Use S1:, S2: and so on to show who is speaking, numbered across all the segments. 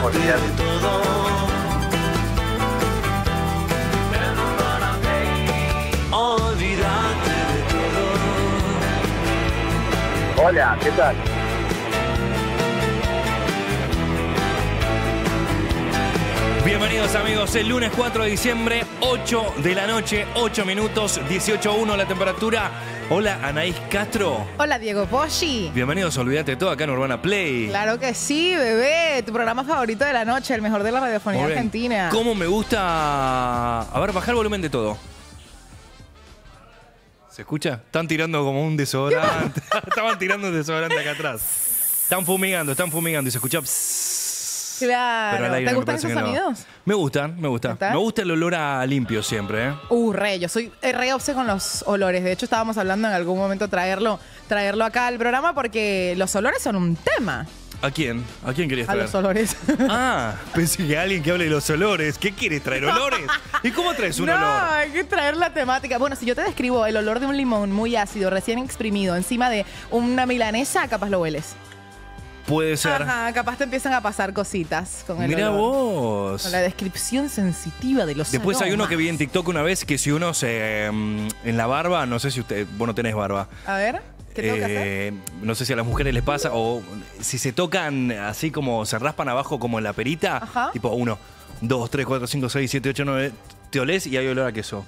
S1: Olvídate. Hola, ¿qué tal?
S2: Bienvenidos amigos, el lunes 4 de diciembre, 8 de la noche, 8 minutos, 18:1 la temperatura. Hola Anaís Castro.
S3: Hola Diego Poggi.
S2: Bienvenidos a Olvídate de Todo acá en Urbana Play.
S3: Claro que sí, bebé. Tu programa favorito de la noche, el mejor de la radiofonía argentina.
S2: ¿Cómo me gusta? A ver, bajar el volumen de todo. ¿Se escucha? Están tirando como un desodorante. Estaban tirando un desodorante acá atrás. Están fumigando y se escucha...
S3: Claro. ¿Te gustan esos sonidos?
S2: Me gustan. Me gusta el olor a limpio siempre, ¿eh?
S3: Re, yo soy re obse con los olores. De hecho, estábamos hablando en algún momento traerlo acá al programa porque los olores son un tema.
S2: ¿A quién? ¿A quién querías traer?
S3: A los olores.
S2: Ah, pensé que alguien que hable de los olores. ¿Qué quieres traer? ¿Olores? ¿Y cómo traes un olor?
S3: No, hay que traer la temática. Bueno, si yo te describo el olor de un limón muy ácido, recién exprimido, encima de una milanesa, capaz lo hueles.
S2: Puede ser.
S3: Ajá, capaz te empiezan a pasar cositas con el
S2: Mirá
S3: olor.
S2: vos.
S3: Con la descripción sensitiva de los
S2: Después hay uno
S3: aromas.
S2: que vi en TikTok una vez que si uno se... en la barba, no sé si vos no tenés barba.
S3: A ver, ¿qué tengo que hacer?
S2: No sé si a las mujeres les pasa o si se tocan así como se raspan abajo como en la perita.
S3: Ajá.
S2: Tipo 1, 2, 3, 4, 5, 6, 7, 8, 9. Te olés y hay olor a queso.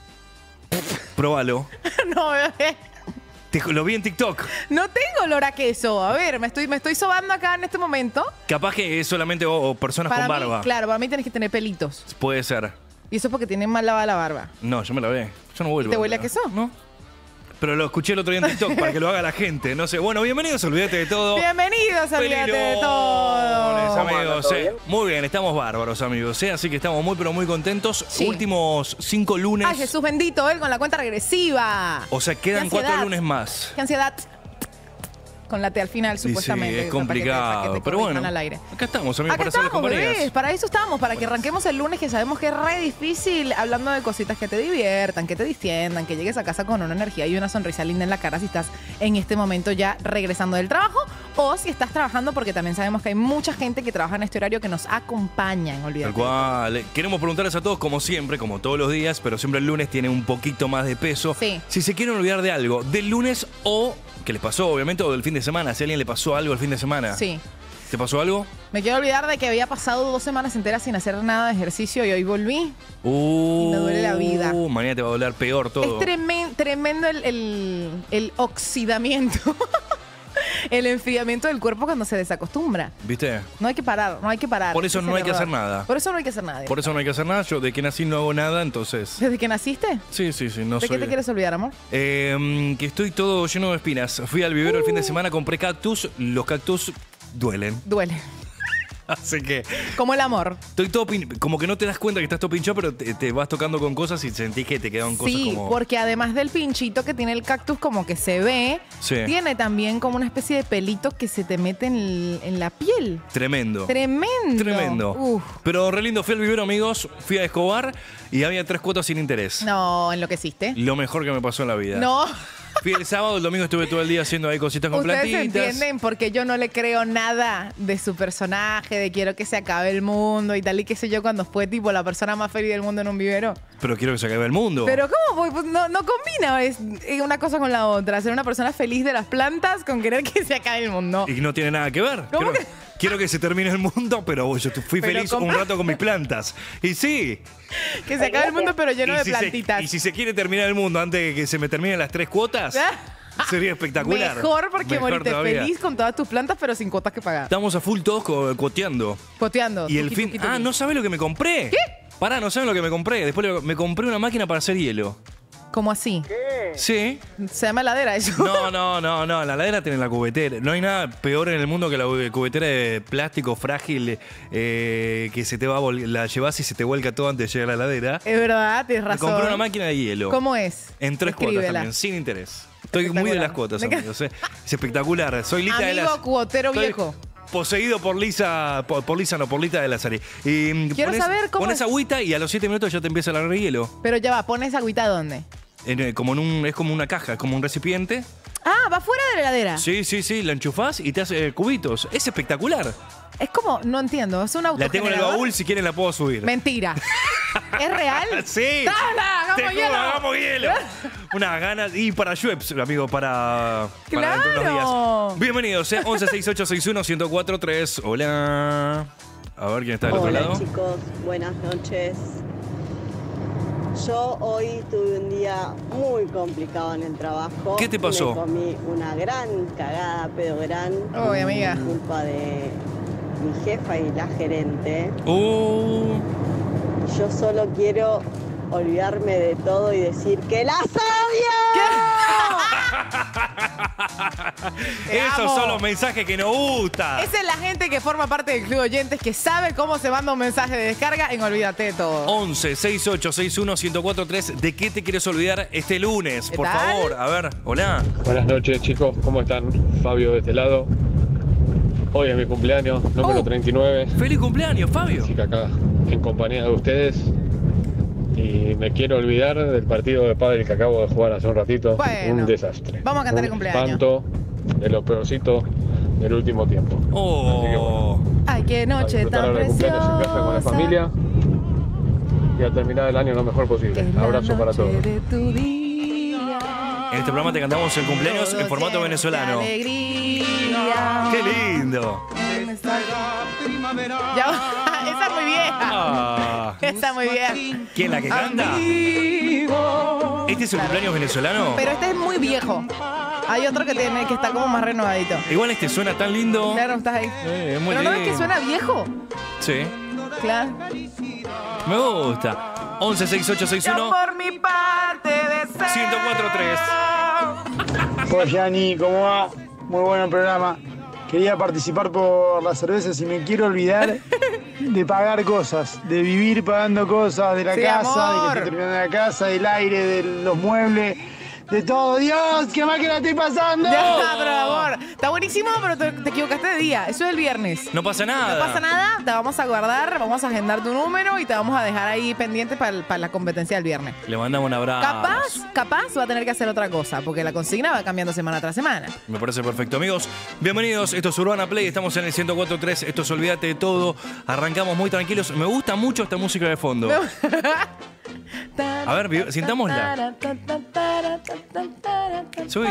S2: Próbalo.
S3: No, bebé.
S2: Lo vi en TikTok.
S3: No tengo olor a queso. A ver, me estoy sobando acá en este momento.
S2: Capaz que es solamente o personas
S3: Para
S2: con
S3: mí,
S2: barba.
S3: claro, para mí tienes que tener pelitos.
S2: Puede ser.
S3: Y eso es porque tienes mal lavada la barba.
S2: No, yo me la ve. Yo no vuelvo.
S3: ¿Te huele a queso?
S2: No. Pero lo escuché el otro día en TikTok para que lo haga la gente. No sé. Bueno, bienvenidos, Olvídate de Todo.
S3: Bienvenidos a Olvídate de
S2: Feliz
S3: Todo.
S2: lunes, amigos.
S1: ¿Todo bien?
S2: Muy bien, estamos bárbaros, amigos. Así que estamos muy, pero muy contentos.
S3: Sí.
S2: Últimos 5 lunes.
S3: Ay, Jesús bendito, él con la cuenta regresiva.
S2: O sea, quedan
S3: Qué
S2: 4
S3: ansiedad.
S2: lunes más.
S3: Qué ansiedad. Con la T al final,
S2: Sí,
S3: supuestamente.
S2: sí, es complicado.
S3: Para que te
S2: Pero
S3: corrijan
S2: bueno,
S3: al aire.
S2: acá estamos, amigos,
S3: Acá
S2: para hacer las
S3: estamos,
S2: compañías.
S3: bebés, para eso estamos, para que arranquemos el lunes, que sabemos que es re difícil, hablando de cositas que te diviertan, que te distiendan, que llegues a casa con una energía y una sonrisa linda en la cara si estás en este momento ya regresando del trabajo o si estás trabajando, porque también sabemos que hay mucha gente que trabaja en este horario que nos acompaña en Olvídate.
S2: Tal cual. Queremos preguntarles a todos, como siempre, como todos los días, pero siempre el lunes tiene un poquito más de peso.
S3: Sí.
S2: Si se quieren olvidar de algo, del lunes o que les pasó, obviamente, o del fin de semana. Si a alguien le pasó algo el fin de semana.
S3: Sí.
S2: ¿Te pasó algo?
S3: Me quiero olvidar de que había pasado 2 semanas enteras sin hacer nada de ejercicio y hoy volví. Me duele la vida.
S2: Mañana te va a doler peor todo.
S3: Es tremendo el oxidamiento, el enfriamiento del cuerpo cuando se desacostumbra.
S2: ¿Viste?
S3: No hay que parar.
S2: Por eso
S3: Ese
S2: no
S3: es
S2: hay
S3: el
S2: que hacer
S3: error.
S2: nada.
S3: Por eso no hay que hacer nada.
S2: Por eso no hay que hacer nada. Yo de que nací no hago nada, entonces...
S3: ¿Desde que naciste?
S2: Sí, no
S3: ¿De
S2: soy...
S3: qué te quieres olvidar, amor?
S2: Que estoy todo lleno de espinas. Fui al vivero el fin de semana, compré cactus. Los cactus duelen.
S3: Duele.
S2: Así que
S3: Como el amor.
S2: estoy todo como que no te das cuenta que estás todo pinchado, pero te vas tocando con cosas y sentís que te quedan cosas
S3: Sí,
S2: como...
S3: porque además del pinchito que tiene el cactus como que se ve,
S2: Sí.
S3: tiene también como una especie de pelitos que se te meten en la piel.
S2: Tremendo.
S3: Tremendo. Uf.
S2: Pero re lindo, fui al vivero, amigos. Fui a Escobar y había 3 cuotas sin interés.
S3: No, enloqueciste.
S2: Lo mejor que me pasó en la vida.
S3: No.
S2: Fui el sábado, el domingo estuve todo el día haciendo ahí cositas con
S3: Ustedes
S2: plantitas.
S3: entienden porque yo no le creo nada de su personaje, de quiero que se acabe el mundo y tal y qué sé yo, cuando fue tipo la persona más feliz del mundo en un vivero.
S2: Pero quiero que se acabe el mundo.
S3: Pero ¿cómo? Pues no combina es una cosa con la otra. Ser una persona feliz de las plantas con querer que se acabe el mundo.
S2: Y no tiene nada que ver.
S3: ¿Cómo
S2: Quiero que se termine el mundo, pero yo fui
S3: Pero
S2: feliz un rato con mis plantas. Y sí.
S3: Que se acabe el mundo pero lleno de plantitas.
S2: Y si se quiere terminar el mundo antes de que se me terminen las 3 cuotas, sería espectacular.
S3: Mejor porque moriste
S2: todavía.
S3: feliz con todas tus plantas pero sin cuotas que pagar.
S2: Estamos a full todos coteando.
S3: Poteando.
S2: Y el
S3: tuqui,
S2: fin...
S3: tuqui, tuqui.
S2: Ah, ¿no sabes lo que me compré?
S3: ¿Qué?
S2: Pará, no sabes lo que me compré. Después me compré una máquina para hacer hielo.
S3: ¿Cómo así?
S2: Sí.
S3: Se llama heladera eso.
S2: No, la heladera tiene la cubetera. No hay nada peor en el mundo que la cubetera de plástico frágil que se te va la llevas y se te vuelca todo antes de llegar a la heladera.
S3: Es verdad, tienes
S2: Me
S3: razón.
S2: compré una máquina de hielo.
S3: ¿Cómo es?
S2: En 3 cuotas
S3: Escríbela.
S2: también, sin interés. Estoy muy de las cuotas,
S3: Espectacular.
S2: amigos. Es espectacular. Soy Lita de las...
S3: Amigo cuotero
S2: Estoy
S3: viejo.
S2: Poseído por Lisa, por Lita de Lazari. Y
S3: Quiero saber cómo
S2: pones
S3: es.
S2: agüita y a los 7 minutos ya te empieza a largar hielo.
S3: Pero ya va, ¿pones agüita dónde?
S2: Es como una caja, como un recipiente.
S3: Ah, va fuera de la heladera.
S2: Sí, la enchufás y te hace cubitos. Es espectacular.
S3: Es como, no entiendo, es un
S2: La tengo en el
S3: autogenerador.
S2: baúl, si quieren la puedo subir.
S3: Mentira. ¿Es real?
S2: Sí.
S3: ¡Dale,
S2: Te
S3: hagamos
S2: juro,
S3: hielo!
S2: hagamos hielo. Unas ganas. Y para Schweppes, amigo, para dentro de unos
S3: ¡Claro!
S2: días. Bienvenidos, 116861-1043. Hola. A ver quién está del otro
S1: Hola
S2: lado.
S1: chicos, buenas noches. Yo hoy tuve un día muy complicado en el trabajo.
S2: ¿Qué te pasó?
S1: Me comí una gran cagada, pero gran.
S3: Uy, amiga.
S1: Por culpa de mi jefa y la gerente. Yo solo quiero olvidarme de todo y decir que las odio.
S3: Te
S2: Esos
S3: amo.
S2: son los mensajes que nos gustan.
S3: Esa es la gente que forma parte del Club de Oyentes, que sabe cómo se manda un mensaje de descarga en Olvídate de Todo.
S2: 116861-1043. ¿De qué te quieres olvidar este lunes?
S3: ¿Qué
S2: Por
S3: tal?
S2: favor, a ver. Hola.
S4: Buenas noches chicos, ¿cómo están? Fabio de este lado. Hoy es mi cumpleaños, número 39.
S2: ¡Feliz cumpleaños, Fabio!
S4: Así que acá, en compañía de ustedes. Y me quiero olvidar del partido de pádel que acabo de jugar hace un ratito.
S3: Bueno,
S4: Un desastre.
S3: vamos a cantar el
S4: Un
S3: cumpleaños.
S4: espanto de lo peorcito del último tiempo. Así que
S2: Oh.
S3: Ay, qué
S4: a
S3: noche
S4: disfrutar
S3: tan
S4: ahora el cumpleaños en casa con la
S3: preciosa.
S4: familia. Y a terminar el año lo mejor posible.
S3: Es la
S4: Abrazo para
S3: noche
S4: todos.
S3: de tu día.
S2: En este programa te cantamos el cumpleaños en
S3: Todo
S2: formato
S3: lleno de
S2: venezolano.
S3: alegría.
S2: ¡Qué lindo!
S3: Ya, esa es muy vieja.
S2: Ah.
S3: Esa es muy vieja.
S2: ¿Quién la que canta? ¿Este es el cumpleaños venezolano?
S3: Pero este es muy viejo. Hay otro que está como más renovadito.
S2: Igual este suena tan lindo.
S3: Claro, estás ahí.
S2: Es muy
S3: Pero no ves que
S2: lindo.
S3: suena viejo.
S2: Sí.
S3: Claro.
S2: Me gusta. 116861
S3: por mi parte deseo.
S2: 1043.
S5: Hola Gianni, ¿cómo va? Muy bueno el programa. Quería participar por las cervezas y me quiero olvidar de pagar cosas, de vivir pagando cosas, de la
S3: Sí,
S5: casa,
S3: amor.
S5: de que estoy terminando la casa, del aire, de los muebles, de todo. Dios, qué mal que la estoy pasando.
S3: Ya, pero amor, está buenísimo, pero te equivocaste de día. Eso es el viernes.
S2: No pasa nada.
S3: No pasa nada, te vamos a guardar, vamos a agendar tu número y te vamos a dejar ahí pendiente para la competencia del viernes.
S2: Le mandamos un abrazo.
S3: Capaz va a tener que hacer otra cosa, porque la consigna va cambiando semana tras semana.
S2: Me parece perfecto, amigos. Bienvenidos. Esto es Urbana Play. Estamos en el 104.3. Esto es Olvídate de Todo. Arrancamos muy tranquilos. Me gusta mucho esta música de fondo. A ver, sintámosla. Subí.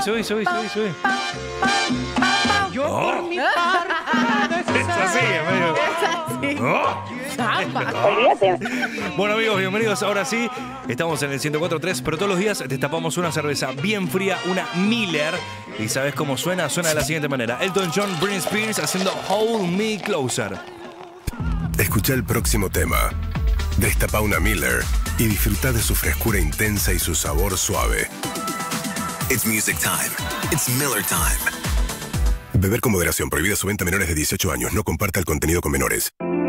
S3: Yo
S2: por
S3: mi
S2: Es así, es medio. Oh. Bueno, amigos, bienvenidos. Ahora sí, estamos en el 104.3, pero todos los días destapamos una cerveza bien fría, una Miller. ¿Y sabes cómo suena? Suena de la siguiente manera. Elton John, Britney Spears haciendo Hold Me Closer.
S6: Escucha el próximo tema. Destapa una Miller y disfruta de su frescura intensa y su sabor suave.
S7: It's music time. It's Miller time.
S6: Beber con moderación. Prohibida su venta a menores de 18 años. No comparta el contenido con menores.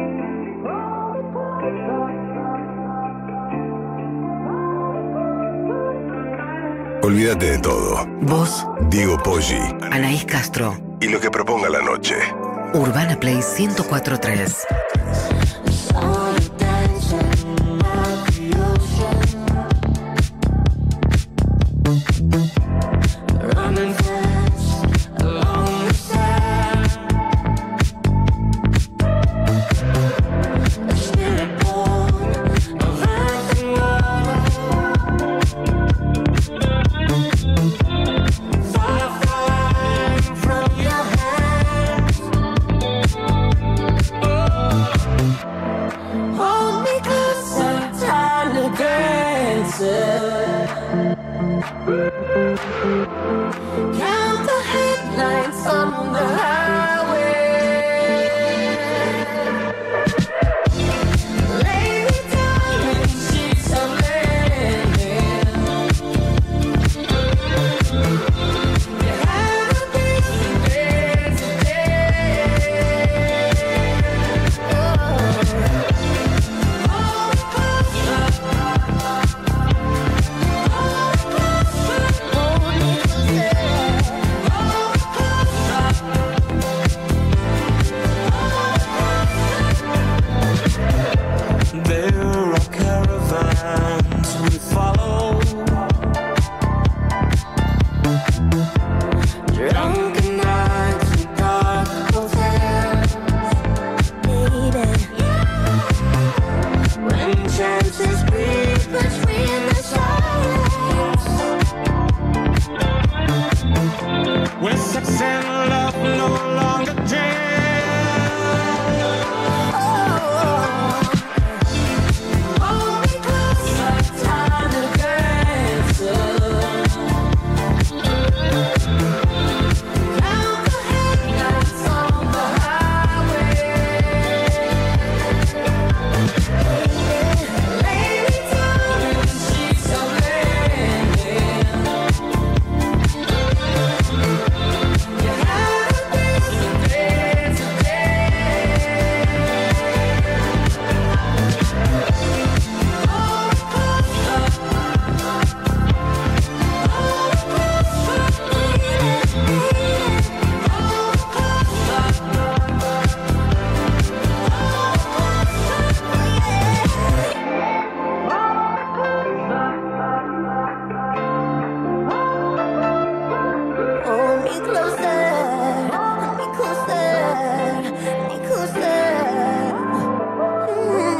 S6: Olvídate de todo.
S8: Vos,
S6: Diego Poggi
S8: Anaís Castro,
S6: y lo que proponga la noche.
S8: Urbana Play 104.3.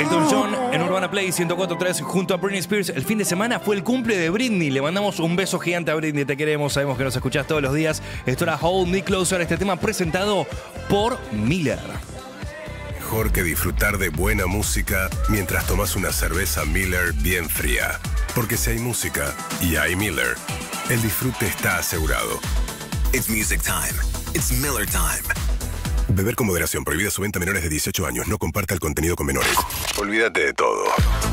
S2: Elton John en Urbana Play 104.3 junto a Britney Spears. El fin de semana fue el cumple de Britney. Le mandamos un beso gigante a Britney. Te queremos, sabemos que nos escuchás todos los días. Esto era Hold Me Closer, este tema presentado por Miller.
S6: Mejor que disfrutar de buena música mientras tomas una cerveza Miller bien fría. Porque si hay música y hay Miller, el disfrute está asegurado.
S7: It's music time. It's Miller time.
S6: Beber con moderación. Prohibida su venta a menores de 18 años. No comparta el contenido con menores. Olvídate de todo.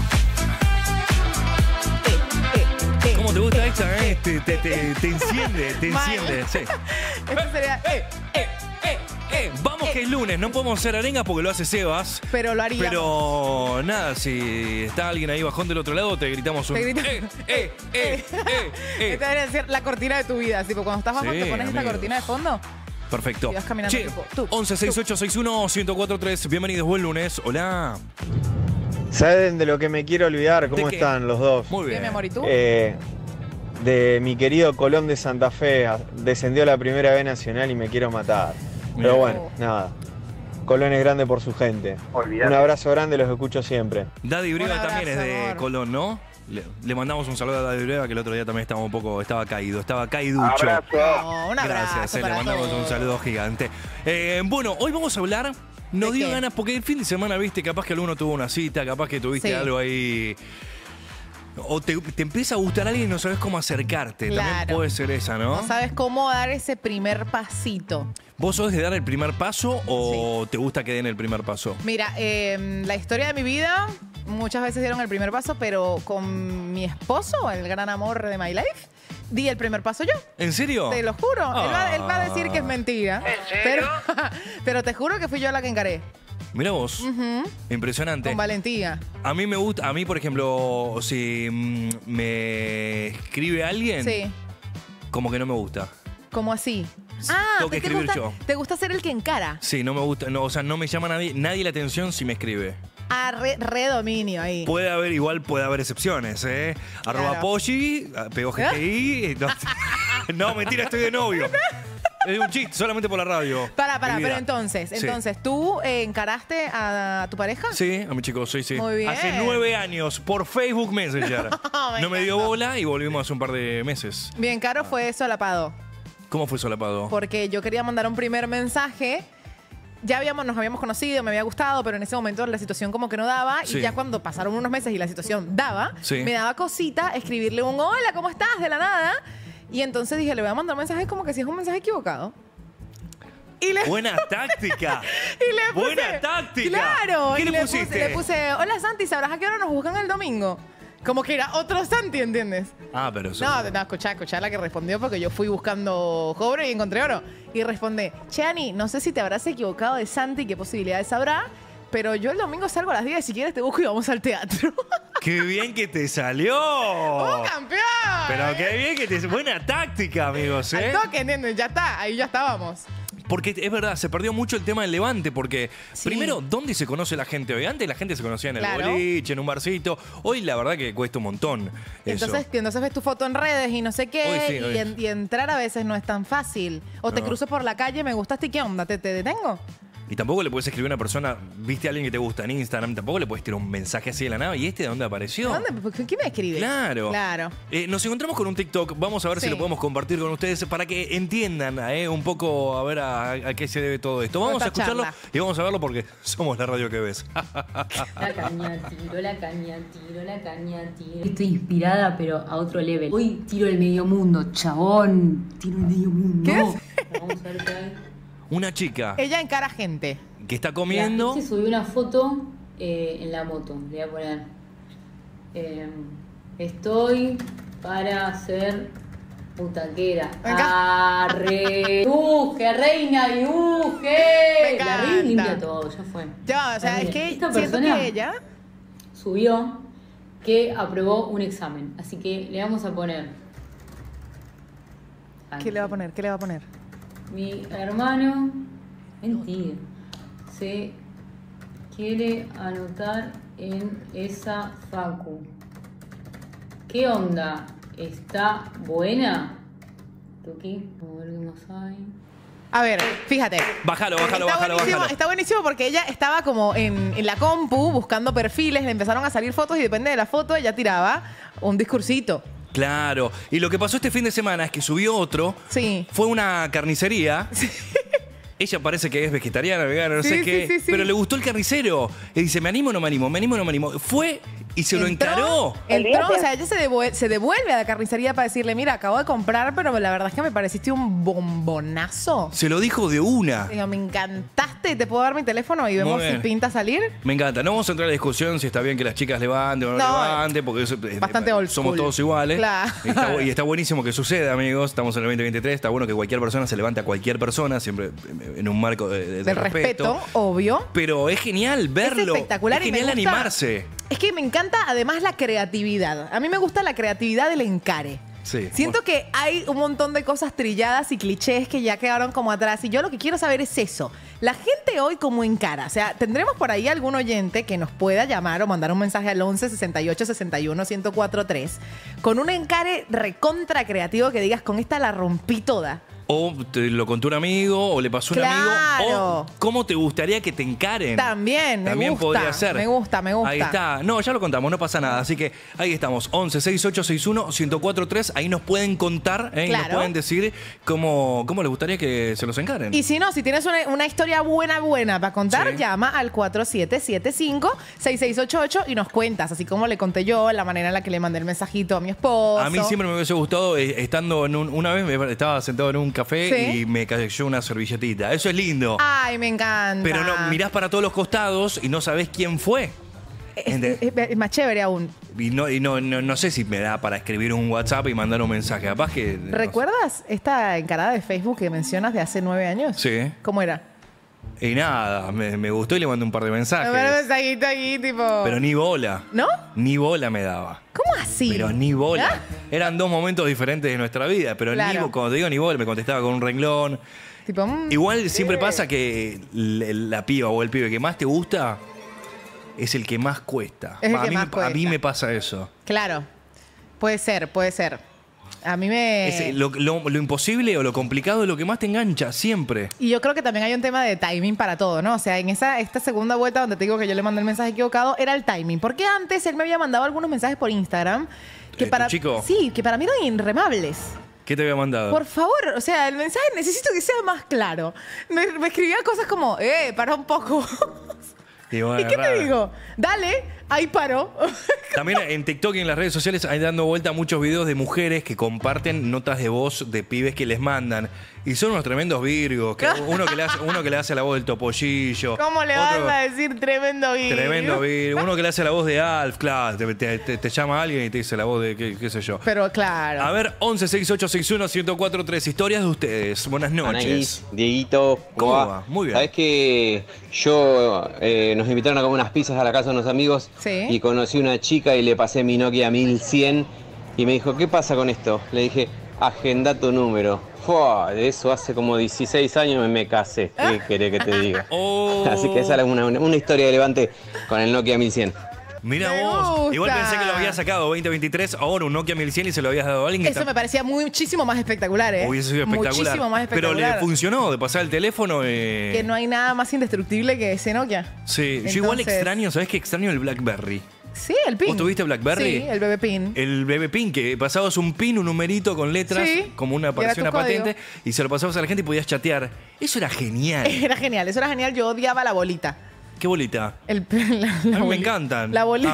S2: ¿Cómo te gusta esta? Te enciende, te enciende. Sí.
S3: Esto sería...
S2: Vamos que es lunes, no podemos hacer arengas porque lo hace Sebas.
S3: Pero lo haría.
S2: Pero nada, si está alguien ahí bajón del otro lado, te gritamos un...
S3: Esta debería ser la cortina de tu vida. Tipo, cuando estás bajón,
S2: Sí,
S3: te pones esta
S2: amigos.
S3: cortina de fondo.
S2: Perfecto.
S3: Y vas caminando
S2: Che,
S3: tipo, tú,
S2: 116861-1043. Bienvenidos, buen lunes. Hola.
S9: ¿Saben de lo que me quiero olvidar? ¿Cómo
S2: ¿De qué?
S9: están los dos?
S2: Muy
S3: Bien,
S2: bien.
S3: mi amor, ¿y tú?
S9: De mi querido Colón de Santa Fe. Descendió a la primera B Nacional y me quiero matar. Pero bueno, nada. Colón es grande por su gente. Un abrazo grande, los escucho siempre.
S2: Daddy Breva
S3: Un
S2: también es
S3: abrazo,
S2: de
S3: amor.
S2: Colón, ¿no? Le mandamos un saludo a Daddy Breva, que el otro día también estaba caiducho.
S3: No, un abrazo
S2: Gracias, le
S3: para
S2: mandamos
S3: todos.
S2: un saludo gigante. Bueno, hoy vamos a hablar. Nos
S3: ¿De
S2: dio
S3: qué?
S2: ganas, porque el fin de semana, viste, capaz que alguno tuvo una cita, capaz que tuviste
S3: Sí.
S2: algo ahí. O te empieza a gustar alguien y no sabes cómo acercarte. También
S3: Claro.
S2: puede ser esa, ¿no?
S3: No sabes cómo dar ese primer pasito.
S2: ¿Vos sos de dar el primer paso o te gusta que den el primer paso?
S3: Mira, la historia de mi vida, muchas veces dieron el primer paso, pero con mi esposo, el gran amor de my life, di el primer paso yo.
S2: ¿En serio?
S3: Te lo juro.
S2: Ah.
S3: Él va a decir que es mentira. Pero te juro que fui yo la que encaré.
S2: Mira vos. Impresionante.
S3: Con valentía.
S2: A mí me gusta, a mí por ejemplo, si me escribe alguien,
S3: Sí.
S2: como que no me gusta.
S3: ¿Cómo así?
S2: Tengo que escribir
S3: gusta,
S2: yo.
S3: ¿Te gusta ser el que encara?
S2: Sí, no me gusta, no, o sea, no me llama nadie la atención si me escribe.
S3: Redominio ahí.
S2: Puede haber excepciones, ¿eh?
S3: Claro.
S2: @Poggi, pegó GTI. No, mentira, estoy de novio. Es un chiste, solamente por la radio.
S3: Para,
S2: Mi vida.
S3: pero entonces,
S2: Sí.
S3: ¿tú encaraste a tu pareja?
S2: Sí, a mi chico, sí.
S3: Muy bien.
S2: Hace 9 años, por Facebook Messenger.
S3: Me
S2: No me dio
S3: encanta.
S2: bola y volvimos hace un par de meses.
S3: Bien caro fue solapado.
S2: ¿Cómo fue solapado?
S3: Porque yo quería mandar un primer mensaje. Nos habíamos conocido, me había gustado, pero en ese momento la situación como que no daba.
S2: Sí.
S3: Y ya cuando pasaron unos meses y la situación daba,
S2: Sí.
S3: me daba cosita escribirle un hola, ¿cómo estás? De la nada. Y entonces dije, le voy a mandar un mensaje como que si es un mensaje equivocado. Y le,
S2: Buena táctica.
S3: y le puse,
S2: Buena táctica.
S3: Claro.
S2: ¿Qué
S3: y
S2: le pusiste?
S3: Le puse, hola Santi, ¿sabrás a qué hora nos buscan el domingo? Como que era otro Santi, ¿entiendes?
S2: Ah, pero eso.
S3: No, escuchá la que respondió porque yo fui buscando cobre y encontré oro. Y responde, che, Ani, no sé si te habrás equivocado de Santi, qué posibilidades habrá, pero yo el domingo salgo a las 10, si quieres te busco y vamos al teatro.
S2: ¡Qué bien que te salió!
S3: ¡Oh, campeón!
S2: Pero qué bien que te... Buena táctica, amigos, ¿eh?
S3: Al toque, ¿entiendes? Ya está, ahí ya estábamos.
S2: Porque es verdad, se perdió mucho el tema del Levante, porque
S3: Sí.
S2: primero, ¿dónde se conoce la gente hoy? Antes la gente se conocía en el
S3: Claro.
S2: boliche, en un barcito. Hoy la verdad que cuesta un montón eso.
S3: Entonces ves tu foto en redes y no sé qué,
S2: Hoy sí,
S3: y,
S2: hoy.
S3: y entrar a veces no es tan fácil. O te
S2: No.
S3: cruzo por la calle, me gustaste y ¿qué onda? ¿Te detengo?
S2: Y tampoco le puedes escribir a una persona, viste a alguien que te gusta en Instagram, tampoco le puedes tirar un mensaje así de la nada. ¿Y este de dónde apareció?
S3: ¿Dónde? ¿Qué me escribes?
S2: Claro.
S3: Claro.
S2: Nos encontramos con un TikTok. Vamos a ver si
S3: Sí.
S2: lo podemos compartir con ustedes para que entiendan un poco a ver a qué se debe todo esto. Vamos
S3: Esta
S2: a escucharlo
S3: charla.
S2: y vamos a verlo porque somos la radio que ves.
S10: La caña, tiro la caña, tiro la caña, tiro. Estoy inspirada, pero a otro level. Hoy tiro el medio mundo, chabón. Tiro el medio mundo.
S3: ¿Qué?
S10: Vamos a ver qué hay.
S2: Una chica
S3: Ella encara gente.
S2: que está comiendo.
S10: Se subió una foto en la moto. Le voy a poner. Estoy para ser butaquera. Arre. Dibuje, reina, dibuje.
S3: Me
S10: La
S3: encanta.
S10: reina limpia todo, ya fue.
S3: Ya, o sea,
S10: Mira,
S3: es que
S10: esta
S3: siento
S10: persona
S3: que ella...
S10: subió que aprobó un examen. Así que le vamos a poner.
S3: ¿Qué le va a poner? ¿Qué le va a poner?
S10: Mi hermano, mentira, se quiere anotar en esa facu. ¿Qué onda? ¿Está buena? Tuki, a ver qué más hay.
S3: A ver, fíjate.
S2: Bájalo.
S3: Está buenísimo porque ella estaba como en la compu buscando perfiles, le empezaron a salir fotos y depende de la foto ella tiraba un discursito.
S2: Claro. Y lo que pasó este fin de semana es que subió otro.
S3: Sí.
S2: Fue una carnicería. Sí. Ella parece que es vegetariana, vegana, no sé qué. Sí. Pero le gustó el carnicero. Y dice, ¿me animo o no me animo? Fue y se lo encaró.
S3: Entró, o sea, ella se devuelve a la carnicería para decirle, mira, acabo de comprar, pero la verdad es que me pareciste un bombonazo.
S2: Se lo dijo de una.
S3: Digo, me encantaste, ¿te puedo dar mi teléfono y vemos si pinta salir?
S2: Me encanta. No vamos a entrar a la discusión si está bien que las chicas levanten o no levanten, porque eso,
S3: bastante old school.
S2: Somos todos iguales.
S3: Claro.
S2: Y está buenísimo que suceda, amigos. Estamos en el 2023. Está bueno que cualquier persona se levante a cualquier persona, siempre en un marco de respeto,
S3: obvio.
S2: Pero es genial verlo.
S3: Es espectacular.
S2: Es genial animarse.
S3: Es que me encanta además la creatividad. A mí me gusta la creatividad del encare.
S2: Sí.
S3: Siento que hay un montón de cosas trilladas y clichés que ya quedaron como atrás. Y yo lo que quiero saber es eso. La gente hoy como encara. O sea, tendremos por ahí algún oyente que nos pueda llamar o mandar un mensaje al 11 68 61 1043 con un encare recontra creativo que digas, con esta la rompí toda.
S2: O te lo contó un amigo, o le pasó un amigo, o cómo te gustaría que te encaren.
S3: También gusta,
S2: podría ser.
S3: Me gusta.
S2: Ahí está. No, ya lo contamos, no pasa nada. Así que ahí estamos, 11 68 61 1043. Ahí nos pueden contar, y nos pueden decir cómo les gustaría que se los encaren.
S3: Y si no, si tienes una historia buena para contar, llama al 4775-6688 y nos cuentas, así como le conté yo, la manera en la que le mandé el mensajito a mi esposo.
S2: A mí siempre me hubiese gustado, estando una vez estaba sentado en un café y me cayó una servilletita. Eso es lindo.
S3: Ay, me encanta.
S2: Pero no, mirás para todos los costados y no sabés quién fue.
S3: Es más chévere aún.
S2: Y no sé si me da para escribir un WhatsApp y mandar un mensaje. Capaz que...
S3: ¿Recuerdas esta encarada de Facebook que mencionas de hace 9 años?
S2: Sí.
S3: ¿Cómo era?
S2: Y nada, me gustó y le mandé un par de mensajes.
S3: Un mensajito aquí, tipo...
S2: Pero ni bola.
S3: ¿No?
S2: Ni bola me daba.
S3: ¿Cómo así?
S2: Pero ni bola. Eran dos momentos diferentes de nuestra vida, pero cuando te digo ni bola, me contestaba con un renglón.
S3: Tipo,
S2: igual siempre pasa que la piba o el pibe que más te gusta es el que más cuesta. A mí me pasa eso.
S3: Claro. Puede ser. A mí me...
S2: Lo imposible o lo complicado es lo que más te engancha, siempre.
S3: Y yo creo que también hay un tema de timing para todo, ¿no? O sea, en esta segunda vuelta donde te digo que yo le mandé el mensaje equivocado, era el timing. Porque antes él me había mandado algunos mensajes por Instagram que para...
S2: chico?
S3: Sí, que para mí eran inremables.
S2: ¿Qué te había mandado?
S3: Por favor, o sea, el mensaje necesito que sea más claro. Me escribía cosas como, para un poco.
S2: Y, bueno,
S3: ¿Y qué te digo? Dale, ahí paró.
S2: También en TikTok y en las redes sociales hay dando vuelta muchos videos de mujeres que comparten notas de voz de pibes que les mandan. Y son unos tremendos virgos. Uno que le hace la voz del topollillo.
S3: ¿Cómo le vas a decir tremendo virgo?
S2: Tremendo virgo. Uno que le hace la voz de Alf, claro. Te llama alguien y te dice la voz de qué sé yo.
S3: Pero claro.
S2: A ver, 11 68 61 1043. Historias de ustedes. Buenas noches.
S11: Anaís, Dieguito,
S2: ¿cómo va? Muy bien.
S11: Sabes que yo nos invitaron a comer unas pizzas a la casa de unos amigos y conocí una chica y le pasé mi Nokia 1100 y me dijo, ¿qué pasa con esto? Le dije, agenda tu número. De eso hace como 16 años me casé. ¿Qué querés que te diga? Así que esa es una historia de Levante con el Nokia 1100.
S2: Mira vos, igual pensé que lo había sacado 2023, ahora un Nokia 1100 y se lo habías dado a alguien.
S3: Eso me parecía muchísimo más espectacular, ¿eh?
S2: Hubiese sido espectacular.
S3: Muchísimo más espectacular.
S2: Pero le funcionó de pasar el teléfono.
S3: Que no hay nada más indestructible que ese Nokia.
S2: Sí, entonces... yo igual extraño, ¿sabés qué extraño? El BlackBerry.
S3: Sí, el PIN.
S2: ¿Vos tuviste BlackBerry?
S3: Sí, el BB PIN.
S2: El BB PIN, que pasabas un PIN, un numerito con letras, como parecía una patente, y se lo pasabas a la gente y podías chatear. Eso era genial.
S3: Eso era genial. Yo odiaba la bolita.
S2: ¿Qué bolita?
S3: A mí
S2: me encantan.
S3: La bolita.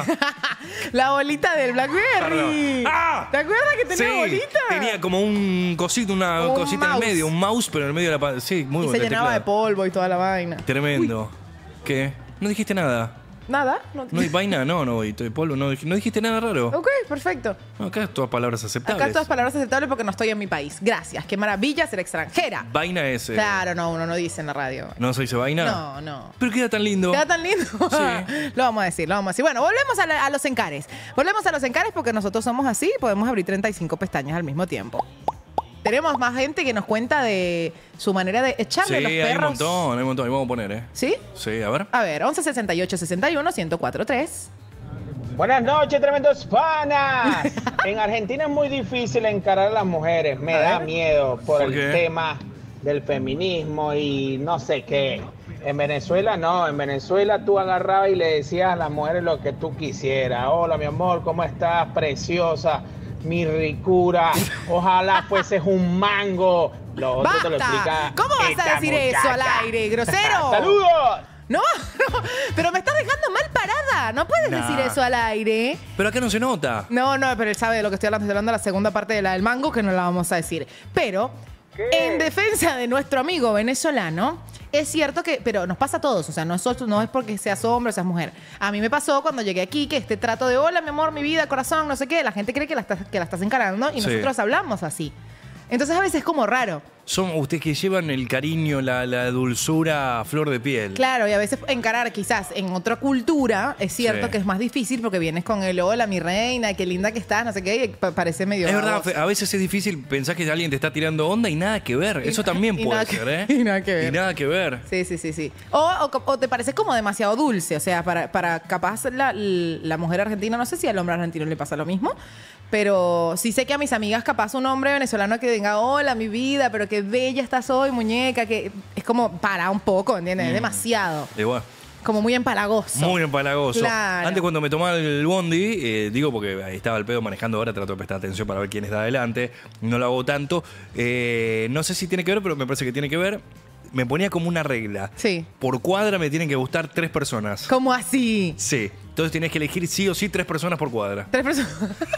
S3: La bolita del BlackBerry. ¿Te acuerdas que tenía bolita?
S2: Tenía como un cosito, una cosita en el medio, un mouse, pero en el medio de la... Sí, muy bueno.
S3: Y se llenaba de polvo y toda la vaina.
S2: Tremendo. Uy. ¿Qué? ¿No dijiste nada?
S3: Nada.
S2: ¿No hay vaina? No, polvo. No dijiste nada raro.
S3: Ok, perfecto.
S2: No, acá todas palabras aceptables.
S3: Acá todas palabras aceptables porque no estoy en mi país. Gracias. Qué maravilla ser extranjera.
S2: Vaina es...
S3: Claro, no, uno no dice en la radio.
S2: ¿No se dice vaina?
S3: No.
S2: Pero queda tan lindo.
S3: Queda tan lindo.
S2: Sí.
S3: Lo vamos a decir. Bueno, volvemos a los encares. Volvemos a los encares porque nosotros somos así. Podemos abrir 35 pestañas al mismo tiempo. Tenemos más gente que nos cuenta de su manera de echarle los perros.
S2: Hay un montón. Ahí vamos a poner,
S3: ¿Sí?
S2: Sí, a ver.
S3: A ver, 11 68 61 1043.
S12: Buenas noches, tremendos panas. En Argentina es muy difícil encarar a las mujeres. Me da miedo por el tema del feminismo y no sé qué. En Venezuela no, en Venezuela tú agarrabas y le decías a las mujeres lo que tú quisieras. Hola mi amor, ¿cómo estás? Preciosa, mi ricura, ojalá fueses un mango. Lo otro te lo explica.
S3: ¿Cómo vas a decir eso al aire, grosero?
S12: ¡Saludos!
S3: No, pero me estás dejando mal parada. No puedes decir eso al aire.
S2: Pero acá no se nota.
S3: No, pero él sabe de lo que estoy hablando. Estoy hablando de la segunda parte de la del mango, que no la vamos a decir. Pero, en defensa de nuestro amigo venezolano, es cierto que, pero nos pasa a todos, o sea, no es porque seas hombre o seas mujer. A mí me pasó cuando llegué aquí que este trato de hola, mi amor, mi vida, corazón, no sé qué, la gente cree que la estás encarando y nosotros hablamos así. Entonces a veces es como raro.
S2: Son ustedes que llevan el cariño, la dulzura a flor de piel.
S3: Claro, y a veces encarar quizás en otra cultura es cierto que es más difícil porque vienes con el hola, mi reina, qué linda que estás, no sé qué, y parece medio...
S2: Es verdad, a veces es difícil pensar que alguien te está tirando onda y nada que ver. Eso también puede ser, ¿eh?
S3: Y nada que ver.
S2: Y nada que ver.
S3: Sí. O te parece como demasiado dulce, o sea, para capaz la mujer argentina, no sé si al hombre argentino le pasa lo mismo, pero sí sé que a mis amigas capaz un hombre venezolano que venga, hola, mi vida, pero qué bella estás hoy, muñeca, que es como para un poco, ¿entiendes? Es demasiado.
S2: Igual.
S3: Como muy empalagoso.
S2: Muy empalagoso.
S3: Claro.
S2: Antes cuando me tomaba el bondi, digo porque ahí estaba el pedo manejando ahora, trato de prestar atención para ver quién está adelante, no lo hago tanto. No sé si tiene que ver, pero me parece que tiene que ver. Me ponía como una regla.
S3: Sí.
S2: Por cuadra me tienen que gustar 3 personas.
S3: ¿Cómo así?
S2: Sí. Entonces tienes que elegir sí o sí 3 personas por cuadra.
S3: 3 personas.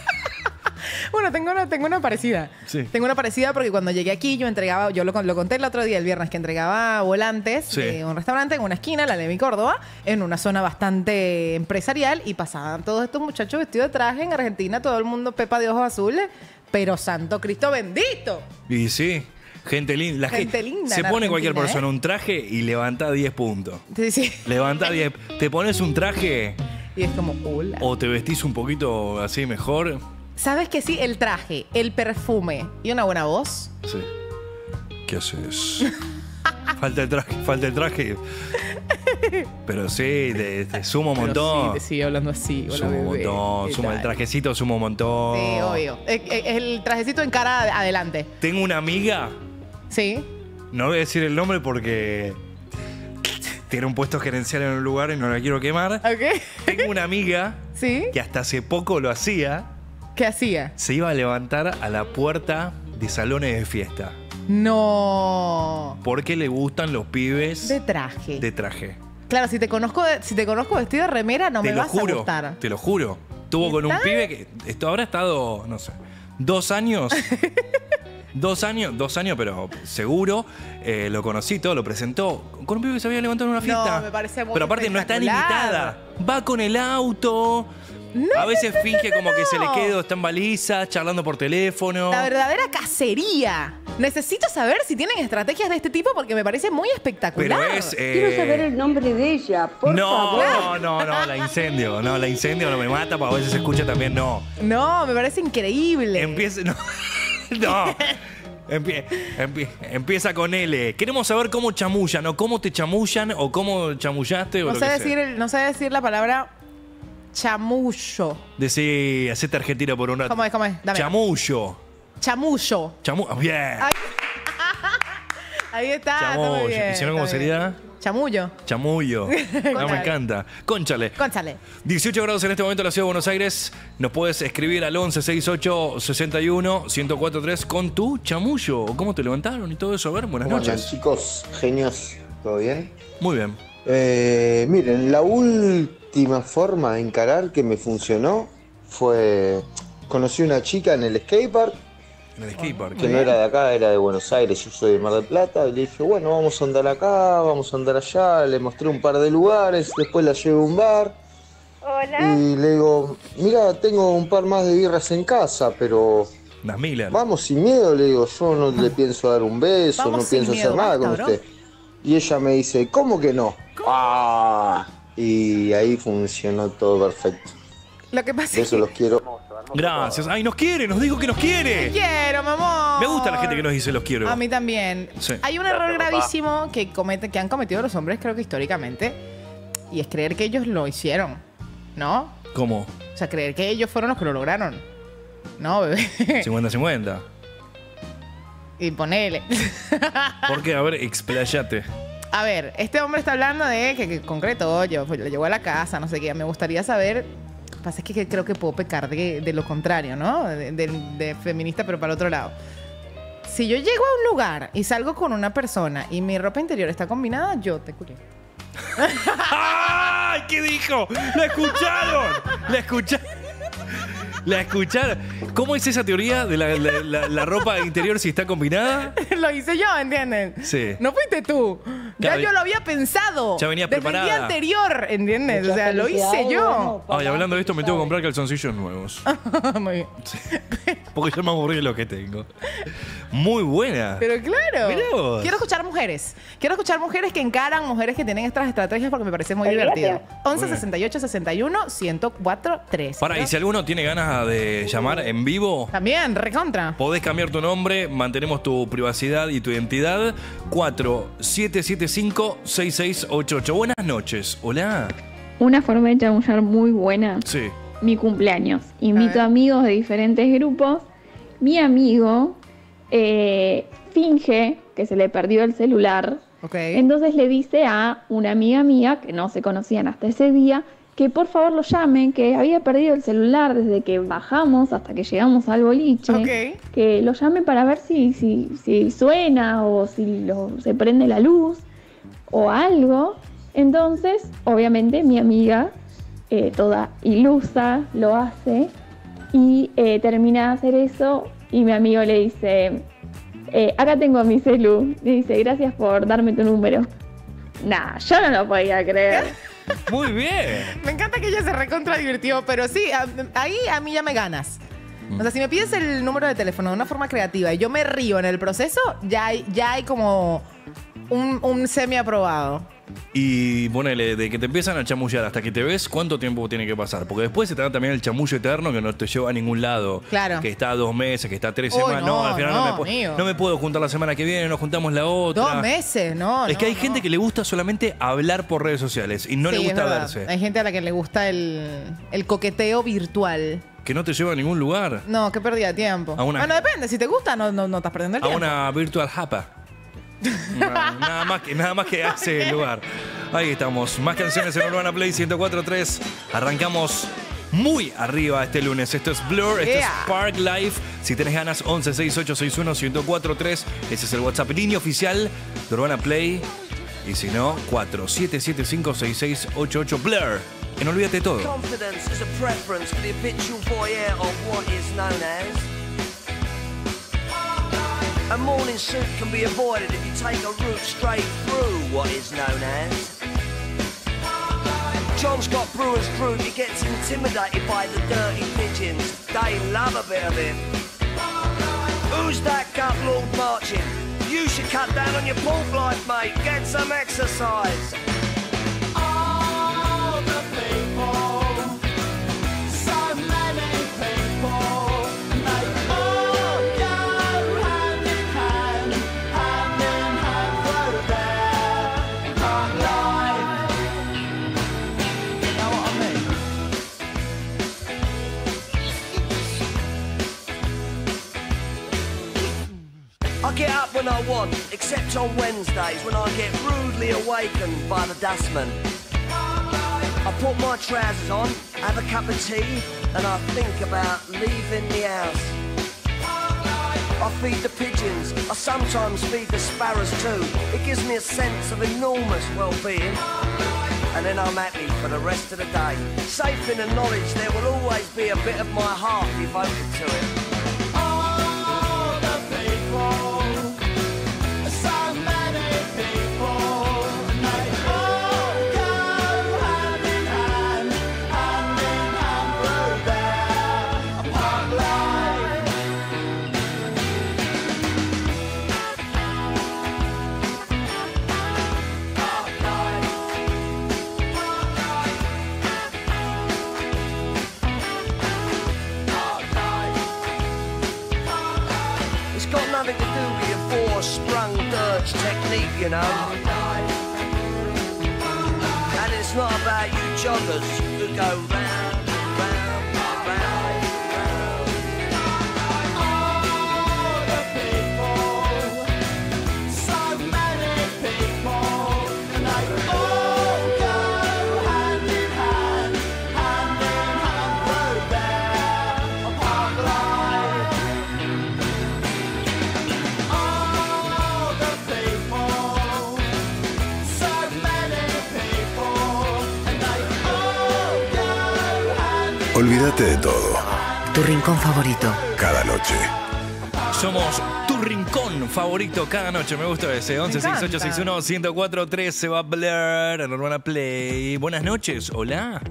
S3: Bueno, tengo una parecida.
S2: Sí.
S3: Tengo una parecida porque cuando llegué aquí yo lo conté el otro día, el viernes, que entregaba volantes de un restaurante en una esquina, la Levi Córdoba, en una zona bastante empresarial y pasaban todos estos muchachos vestidos de traje en Argentina, todo el mundo pepa de ojos azules, pero santo Cristo bendito.
S2: Y sí. Gente linda.
S3: Gente linda.
S2: Se pone cualquier persona un traje y levanta 10 puntos.
S3: Sí.
S2: Levanta 10. Te pones un traje.
S3: Y es como, hola.
S2: O te vestís un poquito así mejor.
S3: ¿Sabes que sí? El traje, el perfume y una buena voz.
S2: Sí. ¿Qué haces? Falta el traje. Pero sí, te suma un montón.
S3: Sí, te sigue hablando así. Hola,
S2: suma un montón. Suma el trajecito, suma un montón.
S3: Sí, obvio. El trajecito en cara adelante.
S2: Tengo una amiga.
S3: Sí.
S2: No voy a decir el nombre porque tiene un puesto gerencial en un lugar y no la quiero quemar.
S3: Ok.
S2: Tengo una amiga.
S3: Sí.
S2: Que hasta hace poco lo hacía.
S3: ¿Qué hacía?
S2: Se iba a levantar a la puerta de salones de fiesta.
S3: No.
S2: Porque le gustan los pibes
S3: de traje.
S2: De traje.
S3: Claro, si te conozco vestido de remera, no me vas a gustar.
S2: Te lo juro. Estuvo con un pibe que habrá estado, no sé, 2 años. 2 años, pero seguro. Lo conocí todo, lo presentó. Con un pibe que se había levantado en una fiesta.
S3: No, me parece muy
S2: Pero aparte no está ni invitada. Va con el auto.
S3: No,
S2: a veces finge como que se le quedó, está en baliza, charlando por teléfono.
S3: La verdadera cacería. Necesito saber si tienen estrategias de este tipo porque me parece muy espectacular.
S2: Pero es,
S13: Quiero saber el nombre de ella, por favor.
S2: No, la incendio. No, la incendio no me mata, porque a veces se escucha también, no.
S3: No, me parece increíble.
S2: Empieza con L. Queremos saber cómo chamullan, o cómo te chamullan, o cómo chamullaste, o
S3: no sé decir la palabra chamullo.
S2: Decí, hacete argentino por un rato.
S3: ¿Cómo es? Dame.
S2: Chamullo. Bien.
S3: Ahí está.
S2: Chamullo.
S3: Bien,
S2: ¿Y si no, cómo sería?
S3: Chamullo.
S2: No, me encanta. Cónchale. 18 grados en este momento en la ciudad de Buenos Aires. Nos puedes escribir al 1168 61 1043 con tu chamullo. ¿Cómo te levantaron y todo eso? A ver, buenas noches.
S14: Hola, chicos, genios. ¿Todo bien?
S2: Muy bien.
S14: Miren, la última forma de encarar que me funcionó fue... Conocí una chica en el skatepark. Que no era de acá, era de Buenos Aires. Yo soy de Mar del Plata. Y le dije, bueno, vamos a andar acá, vamos a andar allá. Le mostré un par de lugares. Después la llevé a un bar.
S15: Hola.
S14: Y le digo, mira, tengo un par más de birras en casa, pero...
S2: Las Miller.
S14: Vamos sin miedo, le digo. Yo no le pienso dar un beso,
S3: Vamos
S14: no pienso
S3: miedo,
S14: hacer nada
S3: basta,
S14: con
S3: bro.
S14: usted. Y ella me dice, ¿cómo que no? ¡Ah! Y ahí funcionó todo perfecto.
S3: Lo que pasa
S14: Por eso los quiero.
S2: Gracias. Ay, nos dijo que nos quiere.
S3: Te quiero, mamón.
S2: Me gusta la gente que nos dice los quiero.
S3: A mí también.
S2: Sí.
S3: Hay un error gravísimo que han cometido los hombres, creo que históricamente, y es creer que ellos lo hicieron, ¿no?
S2: ¿Cómo?
S3: O sea, creer que ellos fueron los que lo lograron. No, bebé.
S2: 50-50.
S3: Y ponele.
S2: ¿Por qué? A ver, expláyate.
S3: A ver, este hombre está hablando de que concreto, oye, pues lo llevó a la casa, no sé qué. Me gustaría saber. Lo que pasa es que creo que puedo pecar de lo contrario, ¿no? De feminista, pero para el otro lado. Si yo llego a un lugar y salgo con una persona y mi ropa interior está combinada, yo te culé.
S2: ¡Ay! ¿Qué dijo? ¡La escucharon! ¿La escucharon? ¿Cómo es esa teoría de la ropa interior si está combinada?
S3: Lo hice yo, ¿entienden?
S2: Sí.
S3: No fuiste tú. Ya yo lo había pensado.
S2: Ya venía preparada.
S3: Desde el día anterior, ¿entiendes? O sea, lo hice yo.
S2: Ay, hablando de esto, me tengo que comprar calzoncillos nuevos.
S3: Muy bien.
S2: Sí. Porque yo me aburrí de lo que tengo. Muy buena.
S3: Pero claro.
S2: Mirá vos.
S3: Quiero escuchar mujeres. Quiero escuchar mujeres que encaran, mujeres que tienen estas estrategias porque me parece muy divertido. 11 68 61 1043 3.
S2: Para, y si alguno tiene ganas de llamar en vivo,
S3: también, recontra.
S2: podés cambiar tu nombre, mantenemos tu privacidad y tu identidad. 4775-6688. Buenas noches. Hola.
S15: Una forma de chamullar muy buena.
S2: Sí.
S15: Mi cumpleaños. Invito amigos de diferentes grupos. Mi amigo finge que se le perdió el celular. Entonces le dice a una amiga mía, que no se conocían hasta ese día, que por favor lo llamen, que había perdido el celular desde que bajamos hasta que llegamos al boliche. Que lo llame para ver si suena o si se prende la luz o algo. Entonces, obviamente, mi amiga, toda ilusa, lo hace y termina de hacer eso y mi amigo le dice, acá tengo mi celu. Le dice, gracias por darme tu número. Nah, yo no lo podía creer.
S2: Muy bien.
S3: Me encanta que ella se recontra divirtió, pero sí, ahí a mí ya me ganas. O sea, si me pides el número de teléfono de una forma creativa y yo me río en el proceso, ya hay como un semi-aprobado.
S2: Y ponele, de que te empiezan a chamullar hasta que te ves, ¿cuánto tiempo tiene que pasar? Porque después se te da también el chamullo eterno que no te lleva a ningún lado.
S3: Claro.
S2: Que está 2 meses, que está 3 semanas. No, al final no me puedo juntar la semana que viene, nos juntamos la otra.
S3: 2 meses, no.
S2: Es que hay gente que le gusta solamente hablar por redes sociales y no le gusta verse.
S3: Hay gente a la que le gusta el coqueteo virtual.
S2: Que no te lleva a ningún lugar.
S3: No, qué pérdida de tiempo. Bueno, depende. Si te gusta, no estás perdiendo el tiempo.
S2: A una virtual japa. Nada más que hace el lugar. Ahí estamos. Más canciones en Urbana Play 104.3. Arrancamos muy arriba este lunes. Esto es Blur, esto es Park Life. Si tenés ganas, 1168611043. Ese es el WhatsApp, línea oficial de Urbana Play. Y si no, 47756688 Blur. Y no olvídate todo.
S16: Confidence is a preference for the habitual voyeur of what is known as. A morning suit can be avoided if you take a route straight through what is known as. John's got brewer's fruit, he gets intimidated by the dirty pigeons. They love a bit of him. Who's that gut lord marching? You should cut down on your pork life, mate. Get some exercise. All the people, so many people. I get up when I want, except on Wednesdays when I get rudely awakened by the dustman. I put my trousers on, have a cup of tea, and I think about leaving the house. I feed the pigeons, I sometimes feed the sparrows too. It gives me a sense of enormous well-being. And then I'm happy for the rest of the day. Safe in the knowledge there will always be a bit of my heart devoted to it. All the people. So many people, they all go hand in hand through their park life. It's got nothing to do with your four-sprung dirge technique, you know. And it's not about you joggers who go round, round, round, round. All the people,
S6: Olvídate de todo.
S8: Tu rincón favorito.
S6: Cada noche.
S2: Somos tu rincón favorito cada noche. Me gusta ese. 116861-1043 se va a Blair en Urbana Play. Buenas noches. Hola.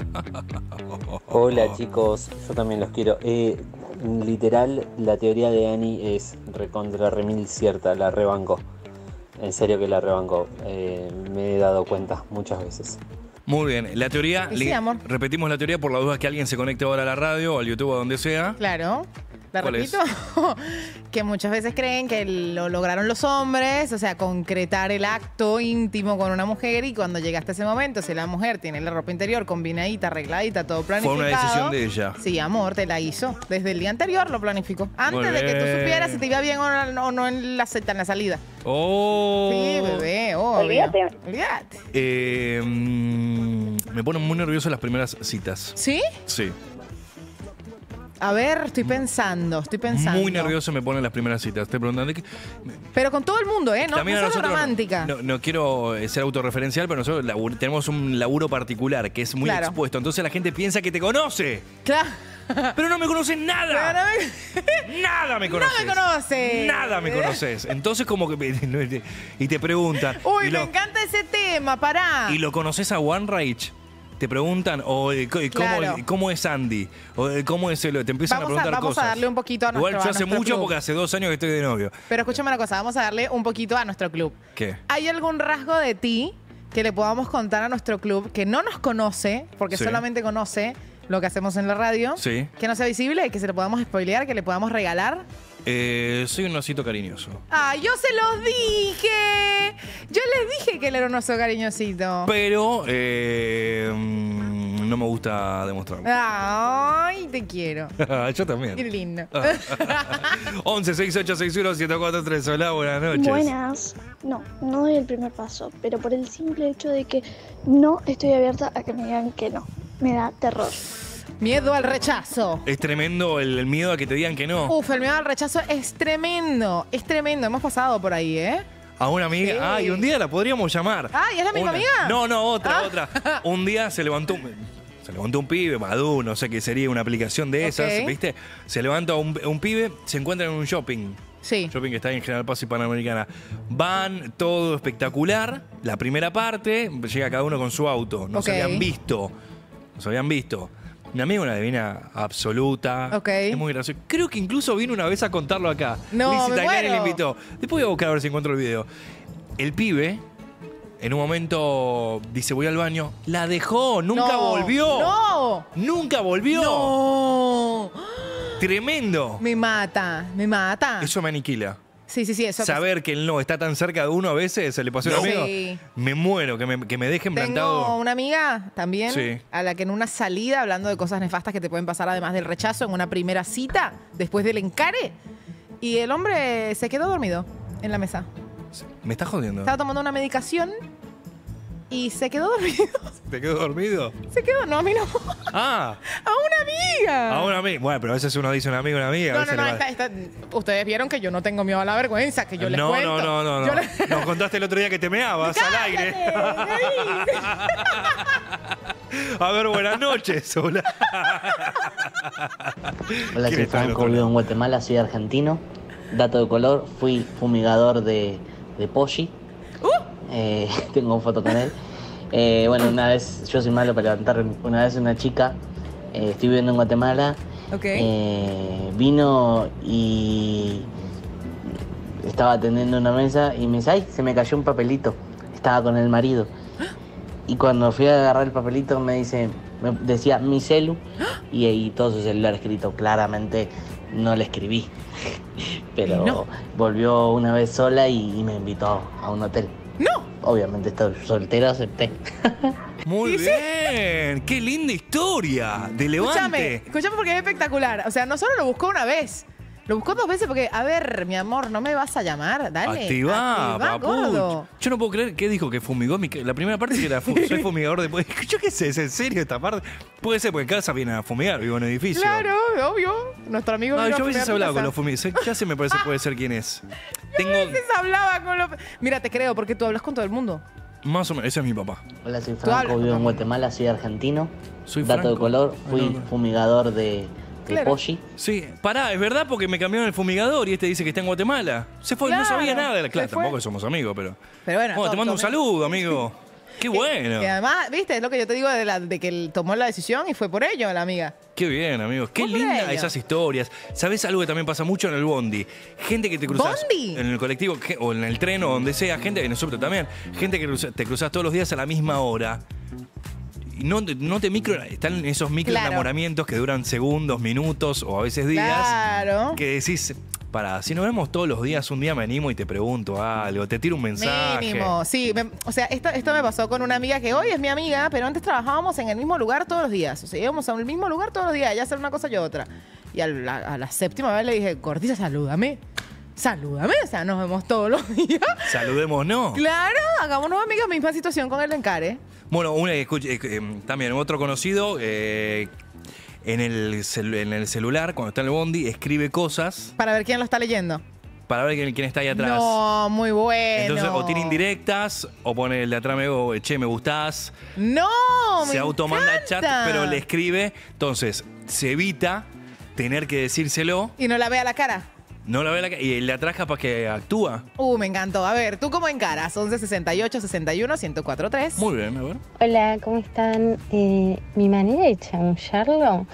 S17: Hola chicos, yo también los quiero. Literal, la teoría de Ani es recontra remil cierta, la rebanco. En serio que la rebanco. Me he dado cuenta muchas veces.
S2: Muy bien. La teoría,
S3: Sí, amor.
S2: repetimos la teoría por la duda que alguien se conecte ahora a la radio o al YouTube o donde sea.
S3: Claro. ¿La
S2: ¿Cuál
S3: repito? Que muchas veces creen que lo lograron los hombres, o sea, concretar el acto íntimo con una mujer, y cuando llega hasta ese momento, si la mujer tiene la ropa interior combinadita, arregladita, todo planificado.
S2: Fue una decisión de ella.
S3: Sí, amor, te la hizo. Desde el día anterior lo planificó. Antes
S2: Muy
S3: de que tú
S2: bien.
S3: supieras si te iba bien o no en la salida.
S2: Oh.
S3: Sí, bebé,
S13: Olvídate.
S3: Olvídate.
S2: Me ponen muy nervioso las primeras citas.
S3: ¿Sí?
S2: Sí.
S3: A ver, estoy pensando.
S2: Muy nervioso me ponen las primeras citas. Estoy preguntando.
S3: Pero con todo el mundo, ¿eh? No,
S2: También a
S3: no solo
S2: nosotros
S3: romántica.
S2: No quiero ser autorreferencial, pero nosotros tenemos un laburo particular que es muy
S3: Claro.
S2: expuesto. Entonces la gente piensa que te conoce.
S3: Claro.
S2: Pero no me conoces nada. Nada me conoces.
S3: No me conoces.
S2: Nada me conoces. Entonces como que y te preguntan.
S3: Uy,
S2: y
S3: me encanta ese tema, pará.
S2: ¿Y lo conoces a One Rage? Te preguntan, o
S3: Claro.
S2: ¿cómo es Andy? O ¿cómo es el? Te empiezan a preguntar
S3: vamos
S2: cosas.
S3: a darle un poquito a nuestro
S2: Igual yo hace
S3: nuestro
S2: mucho
S3: club.
S2: porque hace 2 años que estoy de novio.
S3: Pero escúchame una cosa, vamos a darle un poquito a nuestro club.
S2: ¿Qué?
S3: ¿Hay algún rasgo de ti que le podamos contar a nuestro club que no nos conoce, porque
S2: Sí.
S3: solamente conoce lo que hacemos en la radio?
S2: Sí.
S3: Que no sea visible, que se lo podamos spoilear, que le podamos regalar.
S2: Soy un osito cariñoso.
S3: ¡Ah, yo se los dije! Yo les dije que él era un oso cariñosito.
S2: Pero no me gusta demostrarlo.
S3: ¡Ay, te quiero!
S2: Yo también.
S3: Qué lindo.
S2: 1168611043. Hola, buenas noches.
S18: Buenas. No doy el primer paso, pero por el simple hecho de que no estoy abierta a que me digan que no. Me da terror.
S3: Miedo al rechazo.
S2: Es tremendo el miedo a que te digan que no.
S3: Uf, el miedo al rechazo es tremendo. Es tremendo. Hemos pasado por ahí, ¿eh?
S2: A una amiga.
S3: Sí.
S2: Ah, y un día la podríamos llamar.
S3: Ah, ¿y es la misma amiga?
S2: No, otra.
S3: Ah.
S2: Un día se levantó un pibe, Madú, no sé qué sería, una aplicación de esas,
S3: Ok.
S2: ¿viste? Se levanta un pibe, se encuentra en un shopping.
S3: Sí.
S2: Shopping que está en General Paz y Panamericana. Van, todo espectacular. La primera parte, llega cada uno con su auto. No se
S3: Ok.
S2: habían visto. Mi amiga una divina absoluta.
S3: Ok.
S2: Es muy gracioso. Creo que incluso vino una vez a contarlo acá.
S3: No,
S2: Lizzy
S3: me
S2: Tagliani
S3: muero.
S2: le invitó. Después voy a buscar a ver si encuentro el video. El pibe, en un momento, dice, voy al baño. La dejó, nunca
S3: No,
S2: volvió.
S3: ¡No!
S2: Nunca volvió.
S3: ¡No!
S2: Tremendo.
S3: Me mata.
S2: Eso me aniquila.
S3: Sí, eso.
S2: Saber que el no está tan cerca de uno a veces, se le pasó a un amigo.
S3: Sí.
S2: Me muero, que me dejen plantado.
S3: Tengo una amiga también
S2: Sí.
S3: a la que en una salida, hablando de cosas nefastas que te pueden pasar además del rechazo, en una primera cita, después del encare, y el hombre se quedó dormido en la mesa.
S2: Me estás jodiendo.
S3: Estaba tomando una medicación y se quedó dormido.
S2: ¿Te quedó dormido?
S3: Se quedó, no, a mí no.
S2: Ah,
S3: A una amiga.
S2: a un amigo. Bueno, pero a veces uno dice un amigo, una amiga. a
S3: No,
S2: veces
S3: no,
S2: le va-
S3: ustedes vieron que yo no tengo miedo a la vergüenza, que yo les
S2: No,
S3: cuento.
S2: no.
S3: Yo les-
S2: Nos contaste el otro día que te meabas al aire. A ver, buenas noches. Hola.
S19: Hola,
S2: ¿Quién
S19: soy
S2: está del
S19: Franco,
S2: otro
S19: vivo en Guatemala, soy argentino. Dato de color, fui fumigador de Poggi. Tengo foto con él. Bueno, una vez, yo soy malo para levantar, una vez una chica, estoy viviendo en Guatemala,
S3: Ok.
S19: vino y estaba atendiendo una mesa y me dice, ay, se me cayó un papelito. Estaba con el marido. Y cuando fui a agarrar el papelito me decía mi celu y todo su celular escrito. Claramente no le escribí. Pero
S3: No.
S19: volvió una vez sola y me invitó a un hotel.
S3: ¡No!
S19: Obviamente estoy soltero, acepté.
S2: Muy bien. Qué linda historia. De Levante.
S3: Escúchame porque es espectacular. O sea, no solo lo buscó una vez, lo buscó 2 veces porque, a ver, mi amor, ¿no me vas a llamar? Dale.
S2: Activá, papuch.
S3: gordo.
S2: Yo no puedo creer que dijo que fumigó la primera parte que era soy fumigador de. Yo qué sé, ¿es en serio esta parte? Puede ser porque en casa vienen a fumigar, vivo en un edificio.
S3: Claro, obvio. Nuestro amigo
S2: No,
S3: vino
S2: yo a veces he
S3: fumigar tu
S2: hablado con
S3: casa.
S2: los fumigadores. Ya se me parece puede ser quién es. Tengo.
S3: A veces hablaba con los... Mira, te creo, porque tú hablas con todo el mundo.
S2: Más o menos, ese es mi papá.
S19: Hola, soy Franco, vivo en Guatemala, soy argentino.
S2: Soy
S19: Dato
S2: Franco.
S19: de color, fui fumigador de Poggi.
S2: Sí, pará, es verdad porque me cambiaron el fumigador y este dice que está en Guatemala. Se fue, no sabía nada. Claro, tampoco somos amigos, pero
S3: bueno,
S2: te mando un saludo, amigo. Qué bueno.
S3: Que además, viste, es lo que yo te digo de que él tomó la decisión y fue por ello, la amiga.
S2: Qué bien, amigos. Qué linda esas historias. ¿Sabés algo que también pasa mucho en el bondi? Gente que te cruzas en el colectivo o en el tren o donde sea, gente en el subte también, gente que te cruzas todos los días a la misma hora. Y no te están esos micro enamoramientos que duran segundos, minutos o a veces días.
S3: Claro.
S2: Que decís, pará, si nos vemos todos los días, un día me animo y te pregunto algo, te tiro un mensaje.
S3: Mínimo, sí. O sea, esto me pasó con una amiga que hoy es mi amiga, pero antes trabajábamos en el mismo lugar todos los días. O sea, íbamos al mismo lugar todos los días, ya hacer una cosa yo otra. Y a la séptima vez le dije, Gordiza, salúdame. O sea, nos vemos todos los días.
S2: Saludémonos.
S3: Claro, hagámonos amigas, misma situación con el encare.
S2: Bueno, también otro conocido en el celular, cuando está en el bondi, escribe cosas.
S3: Para ver quién lo está leyendo.
S2: Para ver quién está ahí atrás.
S3: No, muy bueno.
S2: Entonces, o tiene indirectas, o pone el de atrás, che, me gustás.
S3: No,
S2: se automanda chat, pero le escribe. Entonces, se evita tener que decírselo.
S3: Y no la ve a la cara.
S2: No la ve la cara. Y el de atrás capaz que actúa.
S3: Me encantó. A ver, ¿tú cómo encaras? 11 68 61 1043.
S2: Muy bien, a ver.
S20: Hola, ¿cómo están? Mi manera de chamullarlo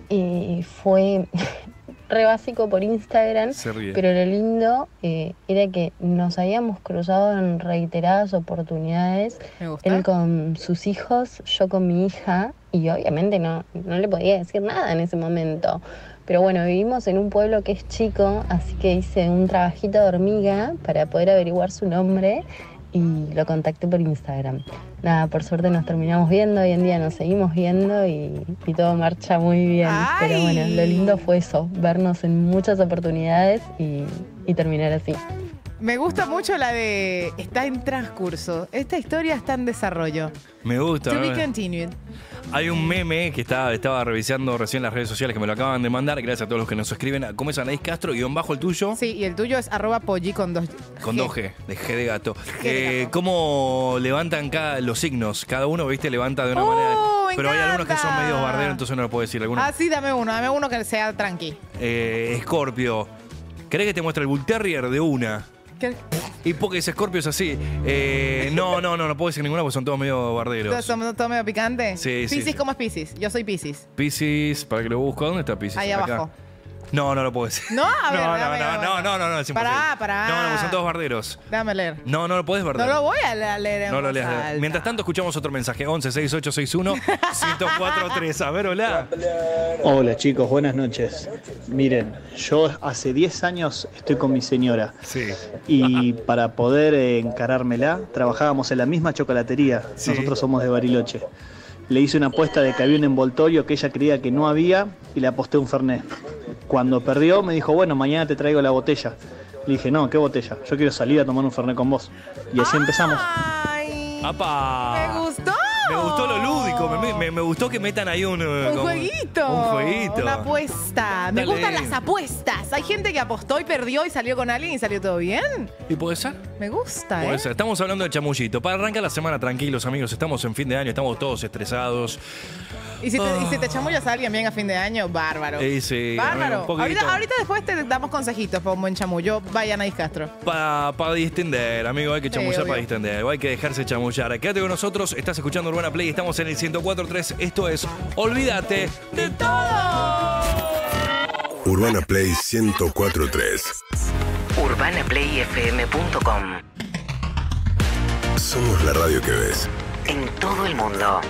S20: fue re básico por Instagram.
S2: Se ríe.
S20: Pero lo lindo era que nos habíamos cruzado en reiteradas oportunidades.
S3: Me gusta.
S20: Él con sus hijos, yo con mi hija. Y obviamente no le podía decir nada en ese momento. Pero bueno, vivimos en un pueblo que es chico, así que hice un trabajito de hormiga para poder averiguar su nombre y lo contacté por Instagram. Nada, por suerte nos terminamos viendo, hoy en día nos seguimos viendo y todo marcha muy bien.
S3: ¡Ay!
S20: Pero bueno, lo lindo fue eso, vernos en muchas oportunidades y terminar así.
S3: Me gusta mucho la de está en transcurso. Esta historia está en desarrollo.
S2: Me gusta.
S3: To be continued.
S2: Hay un meme que estaba revisando recién las redes sociales que me lo acaban de mandar. Gracias a todos los que nos escriben. ¿Cómo es Anaís Castro? _el tuyo.
S3: Sí, y el tuyo es @polli con 2G.
S2: Con 2G, de G de gato. ¿Cómo levantan los signos? Cada uno, viste, levanta de una manera. Pero hay algunos que son medios barderos, entonces no lo puedo decir. Algunos.
S3: Sí, dame uno que sea tranqui.
S2: Scorpio. ¿Querés que te muestre el Bull Terrier de una?
S3: ¿Qué?
S2: Y porque ese Scorpio es así. No puedo decir ninguna porque son todos medio barderos.
S3: ¿Son todos medio picantes?
S2: Sí,
S3: Piscis,
S2: sí.
S3: ¿cómo es Piscis? Yo soy Piscis.
S2: Piscis, para que lo busco. ¿Dónde está Piscis?
S3: Ahí
S2: Acá.
S3: abajo.
S2: No lo puedo decir.
S3: No, a ver,
S2: no, es imposible.
S3: Pará.
S2: No, porque son todos barderos.
S3: Déjame leer.
S2: No lo puedes bardear.
S3: No lo voy a leer en
S2: No lo
S3: voz
S2: leas.
S3: alta.
S2: Mientras tanto, escuchamos otro mensaje. 11 68 61 1043. A ver, hola.
S21: Hola chicos, buenas noches. Miren, yo hace 10 años estoy con mi señora.
S2: Sí.
S21: Y para poder encarármela, trabajábamos en la misma chocolatería.
S2: Sí.
S21: Nosotros somos de Bariloche. Le hice una apuesta de que había un envoltorio que ella creía que no había y le aposté un Fernet. Cuando perdió me dijo, bueno, mañana te traigo la botella. Le dije, no, ¿qué botella? Yo quiero salir a tomar un Fernet con vos. Y así empezamos.
S2: ¡Apa!
S3: ¡Me gustó!
S2: Me gustó lo lúdico. Me gustó que metan ahí un
S3: jueguito.
S2: Un jueguito.
S3: Una apuesta. Me gustan las apuestas. Hay gente que apostó y perdió y salió con alguien y salió todo bien.
S2: ¿Y puede ser?
S3: Me gusta,
S2: Puede ser. Estamos hablando de chamullito. Para arrancar la semana tranquilos, amigos. Estamos en fin de año, estamos todos estresados.
S3: Y si te chamullas a alguien bien a fin de año, bárbaro.
S2: Sí,
S3: bárbaro.
S2: amigo,
S3: Ahorita después te damos consejitos para un buen chamullo. Vayan a Anaís Castro.
S2: Para distender, amigo. Hay que chamullar para distender. Hay que dejarse chamullar. Quédate con nosotros. Estás escuchando Urbana Play. Estamos en el 104.3. Esto es Olvídate de todo.
S6: Urbana Play 104.3.
S8: UrbanaPlayFM.com.
S6: Somos la radio que ves.
S8: En todo el mundo.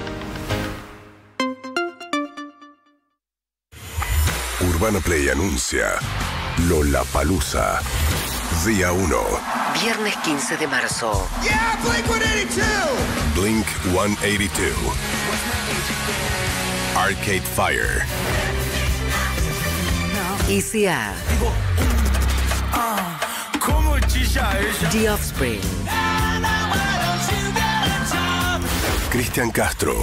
S6: Urbana Play anuncia Lollapalooza. Día 1.
S8: Viernes 15 de marzo.
S16: Yeah, Blink 182.
S6: Blink 182. Arcade Fire.
S8: ICA. The Offspring.
S6: Cristian Castro.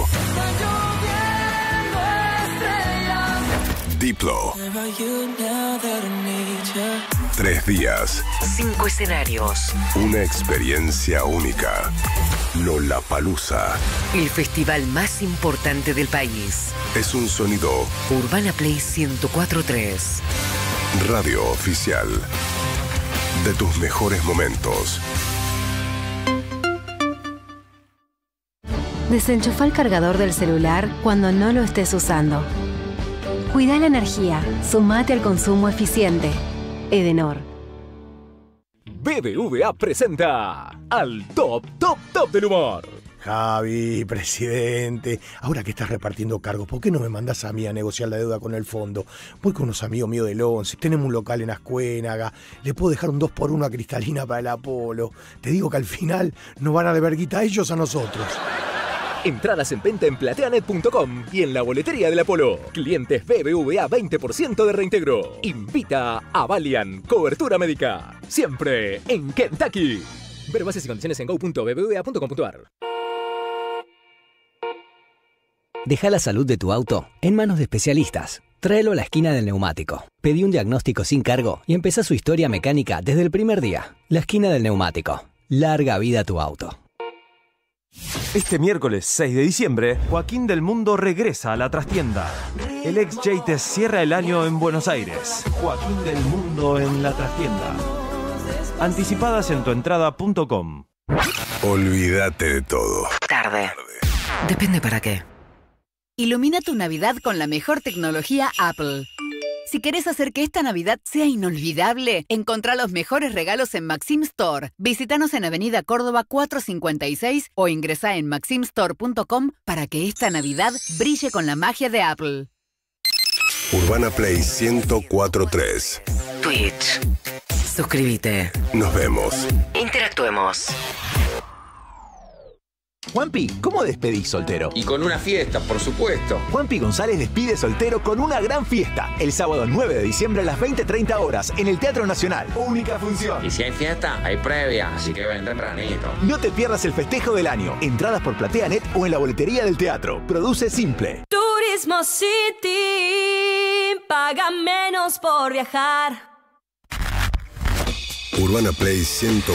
S6: Diplo. 3 días.
S8: 5 escenarios.
S6: Una experiencia única. Lollapalooza.
S8: El festival más importante del país.
S6: Es un sonido.
S8: Urbana Play 104.3.
S6: Radio oficial. De tus mejores momentos.
S1: Desenchufa el cargador del celular cuando no lo estés usando. Cuida la energía. Sumate al consumo eficiente. Edenor.
S22: BBVA presenta al top del humor.
S23: Javi, presidente, ahora que estás repartiendo cargos, ¿por qué no me mandás a mí a negociar la deuda con el fondo? Voy con unos amigos míos del 11, tenemos un local en Ascuénaga, le puedo dejar un 2x1 a Cristalina para el Apolo. Te digo que al final nos van a deber guita a ellos a nosotros.
S22: Entradas en venta en plateanet.com y en la boletería del Apolo. Clientes BBVA 20% de reintegro. Invita a Valiant Cobertura Médica. Siempre en Kentucky. Ver bases y condiciones en go.bbva.com.ar.
S24: Deja la salud de tu auto en manos de especialistas. Tráelo a la esquina del neumático. Pedí un diagnóstico sin cargo y empezá su historia mecánica desde el primer día. La esquina del neumático. Larga vida a tu auto.
S25: Este miércoles 6 de diciembre, Joaquín del Mundo regresa a la trastienda. El ex Yates cierra el año en Buenos Aires. Joaquín del Mundo en la trastienda. Anticipadas en tuentrada.com.
S6: Olvídate de todo.
S8: Tarde. Depende para qué.
S26: Ilumina tu Navidad con la mejor tecnología Apple. Si querés hacer que esta Navidad sea inolvidable, encontrá los mejores regalos en Maxim Store. Visítanos en Avenida Córdoba 456 o ingresá en maximstore.com para que esta Navidad brille con la magia de Apple.
S6: Urbana Play 104.3.
S8: Twitch. Suscríbete.
S6: Nos vemos.
S8: Interactuemos.
S27: Juanpi, ¿cómo despedís soltero?
S28: Y con una fiesta, por supuesto.
S27: Juanpi González despide soltero con una gran fiesta. El sábado 9 de diciembre a las 20:30 horas en el Teatro Nacional. Única función.
S28: Y si hay fiesta, hay previa, así que ven tempranito.
S27: No te pierdas el festejo del año. Entradas por PlateaNet o en la boletería del teatro. Produce Simple.
S29: Turismo City. Paga menos por viajar.
S6: Urbana Play 104.3.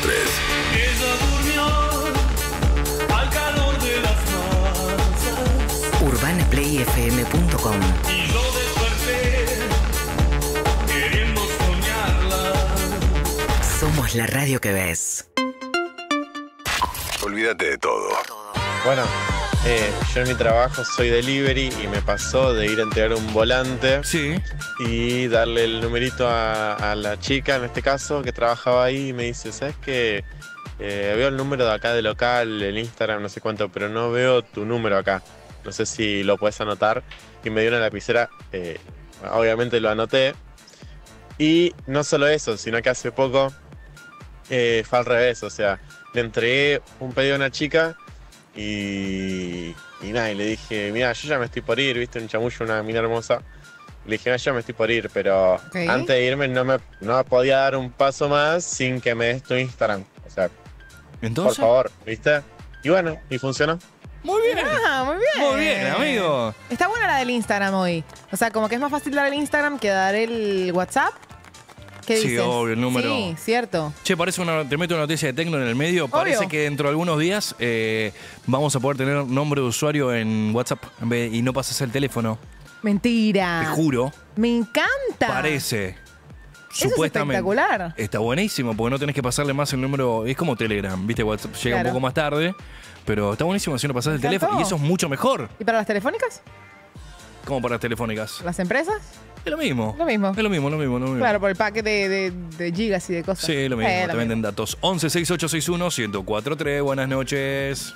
S8: UrbanaPlayFM.com.
S30: Y lo desperté, queriendo soñarla.
S8: Somos la radio que ves.
S6: Olvídate de todo.
S9: Bueno, yo en mi trabajo soy delivery y me pasó de ir a entregar un volante y darle el numerito a la chica, en este caso, que trabajaba ahí, y me dice, ¿sabes qué? Veo el número de acá del local, el Instagram, no sé cuánto, pero no veo tu número acá. No sé si lo puedes anotar. Y me dio una lapicera, obviamente lo anoté. Y no solo eso, sino que hace poco fue al revés. O sea, le entregué un pedido a una chica y nada, y le dije, mira, yo ya me estoy por ir, viste, un chamullo, una mina hermosa. Le dije, ya me estoy por ir, pero antes de irme no me podía dar un paso más sin que me des tu Instagram. O sea,
S2: ¿entonces?
S9: Por favor, ¿viste? Y bueno, y funcionó.
S2: Muy bien.
S3: Muy bien.
S2: Muy bien, amigo.
S3: Está buena la del Instagram hoy. O sea, como que es más fácil dar el Instagram que dar el WhatsApp. ¿Qué dices?
S2: Sí, obvio, el número.
S3: Sí, cierto.
S2: Che, te meto una noticia de Tecno en el medio.
S3: Obvio.
S2: Parece que dentro de algunos días vamos a poder tener nombre de usuario en WhatsApp y no pasas el teléfono.
S3: Mentira.
S2: Te juro.
S3: Me encanta.
S2: Parece.
S3: Eso
S2: Supuestamente.
S3: es espectacular.
S2: Está buenísimo porque no tenés que pasarle más el número. Es como Telegram, ¿viste? WhatsApp llega un poco más tarde. Pero está buenísimo si no pasás el teléfono. Y eso es mucho mejor.
S3: ¿Y para las telefónicas?
S2: ¿Cómo para las telefónicas?
S3: ¿Las empresas?
S2: Es lo mismo.
S3: Lo mismo.
S2: Es lo mismo.
S3: Claro, por el paquete de gigas y de cosas.
S2: Sí, lo mismo. Te
S3: lo
S2: venden datos. 116861-1043. Buenas noches.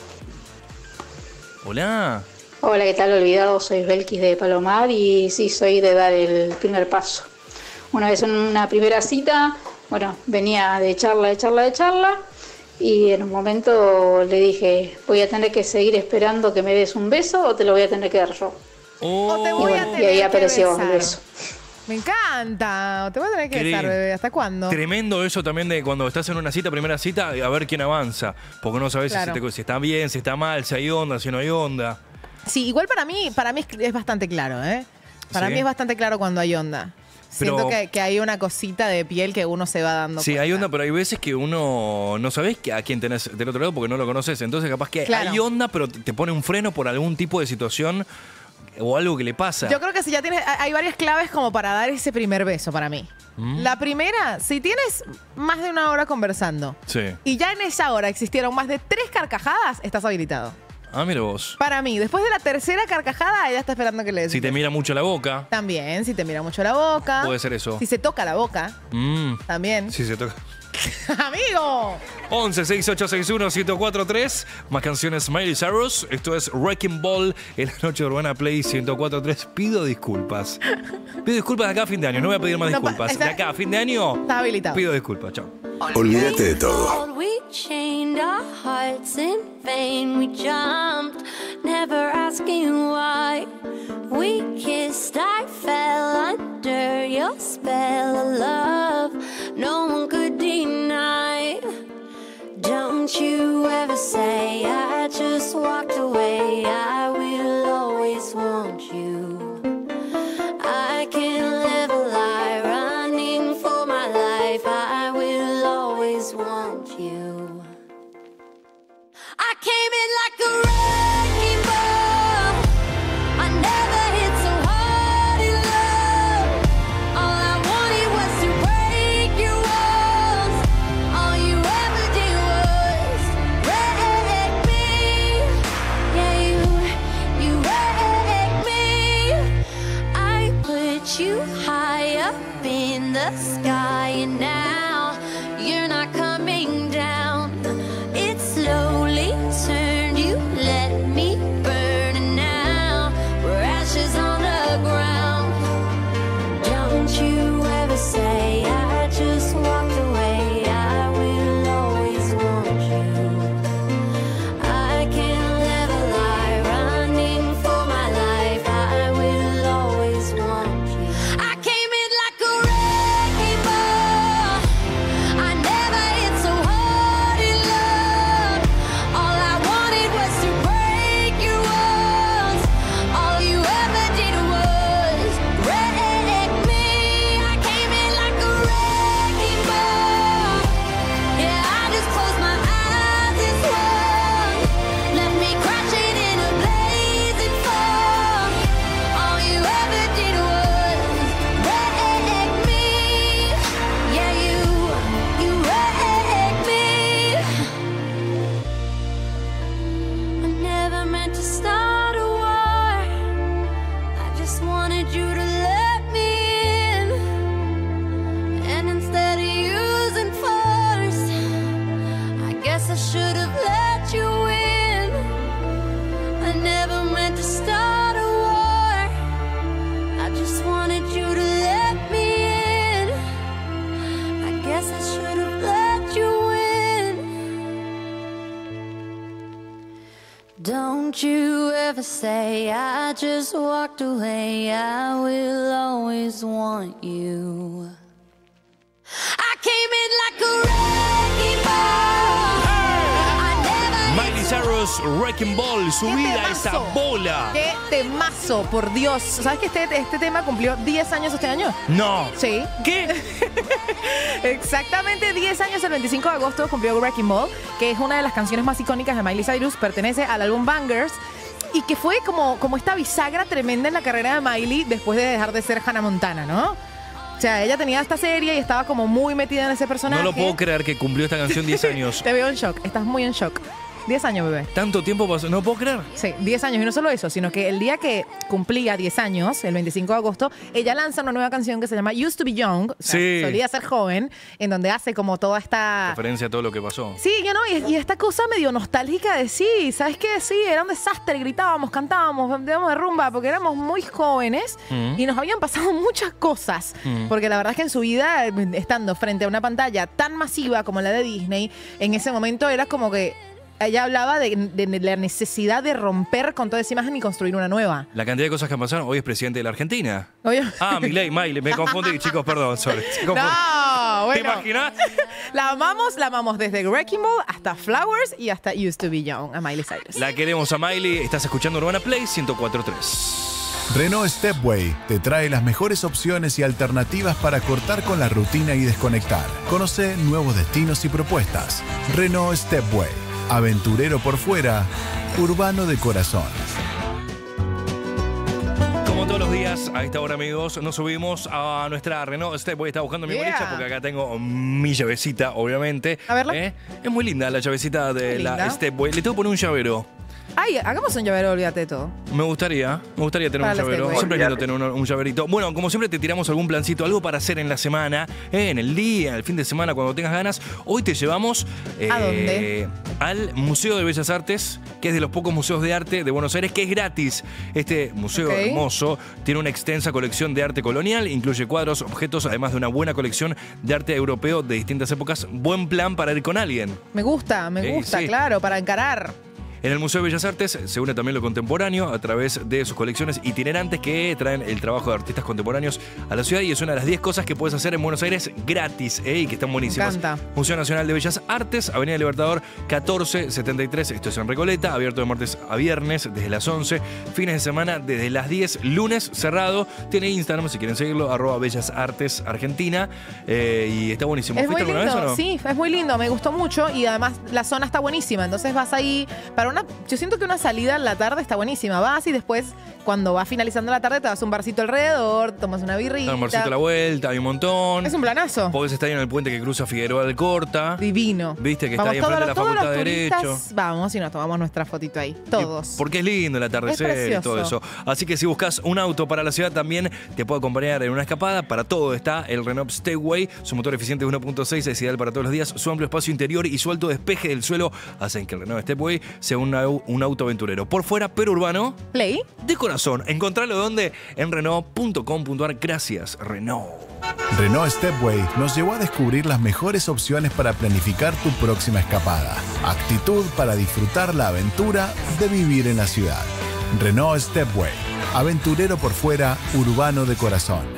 S2: Hola.
S31: Hola, ¿qué tal? Olvidado, soy Belkis de Palomar y sí, soy de dar el primer paso. Una vez en una primera cita, bueno, venía de charla y en un momento le dije, voy a tener que seguir esperando que me des un beso o te lo voy a tener que dar yo. Y ahí apareció el beso.
S3: Me encanta. Te voy a tener que besar, bebé. ¿Hasta cuándo?
S2: Tremendo eso también de cuando estás en una cita, primera cita, a ver quién avanza. Porque no sabes si está bien, si está mal, si hay onda, si no hay onda.
S3: Sí, igual para mí es bastante claro, ¿eh? Para mí es bastante claro cuando hay onda. Siento que hay una cosita de piel que uno se va dando
S2: Sí,
S3: cuenta.
S2: hay onda, pero hay veces que uno no sabés a quién tenés del otro lado porque no lo conoces. Entonces capaz que
S3: Claro.
S2: hay onda, pero te pone un freno por algún tipo de situación o algo que le pasa.
S3: Yo creo que si ya tienes, hay varias claves como para dar ese primer beso para mí. La primera, si tienes más de una hora conversando
S2: Sí.
S3: y ya en esa hora existieron más de 3 carcajadas, estás habilitado.
S2: Ah, mira vos.
S3: Para mí, después de la tercera carcajada, ella está esperando que le des.
S2: Si te mira mucho la boca,
S3: También, si te mira mucho la boca.
S2: puede ser eso.
S3: Si se toca la boca, también.
S2: Si se toca.
S3: ¡Amigo!
S2: 11-6861-1043. Más canciones Miley Cyrus. Esto es Wrecking Ball en la noche de Urbana Play 1043. Pido disculpas. Pido disculpas de acá a fin de año. No voy a pedir más
S3: No,
S2: disculpas. De acá a fin de año.
S3: Está habilitado.
S2: Pido disculpas. Chao.
S6: Olvídate de todo.
S29: We chained our hearts in vain. We jumped, never asking why. We kissed, I fell under your spell of love. No one could deny. Don't you ever say I just walked away. I will always want you. I can't live a lie running for my life. I will always want you. I came in like a wrecking ball. I never hit so hard in love. All I wanted was to break your walls. All you ever did was wreck me. Yeah, you wrecked me. I put you high up in the sky, and now you're not coming down. It slowly turned, you let me burn, and now we're ashes on the ground. Don't you ever say I just walked away. I will always want you. I can't live a lie running for my life. I will always want you. I came in like a wrecking ball. I never hit so hard in love. All I wanted was to break your walls. All you ever did was wreck me. I came in like a wrecking ball. Yeah, I just closed my eyes and swung. Left me crashing in a blazing fall. All you ever did was wreck me. Yeah, you wrecked me. I never meant to start a war. I just wanted you to let me in. And instead of using force, I guess I should have let you in. I never meant to start a war. I just wanted you to let me in. I guess I should have let you in. Don't you ever say I just walked away. I will always want you. I came in like a wrecking ball. I never
S2: Miley Cyrus, Wrecking Ball. Subida a esa bola.
S3: ¡Qué temazo, por Dios! ¿Sabes que este tema cumplió 10 años este año?
S2: No.
S3: Sí.
S2: ¿Qué?
S3: Exactamente 10 años, el 25 de agosto cumplió Wrecking Ball, que es una de las canciones más icónicas de Miley Cyrus, pertenece al álbum Bangers, y que fue como esta bisagra tremenda en la carrera de Miley después de dejar de ser Hannah Montana, ¿no? O sea, ella tenía esta serie y estaba como muy metida en ese personaje.
S2: No lo puedo creer que cumplió esta canción 10 años.
S3: Te veo en shock, estás muy en shock. 10 años, bebé.
S2: Tanto tiempo pasó, no puedo creer.
S3: Sí, 10 años. Y no solo eso, sino que el día que cumplía 10 años, el 25 de agosto, ella lanza una nueva canción que se llama Used to be Young, o sea,
S2: Sí.
S3: solía ser joven, en donde hace como toda esta...
S2: Referencia a todo lo que pasó.
S3: Sí, ya no, y esta cosa medio nostálgica de sí, ¿sabes qué? Sí, era un desastre, gritábamos, cantábamos, dábamos de rumba, porque éramos muy jóvenes y nos habían pasado muchas cosas. Porque la verdad es que en su vida, estando frente a una pantalla tan masiva como la de Disney, en ese momento era como que ella hablaba de la necesidad de romper con toda esa imagen y construir una nueva.
S2: La cantidad de cosas que pasaron. Hoy es presidente de la Argentina.
S3: Oye.
S2: Ah, Milei, me confundí, chicos, perdón, sorry.
S3: No, bueno.
S2: ¿Te imaginas?
S3: La amamos desde Wrecking Ball hasta Flowers y hasta Used to be Young, a Miley Cyrus.
S2: La queremos a Miley. Estás escuchando Urbana Play 1043.
S4: Renault Stepway te trae las mejores opciones y alternativas para cortar con la rutina y desconectar. Conoce nuevos destinos y propuestas. Renault Stepway, aventurero por fuera, urbano de corazón.
S2: Como todos los días, a esta hora, amigos, nos subimos a nuestra Renault Stepway. Está buscando mi bolilla porque acá tengo mi llavecita, obviamente.
S3: A verla.
S2: Es muy linda la llavecita de la Stepway. Le tengo que poner un llavero.
S3: Ay, hagamos un llavero, olvídate de todo.
S2: Me gustaría tener
S3: Para
S2: un
S3: la
S2: llavero.
S3: Stepway.
S2: Siempre es lindo tener un llaverito. Bueno, como siempre te tiramos algún plancito, algo para hacer en la semana, en el día, en el fin de semana, cuando tengas ganas. Hoy te llevamos
S3: ¿A dónde?
S2: al Museo de Bellas Artes, que es de los pocos museos de arte de Buenos Aires, que es gratis. Este museo hermoso tiene una extensa colección de arte colonial, incluye cuadros, objetos, además de una buena colección de arte europeo de distintas épocas. Buen plan para ir con alguien.
S3: Me gusta,
S2: Sí.
S3: claro, para encarar.
S2: En el Museo de Bellas Artes se une también lo contemporáneo a través de sus colecciones itinerantes que traen el trabajo de artistas contemporáneos a la ciudad, y es una de las 10 cosas que puedes hacer en Buenos Aires gratis y que están buenísimas.
S3: Me encanta.
S2: Museo Nacional de Bellas Artes, Avenida Libertador 1473, esto es en Recoleta, abierto de martes a viernes desde las 11, fines de semana desde las 10, lunes cerrado. Tiene Instagram si quieren seguirlo, @bellasartesargentina, y está buenísimo.
S3: Es muy
S2: ¿Fuiste alguna
S3: lindo,
S2: vez o no?
S3: sí, es muy lindo, me gustó mucho y además la zona está buenísima, entonces vas ahí para yo siento que una salida en la tarde está buenísima, vas y después cuando va finalizando la tarde te vas a un barcito alrededor, tomas una birrita.
S2: Un barcito a la vuelta, hay un montón.
S3: Es un planazo.
S2: Podés estar ahí en el puente que cruza Figueroa del Corta.
S3: Divino.
S2: Viste que
S3: Vamos,
S2: está ahí enfrente de la
S3: todos
S2: Facultad
S3: los
S2: de Derecho.
S3: turistas vamos y nos tomamos nuestra fotito ahí, todos.
S2: Porque es lindo el atardecer y todo eso. Así que si buscas un auto para la ciudad también te puede acompañar en una escapada. Para todo está el Renault Stepway. Su motor eficiente de 1.6 es ideal para todos los días. Su amplio espacio interior y su alto despeje del suelo hacen que el Renault Stepway sea un auto aventurero. Por fuera, pero urbano.
S3: Play.
S2: De corazón. Encontralo donde en Renault.com.ar. Gracias, Renault.
S4: Renault Stepway nos llevó a descubrir las mejores opciones para planificar tu próxima escapada. Actitud para disfrutar la aventura de vivir en la ciudad. Renault Stepway, aventurero por fuera, urbano de corazón.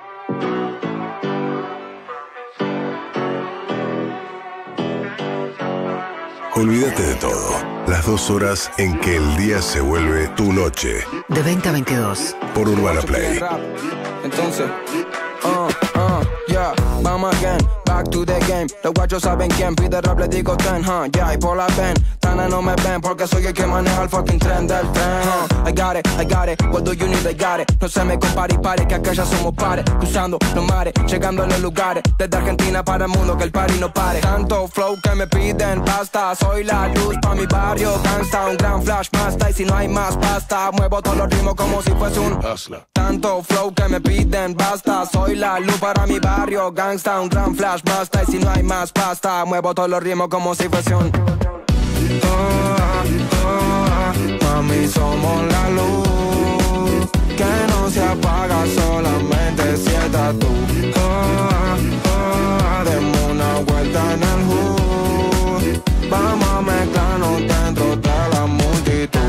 S6: Olvídate de todo. Las 2 horas en que el día se vuelve tu noche.
S8: De 20 a 22.
S6: Por Urbana Play.
S5: Entonces, yeah, vamos again, back to the game. Los guachos saben quién pide rap, le digo ten, yeah, y por la ven, Tana no me ven porque soy el que maneja el fucking tren del tren, I got it, what do you need, I got it. No se me compare y pare, que acá ya somos pares, cruzando los mares, llegando a los lugares, desde Argentina para el mundo, que el party no pare. Tanto flow que me piden basta, soy la luz pa' mi barrio, gangsta, un gran flash basta, y si no hay más pasta, muevo todos los ritmos como si fuese un hustler. Tanto flow que me piden basta, soy la luz para mi barrio, gangsta, un gran flash basta, y si no hay más pasta, muevo todos los ritmos como si fuese un mami, somos la luz que no se apaga, solamente si estás tú. Demos una vuelta en el hood, vamos a mezclarnos dentro de la multitud.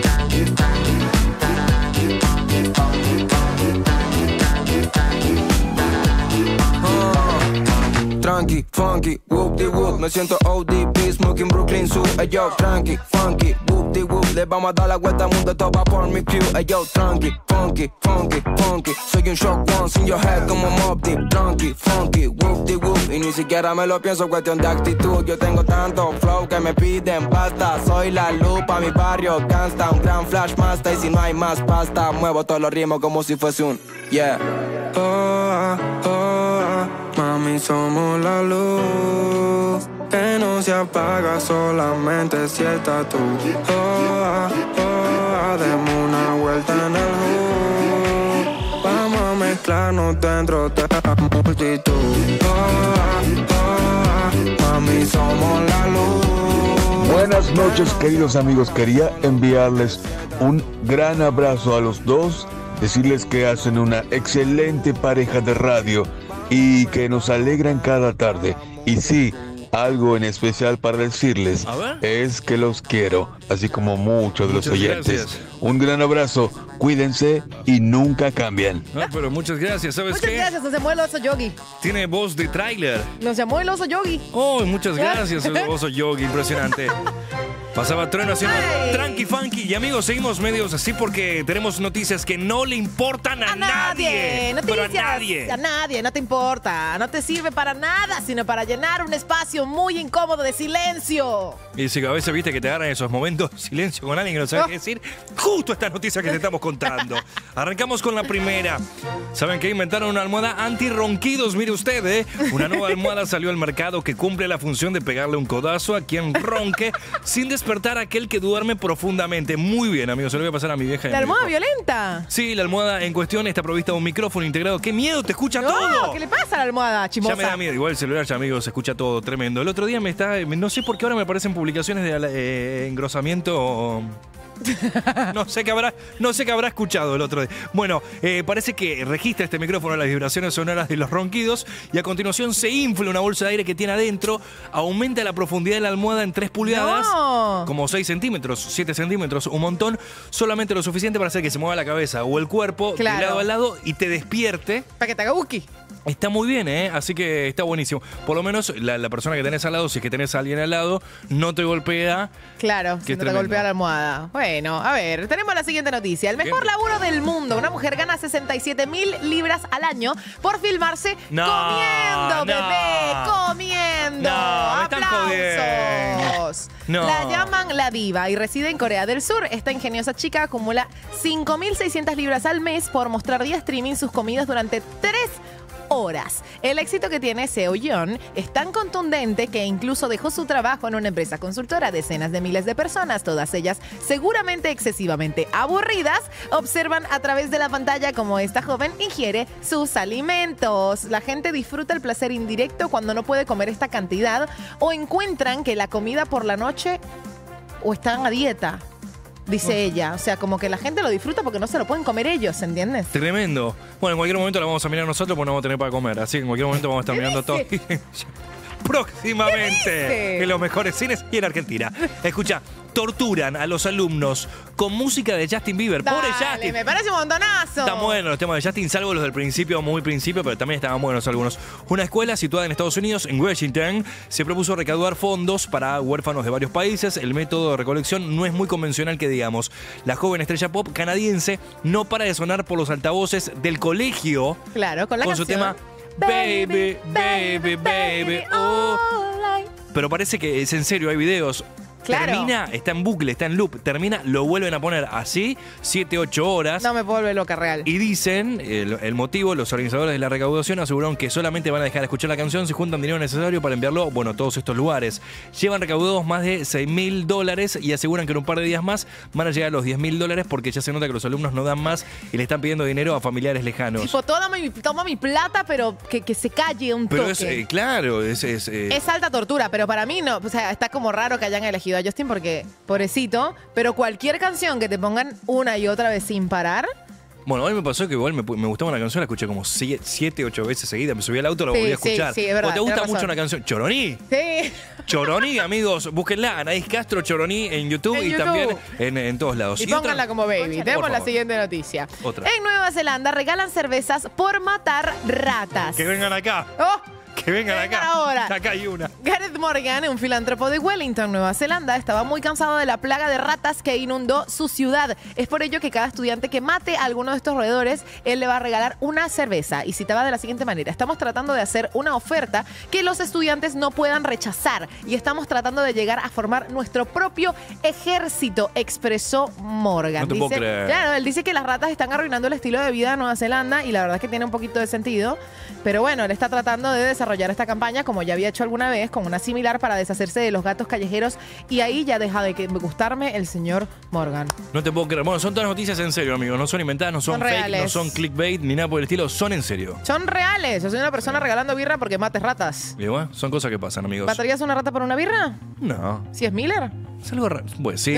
S5: Tranqui, funky, whoop-de-whoop. Me siento ODB, smoking Brooklyn Zoo. Ey yo, tranqui, funky, whoop-de-whoop. Le vamos a dar la vuelta al mundo, todo va por mi crew. Ey yo, tranqui, funky, funky, funky. Soy un shock once in your head como Mobb Deep. Tranqui, funky, whoop-de-whoop. Y ni siquiera me lo pienso, cuestión de actitud. Yo tengo tanto flow que me piden basta. Soy la luz pa' mi barrio, gangsta, un gran flash master. Y si no hay más pasta, muevo todos los ritmos como si fuese un yeah. Mami, somos la luz que no se apaga, solamente si estás tú. Demos una vuelta en el hood, vamos a mezclarnos dentro de la multitud. Mami, somos la luz.
S7: Buenas noches, queridos amigos. Quería enviarles un gran abrazo a los dos, decirles que hacen una excelente pareja de radio y que nos alegran cada tarde. Y sí, algo en especial para decirles es que los quiero, así como muchos de los oyentes.
S2: Gracias.
S7: Un gran abrazo, cuídense y nunca cambien.
S2: No, pero muchas gracias, ¿sabes
S3: Muchas
S2: qué?
S3: gracias, nos llamó el oso Yogi.
S2: Tiene voz de tráiler.
S3: Nos llamó el oso Yogi.
S2: Oh, muchas gracias, el oso Yogi, impresionante. Pasaba Trueno haciendo tranqui funky. Y amigos, seguimos medios así porque tenemos noticias que no le importan a nadie.
S3: Noticias,
S2: pero a nadie.
S3: A nadie, no te importa. No te sirve para nada, sino para llenar un espacio muy incómodo de silencio.
S2: Y si a veces viste que te agarran esos momentos silencio con alguien que no sabe qué decir, justo estas noticias que te estamos contando. Arrancamos con la primera. ¿Saben que inventaron una almohada anti-ronquidos? Mire usted, ¿eh? Una nueva almohada salió al mercado que cumple la función de pegarle un codazo a quien ronque sin despertar a aquel que duerme profundamente. Muy bien, amigos, se lo voy a pasar a mi vieja.
S3: ¿La almohada violenta?
S2: Sí, la almohada en cuestión está provista de un micrófono integrado. ¡Qué miedo! ¡Te escucha todo!
S3: ¿Qué le pasa a la almohada, chimosa?
S2: Ya me da miedo. Igual el celular, ya, amigos, se escucha todo tremendo. El otro día no sé por qué ahora me aparecen publicaciones de engrosamiento. No sé qué habrá escuchado el otro día. Bueno, parece que registra este micrófono las vibraciones sonoras de los ronquidos y a continuación se infla una bolsa de aire que tiene adentro, aumenta la profundidad de la almohada en 3 pulgadas, como 6 centímetros, 7 centímetros, un montón, solamente lo suficiente para hacer que se mueva la cabeza o el cuerpo de lado a lado y te despierte.
S3: Para que te haga buki.
S2: Está muy bien, ¿eh? Así que está buenísimo. Por lo menos la persona que tenés al lado, si es que tenés a alguien al lado, no te golpea.
S3: Claro, si no te golpea la almohada. Bueno, a ver, tenemos la siguiente noticia. El mejor laburo del mundo. Una mujer gana 67.000 libras al año por filmarse comiendo, bebé, comiendo.
S2: No, me están
S3: ¡Aplausos!
S2: No.
S3: La llaman la diva y reside en Corea del Sur. Esta ingeniosa chica acumula 5.600 libras al mes por mostrar vía streaming sus comidas durante 3 horas. El éxito que tiene Seo Yeon es tan contundente que incluso dejó su trabajo en una empresa consultora. Decenas de miles de personas, todas ellas seguramente excesivamente aburridas, observan a través de la pantalla cómo esta joven ingiere sus alimentos. La gente disfruta el placer indirecto cuando no puede comer esta cantidad o encuentran que la comida por la noche o están a dieta. Dice ella, o sea, como que la gente lo disfruta porque no se lo pueden comer ellos, ¿entiendes?
S2: Tremendo. Bueno, en cualquier momento la vamos a mirar nosotros porque no vamos a tener para comer. Así que en cualquier momento vamos a estar mirando todo. Próximamente en los mejores cines y en Argentina. Escucha, torturan a los alumnos con música de Justin Bieber.
S3: Dale,
S2: ¡pobre Justin!
S3: Me parece un montonazo.
S2: Están buenos los temas de Justin, salvo los del principio, muy principio, pero también estaban buenos algunos. Una escuela situada en Estados Unidos, en Washington, se propuso recaudar fondos para huérfanos de varios países. El método de recolección no es muy convencional que digamos. La joven estrella pop canadiense no para de sonar por los altavoces del colegio.
S3: Claro, con la
S2: su tema Baby, baby, baby, oh. Pero parece que es en serio, hay videos.
S3: Claro.
S2: Termina, está en bucle, está en loop. Termina, lo vuelven a poner así, 7, 8 horas.
S3: No me puedo volver loca, real.
S2: Y dicen, el motivo, los organizadores de la recaudación aseguraron que solamente van a dejar de escuchar la canción si juntan dinero necesario para enviarlo, bueno, a todos estos lugares. Llevan recaudados más de $6.000 y aseguran que en un par de días más van a llegar a los $10.000 porque ya se nota que los alumnos no dan más y le están pidiendo dinero a familiares lejanos.
S3: Tipo, toma mi plata, pero que se calle un
S2: pero
S3: toque.
S2: Es, claro, es
S3: alta tortura, pero para mí no, o sea, está como raro que hayan elegido a Justin porque, pobrecito, pero cualquier canción que te pongan una y otra vez sin parar.
S2: Bueno, a mí me pasó que igual me gustaba una canción, la escuché como 7, 8 veces seguidas, me subí al auto, la volví a escuchar.
S3: Sí, es verdad.
S2: ¿O te gusta mucho una canción? ¿Choroní?
S3: Sí.
S2: Choroní, amigos, búsquenla, Anaís Castro Choroní en YouTube y también en todos lados.
S3: Y pónganla como baby. Tenemos la siguiente noticia.
S2: Otra.
S3: En Nueva Zelanda regalan cervezas por matar ratas.
S2: Que vengan acá.
S3: ¡Oh!
S2: Que vengan acá.
S3: Ahora.
S2: Acá hay una.
S3: Gareth Morgan, un filántropo de Wellington, Nueva Zelanda, estaba muy cansado de la plaga de ratas que inundó su ciudad. Es por ello que cada estudiante que mate a alguno de estos roedores, él le va a regalar una cerveza. Y citaba de la siguiente manera: estamos tratando de hacer una oferta que los estudiantes no puedan rechazar. Y estamos tratando de llegar a formar nuestro propio ejército, expresó Morgan.
S2: No te puedo creer.
S3: Claro, él dice que las ratas están arruinando el estilo de vida de Nueva Zelanda y la verdad es que tiene un poquito de sentido. Pero bueno, él está tratando de desarrollar esta campaña, como ya había hecho alguna vez, con una similar para deshacerse de los gatos callejeros. Y ahí ya deja de gustarme el señor Morgan.
S2: No te puedo creer. Bueno, son todas noticias en serio, amigos. No son inventadas, no son fake,
S3: reales.
S2: no son clickbait, ni nada por el estilo. Son en serio.
S3: Son reales. Yo soy una persona regalando birra porque mates ratas.
S2: Y bueno, son cosas que pasan, amigos.
S3: ¿Matarías una rata por una birra?
S2: No.
S3: ¿Si es Miller?
S2: Salgo bueno, sí.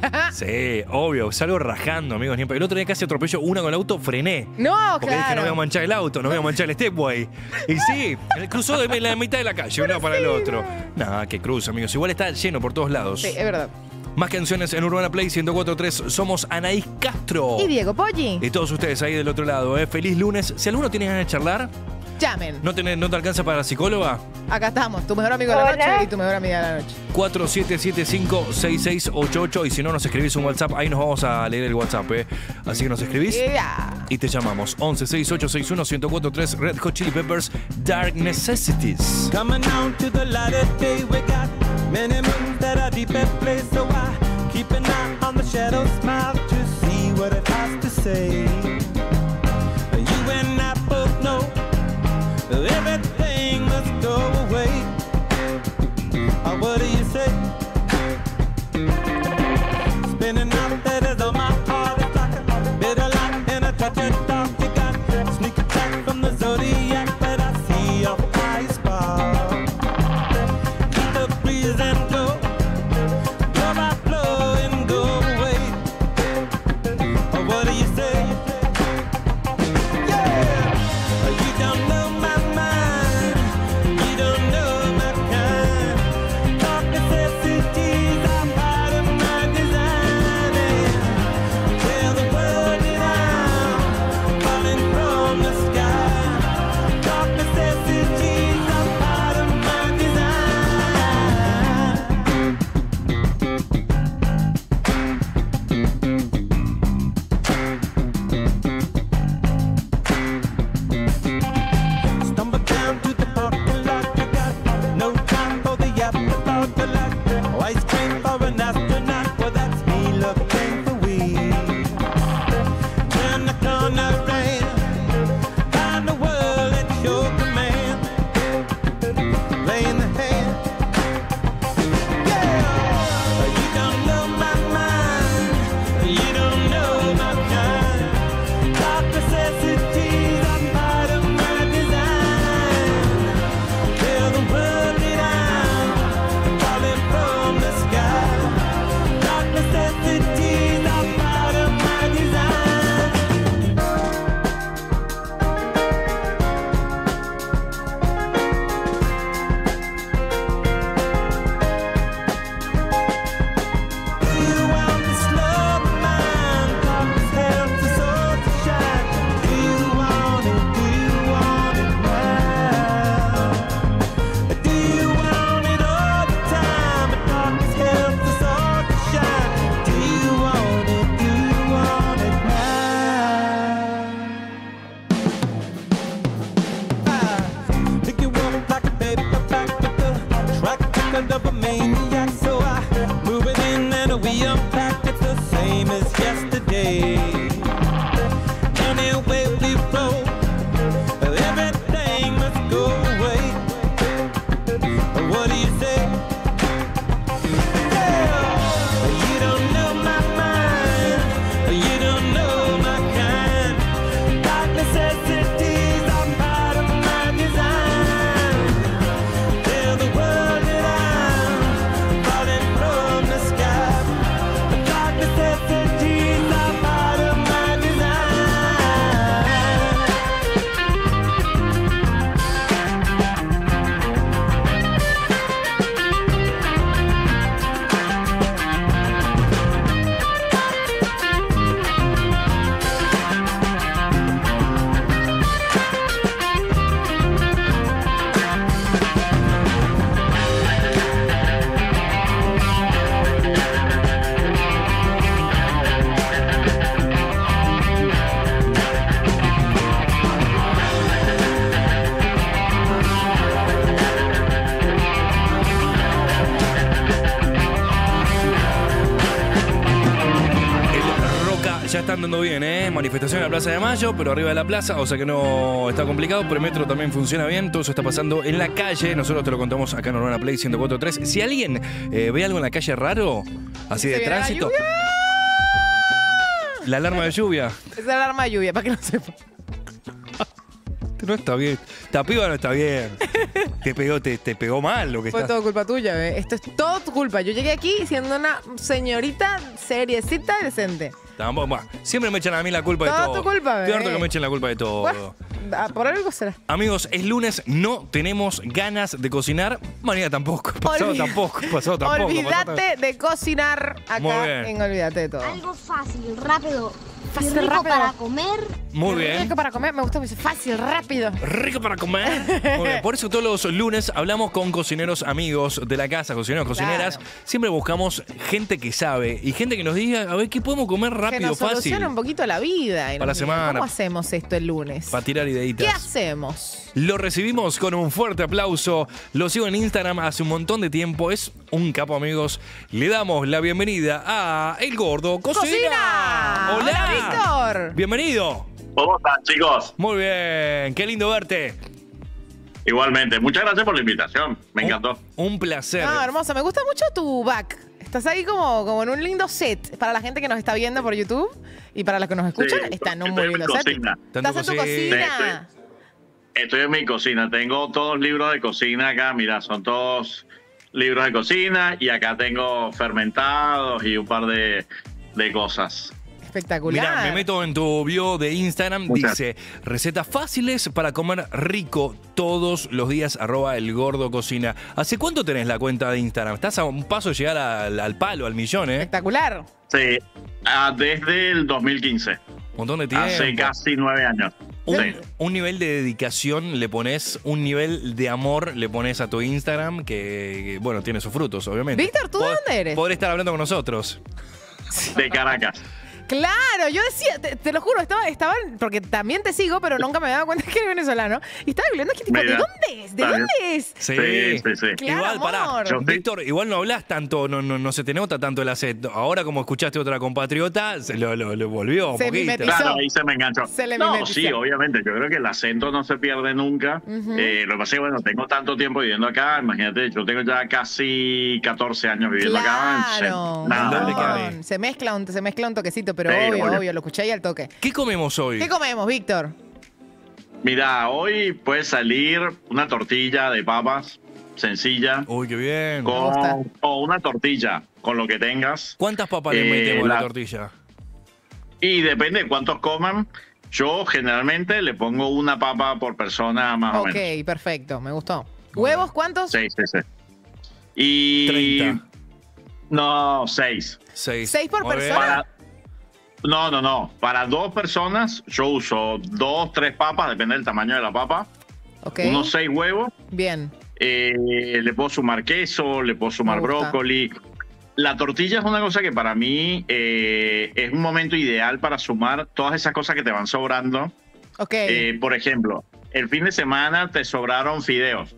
S2: Sí, obvio. Salgo rajando, amigos. El otro día casi atropello una con el auto, frené.
S3: No,
S2: porque dije, no voy a manchar el auto, no voy a manchar el stepway. Y sí, cruzó de la mitad de la calle, uno para el otro. Nada, que cruz, amigos. Igual está lleno por todos lados.
S3: Sí, es verdad.
S2: Más canciones en Urbana Play 104.3. Somos Anaís Castro.
S3: Y Diego Poggi.
S2: Y todos ustedes ahí del otro lado, ¿eh? Feliz lunes. Si alguno tiene ganas de charlar,
S3: Llamen.
S2: ¿No te alcanza para la psicóloga?
S3: Acá estamos, tu mejor amigo de la noche y tu mejor amiga de la noche.
S2: 4775-6688 y si no nos escribís un WhatsApp, ahí nos vamos a leer el WhatsApp, Así que nos escribís y te llamamos 116861-1043 Red Hot Chili Peppers Dark Necessities.
S10: Coming down to the light of day, we got many moons that are deep at play, so I keep an eye on the shadow smile to see what it has to say. You and I both know everything must go away. What do you say? Spinning out letters on my heart, it's like a bitter light and a touch of dark. You got sneak attack from the zodiac, but I see your eyes spark. Keep the breeze and go, blow by blow and go away. What do you say? Yeah, you don't know my mind, you don't know my kind. Dark necessities are part of my design. Tell the world that I'm falling from the sky. Dark necessities are part of my design. Stumble down to the parking lot. You got no time for the afterthought. The light, ice cream for an astronaut. Well, that's me looking for weed. Turn the corner and find the world at your command. Playing the hand. Yeah, you don't know my mind. You don't know my kind. Dark necessities are part of my design. Tell the world that I'm falling from the sky. Dark necessities are part of my design. Do you want this love of mine? Darkness helps us all to shine. Do you want it? Do you want it now? Do you want it all the time? But darkness helps us all to shine. Do you want it? Do you want it now? Pick you up like a paperback with the track record of a maniac. So I move it in and we unpack. It's the same as yesterday. Anyway we roll, everything must go away. What do you say? Yeah, you don't know my mind, you don't know my kind. Dark necessities are part of my design. Tell the world that I'm falling from the sky. Dark necessities are part of my design.
S2: El Roca ya está andando bien, Manifestación en la Plaza de Mayo, pero arriba de la plaza, o sea que no está complicado. Pero el metro también funciona bien, todo eso está pasando en la calle. Nosotros te lo contamos acá en Urbana Play 104.3. Si alguien ve algo en la calle raro, así de
S3: ¿Se viene la
S2: tránsito,
S3: lluvia?
S2: la alarma de lluvia.
S3: Es la alarma de lluvia, para que no sepa.
S2: No está bien. Esta piba no está bien. Te pegó mal lo que
S3: Fue
S2: está.
S3: todo culpa tuya, ¿ves? Esto es todo tu culpa. Yo llegué aquí siendo una señorita seriecita y decente.
S2: Tampoco, bah, siempre me echan a mí la culpa de
S3: Todo
S2: todo.
S3: tu culpa,
S2: Estoy harto
S3: bebé.
S2: que me echen la culpa de todo.
S3: Bueno, por algo será.
S2: Amigos, es lunes, no tenemos ganas de cocinar. Mañana tampoco, pasado tampoco, pasado tampoco.
S3: Olvídate de cocinar
S2: Muy
S3: acá
S2: bien.
S3: en Olvídate de todo.
S11: Algo fácil, rápido
S3: Fácil,
S11: rico
S3: rápido.
S11: para comer.
S2: Muy bien.
S3: Rico para comer, me gusta, me dice fácil, rápido.
S2: Rico para comer. Muy bien. Por eso todos los lunes hablamos con cocineros amigos de la casa, cocineros, cocineras. Siempre buscamos gente que sabe y gente que nos diga, a ver, ¿qué podemos comer
S3: Que
S2: rápido,
S3: nos
S2: fácil?
S3: soluciona un poquito la vida. y
S2: Para
S3: nos
S2: la
S3: diga,
S2: semana.
S3: ¿Cómo hacemos esto el lunes?
S2: Para tirar ideitas.
S3: ¿Qué hacemos?
S2: Lo recibimos con un fuerte aplauso. Lo sigo en Instagram hace un montón de tiempo. Es un capo, amigos. Le damos la bienvenida a El Gordo Cocina. Hola.
S3: Hola, Víctor.
S2: Bienvenido.
S12: ¿Cómo están, chicos?
S2: Muy bien. Qué lindo verte.
S12: Igualmente. Muchas gracias por la invitación. Me encantó.
S2: Un placer.
S3: No, hermoso. Me gusta mucho tu back. Estás ahí como en un lindo set. Para la gente que nos está viendo por YouTube y para los que nos escuchan, está en un muy lindo set. Estás en tu cocina.
S12: Estoy en mi cocina. Tengo todos libros de cocina acá. Mira, son todos libros de cocina y acá tengo fermentados y un par de cosas.
S3: Espectacular.
S2: Mira, me meto en tu bio de Instagram, dice recetas fáciles para comer rico todos los días, @elgordococina. ¿Hace cuánto tenés la cuenta de Instagram? Estás a un paso de llegar al palo, al millón, ¿eh?
S3: Espectacular.
S12: Sí, desde el 2015.
S2: Un montón de tiempo.
S12: Hace casi 9 años.
S2: Un nivel de dedicación le pones, un nivel de amor le pones a tu Instagram que, bueno, tiene sus frutos, obviamente.
S3: Víctor, ¿tú de dónde eres?
S2: Poder estar hablando con nosotros.
S12: De Caracas.
S3: Claro, yo decía, te lo juro, estaba, porque también te sigo, pero nunca me había dado cuenta que eres venezolano. Y estaba viendo que tipo, ¿de dónde es? ¿De dónde es?
S2: Sí.
S3: Claro,
S2: Igual, pará.
S3: amor.
S2: Víctor, igual no hablas tanto, no se te nota tanto el acento. Ahora, como escuchaste otra compatriota, se lo volvió un poquito.
S12: Claro, ahí se me enganchó. No,
S3: mimetizó.
S12: sí, obviamente. Yo creo que el acento no se pierde nunca.
S3: Ujú.
S12: Lo que pasa es que, bueno, tengo tanto tiempo viviendo acá. Imagínate, yo tengo ya casi 14 años viviendo acá.
S3: Claro,
S12: Nada.
S3: se mezcla un toquecito, pero
S12: Sí,
S3: obvio,
S12: obvio.
S3: lo escuché ahí al toque.
S2: ¿Qué comemos hoy?
S3: ¿Qué comemos, Víctor?
S12: Mira, hoy puede salir una tortilla de papas sencilla.
S2: Uy, qué bien.
S12: O una tortilla, con lo que tengas.
S2: ¿Cuántas papas le metemos a la tortilla?
S12: Y depende de cuántos coman. Yo generalmente le pongo una papa por persona más o menos.
S3: Ok, perfecto, me gustó. ¿Huevos cuántos?
S12: 6. Y
S2: 30.
S12: No, 6.
S3: 6 por persona.
S12: No. Para 2 personas yo uso 2, 3 papas, depende del tamaño de la papa.
S3: Ok.
S12: Unos 6 huevos.
S3: Bien.
S12: Le puedo sumar queso, le puedo sumar
S3: Me gusta.
S12: brócoli. La tortilla es una cosa que para mí es un momento ideal para sumar todas esas cosas que te van sobrando.
S3: Ok.
S12: Por ejemplo, el fin de semana te sobraron fideos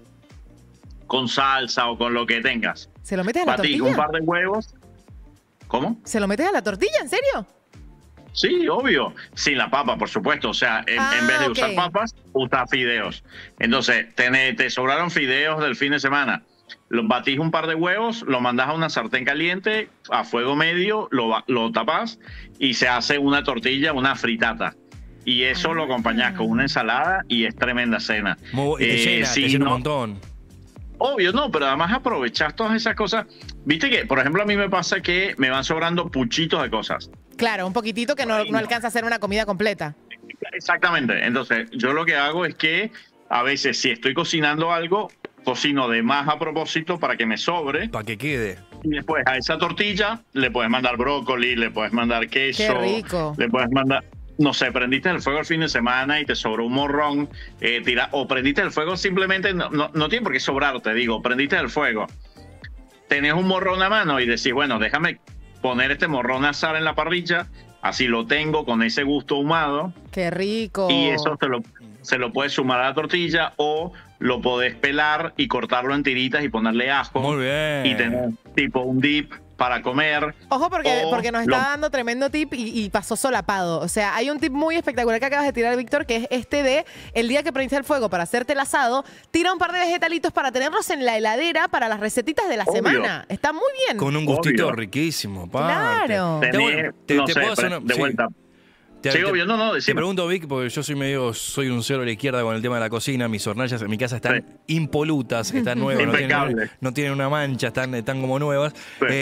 S12: con salsa o con lo que tengas.
S3: ¿Se lo metes a la
S12: Batís
S3: tortilla?
S12: un par de huevos. ¿Cómo?
S3: ¿Se lo metes a la tortilla? ¿En serio?
S12: Sí, obvio. Sin la papa, por supuesto. O sea, en vez de usar papas, usa fideos. Entonces, te sobraron fideos del fin de semana. Los batís un par de huevos, lo mandás a una sartén caliente, a fuego medio, lo tapas y se hace una tortilla, una fritata. Y eso lo acompañás con una ensalada y es tremenda cena.
S2: Y te llena un montón.
S12: Obvio, no, pero además aprovechás todas esas cosas. Viste que, por ejemplo, a mí me pasa que me van sobrando puchitos de cosas.
S3: Claro, un poquitito que no alcanza a hacer una comida completa.
S12: Exactamente. Entonces, yo lo que hago es que a veces si estoy cocinando algo, cocino de más a propósito para que me sobre.
S2: Para que quede.
S12: Y después a esa tortilla le puedes mandar brócoli, le puedes mandar queso.
S3: Qué rico.
S12: Le puedes mandar... No sé, prendiste el fuego el fin de semana y te sobró un morrón, o prendiste el fuego simplemente, no tiene por qué sobrar, te digo, prendiste el fuego. Tenés un morrón a mano y decís, bueno, déjame poner este morrón a asar en la parrilla, así lo tengo con ese gusto ahumado.
S3: Qué rico.
S12: Y eso se lo puedes sumar a la tortilla o lo podés pelar y cortarlo en tiritas y ponerle ajo.
S2: Muy bien.
S12: Y tener tipo un dip para comer.
S3: Ojo, porque nos está
S12: lo-
S3: dando tremendo tip y pasó solapado. O sea, hay un tip muy espectacular que acabas de tirar, Víctor, que es este de el día que prendiste el fuego para hacerte el asado, tira un par de vegetalitos para tenerlos en la heladera para las recetitas de la
S12: Obvio.
S3: semana. Está muy bien.
S2: Con un gustito
S12: Obvio.
S2: riquísimo, aparte.
S3: Claro.
S12: No sé,
S2: puedo hacer
S12: de vuelta. Sí, obvio, no,
S2: Te
S12: decime.
S2: pregunto, Vic, porque yo soy un cero a la izquierda con el tema de la cocina. Mis hornallas en mi casa están impolutas, están nuevas,
S12: Impecable.
S2: no tienen una mancha, están como nuevas.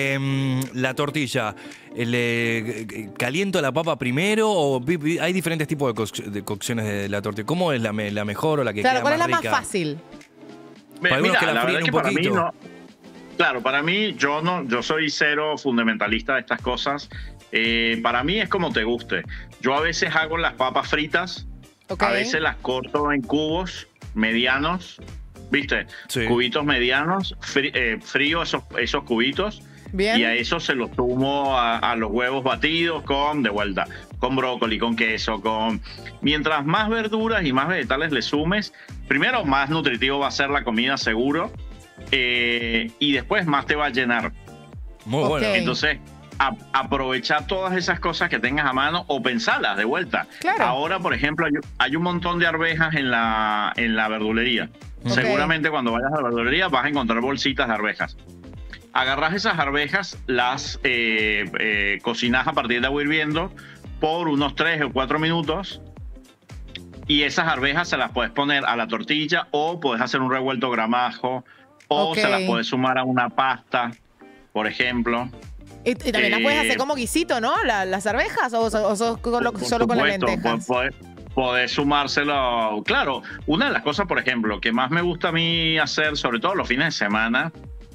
S2: La tortilla, ¿caliento la papa primero o hay diferentes tipos de cocciones de la tortilla? ¿Cómo es la mejor o la que
S3: Claro,
S2: queda
S3: ¿cuál es la
S2: más rica?
S3: más fácil?
S2: Para algunos que la
S12: verdad
S2: fríen
S12: es que
S2: un
S12: para mí
S2: poquito.
S12: no. Claro, para mí yo soy cero fundamentalista de estas cosas. Para mí es como te guste. Yo a veces hago las papas fritas, a veces las corto en cubos medianos, ¿viste? Cubitos medianos, frío esos cubitos.
S3: Bien.
S12: Y a eso se los sumo a los huevos batidos con brócoli, con queso, Mientras más verduras y más vegetales le sumes, primero más nutritivo va a ser la comida seguro, y después más te va a llenar.
S2: Muy bueno.
S12: Entonces, aprovechar todas esas cosas que tengas a mano o pensarlas de vuelta.
S3: Claro.
S12: Ahora, por ejemplo, hay un montón de arvejas en la verdulería. Seguramente cuando vayas a la verdulería vas a encontrar bolsitas de arvejas. Agarras esas arvejas, las cocinas a partir de agua hirviendo por unos 3 o 4 minutos, y esas arvejas se las puedes poner a la tortilla o puedes hacer un revuelto gramajo o se las puedes sumar a una pasta, por ejemplo.
S3: Y también las puedes hacer como guisito, ¿no? Las arvejas, o solo con las lentejas.
S12: Podés sumárselo. Claro, una de las cosas, por ejemplo, que más me gusta a mí hacer, sobre todo los fines de semana,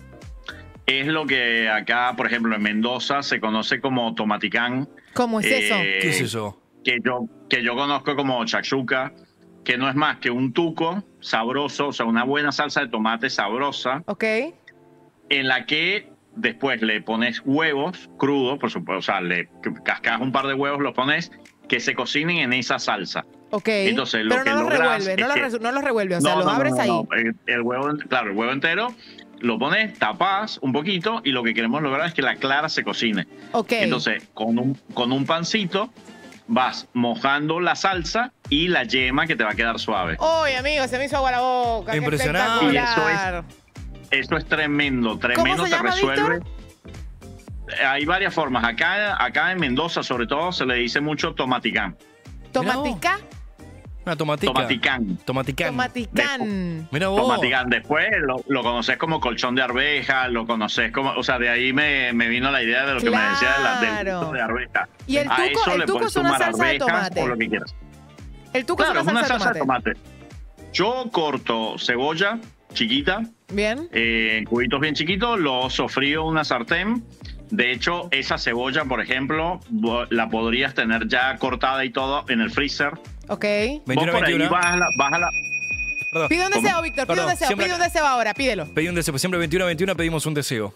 S12: es lo que acá, por ejemplo, en Mendoza se conoce como tomaticán.
S3: ¿Cómo es eso?
S2: ¿Qué es eso?
S12: Que yo conozco como shakshuka, que no es más que un tuco sabroso, o sea, una buena salsa de tomate sabrosa.
S3: Ok.
S12: En la que después le pones huevos crudos, por supuesto, o sea, le cascas un par de huevos, los pones, que se cocinen en esa salsa.
S3: Ok.
S12: Entonces,
S3: pero no los revuelve, no los revuelve, o sea, los abres ahí.
S12: El huevo, claro, el huevo entero, lo pones, tapas un poquito y lo que queremos lograr es que la clara se cocine.
S3: Ok.
S12: Entonces, con un pancito vas mojando la salsa y la yema que te va a quedar suave.
S3: ¡Uy, amigo! Se me hizo agua la boca.
S2: Impresionante.
S3: ¡Qué espectacular!
S12: Eso es tremendo,
S3: ¿Cómo se llama,
S12: resuelve.
S3: Víctor?
S12: Hay varias formas. Acá en Mendoza, sobre todo, se le dice mucho tomaticán.
S3: ¿Tomatica?
S2: Una tomatica.
S12: Tomaticán.
S3: Tomaticán.
S2: Mira vos.
S12: Tomaticán. Después lo conoces como colchón de arveja, lo conoces como... O sea, de ahí me vino la idea de lo que me decía del gusto de arveja.
S3: Y el tuco es una salsa de tomate.
S12: O lo que quieras.
S3: El tuco es una salsa de tomate.
S12: Yo corto cebolla chiquita.
S3: Bien.
S12: En cubitos bien chiquitos, lo sofrío en una sartén. De hecho, esa cebolla, por ejemplo, la podrías tener ya cortada y todo en el freezer.
S3: Ok.
S2: 21,
S12: por ahí
S2: 21.
S12: bájala.
S2: Perdón.
S3: Pide un deseo, Víctor. Pide un deseo. Pide un deseo ahora. Pídelo.
S2: Pedí un deseo. Siempre 21-21 pedimos un deseo.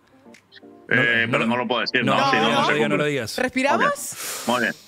S12: Pero no lo puedo decir.
S2: No
S12: No
S2: lo digas.
S3: ¿Respiramos?
S12: Muy bien.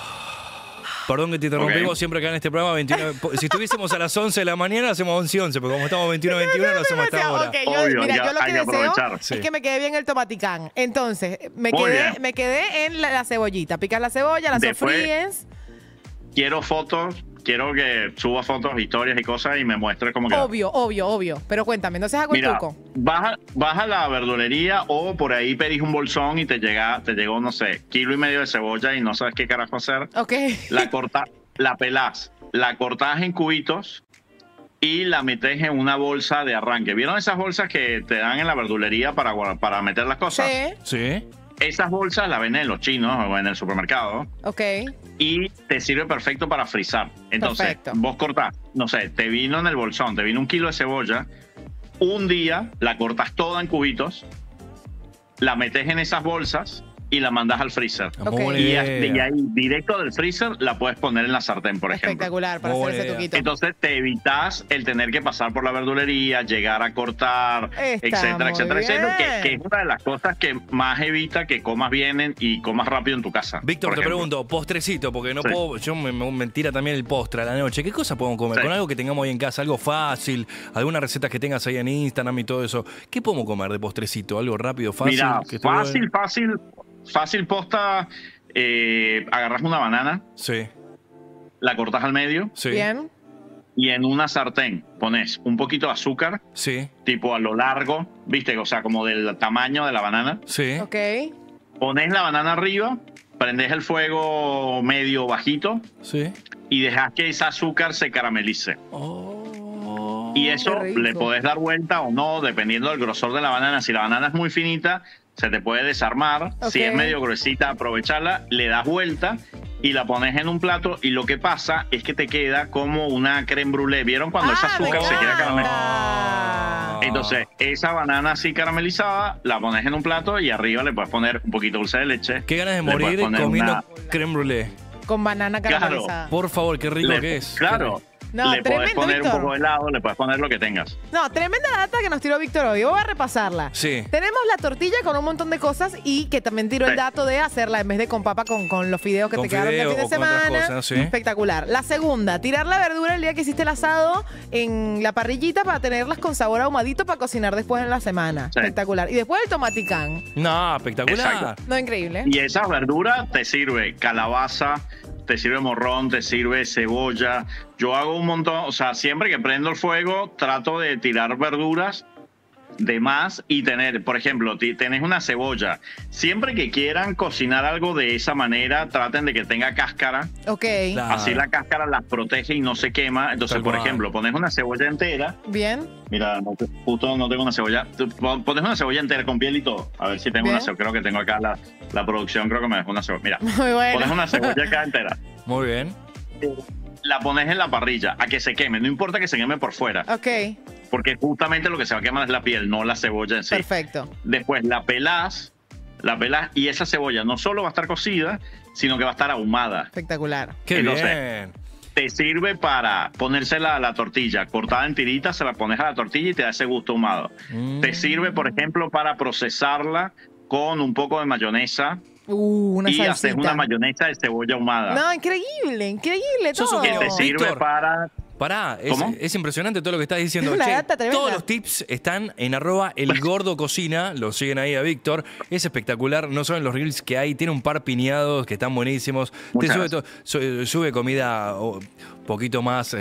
S2: Perdón que te interrumpimos siempre acá en este programa. 21, si estuviésemos a las 11 de la mañana, hacemos 11 y 11, pero como estamos 21-21, lo hacemos hasta ahora.
S3: Ok, yo lo que deseo es que me quede bien el tomaticán. Entonces, me quedé en la cebollita. Picas la cebolla, la sofríes.
S12: Quiero fotos. Quiero que suba fotos, historias y cosas y me muestres cómo queda.
S3: Obvio. Pero cuéntame, entonces hago el truco.
S12: Vas a la verdulería o por ahí pedís un bolsón y te llegó, no sé, 1,5 kilos de cebolla y no sabes qué carajo hacer.
S3: Ok.
S12: La pelás, la cortás en cubitos y la metes en una bolsa de arranque. ¿Vieron esas bolsas que te dan en la verdulería para meter las cosas?
S2: Sí.
S12: Esas bolsas las venden los chinos o en el supermercado.
S3: Ok.
S12: Y te sirve perfecto para frizar. Entonces, vos cortás, no sé, te vino en el bolsón, te vino 1 kilo de cebolla. Un día la cortas toda en cubitos, la metes en esas bolsas y la mandas al freezer. Y ahí, directo del freezer, la puedes poner en la sartén, por ejemplo.
S3: Espectacular para hacer ese truquito.
S12: Entonces te evitas el tener que pasar por la verdulería, llegar a cortar, etcétera, que es una de las cosas que más evita que comas bien y comas rápido en tu casa.
S2: Víctor, te pregunto, postrecito, porque no puedo, yo me tira también el postre a la noche. ¿Qué cosa podemos comer? Con algo que tengamos ahí en casa, algo fácil, algunas recetas que tengas ahí en Instagram y todo eso. ¿Qué podemos comer de postrecito? Algo rápido, fácil.
S12: Mira, fácil posta, agarras una banana, la cortas al medio,
S3: bien,
S12: y en una sartén pones un poquito de azúcar, tipo a lo largo, viste, o sea, como del tamaño de la banana,
S3: ok,
S12: pones la banana arriba, prendes el fuego medio bajito, y dejas que ese azúcar se caramelice. Y eso le podés dar vuelta o no, dependiendo del grosor de la banana. Si la banana es muy finita, se te puede desarmar. Si es medio gruesita, aprovecharla, le das vuelta y la pones en un plato. Y lo que pasa es que te queda como una crème brûlée. ¿Vieron cuando ese azúcar se queda caramelizado? Entonces, esa banana así caramelizada, la pones en un plato y arriba le puedes poner un poquito de dulce de leche.
S2: Qué ganas de
S12: Le puedes
S2: morir
S12: poner
S2: comiendo creme brûlée.
S3: Con banana caramelizada.
S2: Por favor, qué rico que es.
S12: Claro.
S3: No,
S12: le puedes
S3: tremendo,
S12: poner
S3: Víctor.
S12: un poco de helado, le puedes poner lo que tengas.
S3: No, tremenda la data que nos tiró Víctor hoy. Voy a repasarla.
S2: Sí.
S3: Tenemos la tortilla con un montón de cosas y que también tiró el dato de hacerla en vez de con papa con los fideos que
S2: Con
S3: te quedaron del
S2: fideo
S3: fin de
S2: o con otras
S3: semana.
S2: cosas, sí.
S3: Espectacular. La segunda, tirar la verdura el día que hiciste el asado en la parrillita para tenerlas con sabor ahumadito para cocinar después en la semana.
S12: Sí.
S3: Espectacular. Y después el tomaticán.
S2: No, espectacular.
S12: Exacto.
S3: No, increíble.
S12: Y esa verdura te sirve calabaza, te sirve morrón, te sirve cebolla. Yo hago un montón, o sea, siempre que prendo el fuego, trato de tirar verduras de más y tener, por ejemplo, tenés una cebolla. Siempre que quieran cocinar algo de esa manera, traten de que tenga cáscara.
S3: Ok.
S12: Así la cáscara las protege y no se quema. Entonces,
S2: Tal
S12: por
S2: cual.
S12: ejemplo, pones una cebolla entera.
S3: Bien.
S12: Mira, justo no tengo una cebolla. Pones una cebolla entera con piel y todo. A ver si tengo
S3: Bien.
S12: una cebolla. Creo que tengo acá la producción, creo que me dejó una cebolla. Mira,
S3: Muy bueno.
S12: pones una cebolla acá entera.
S2: Muy bien.
S12: La pones en la parrilla a que se queme. No importa que se queme por fuera.
S3: Ok.
S12: Porque justamente lo que se va a quemar es la piel, no la cebolla en sí.
S3: Perfecto.
S12: Después la pelás y esa cebolla no solo va a estar cocida, sino que va a estar ahumada.
S3: Espectacular.
S2: Qué
S12: Entonces,
S2: bien.
S12: te sirve para ponérsela a la tortilla, cortada en tiritas, se la pones a la tortilla y te da ese gusto ahumado. Te sirve, por ejemplo, para procesarla con un poco de mayonesa
S3: Una
S12: y
S3: salsita.
S12: haces una mayonesa de cebolla ahumada.
S3: No, increíble, increíble todo.
S12: que te sirve
S2: Víctor.
S12: para...
S2: Pará,
S12: ¿Cómo?
S2: es impresionante todo lo que estás diciendo.
S3: Una
S2: Che,
S3: data tremenda.
S2: todos los tips están en @elgordococina, lo siguen ahí a Víctor. Es espectacular, no saben los reels que hay, tiene un par piñados que están buenísimos.
S12: Muchas
S2: Te sube comida poquito más,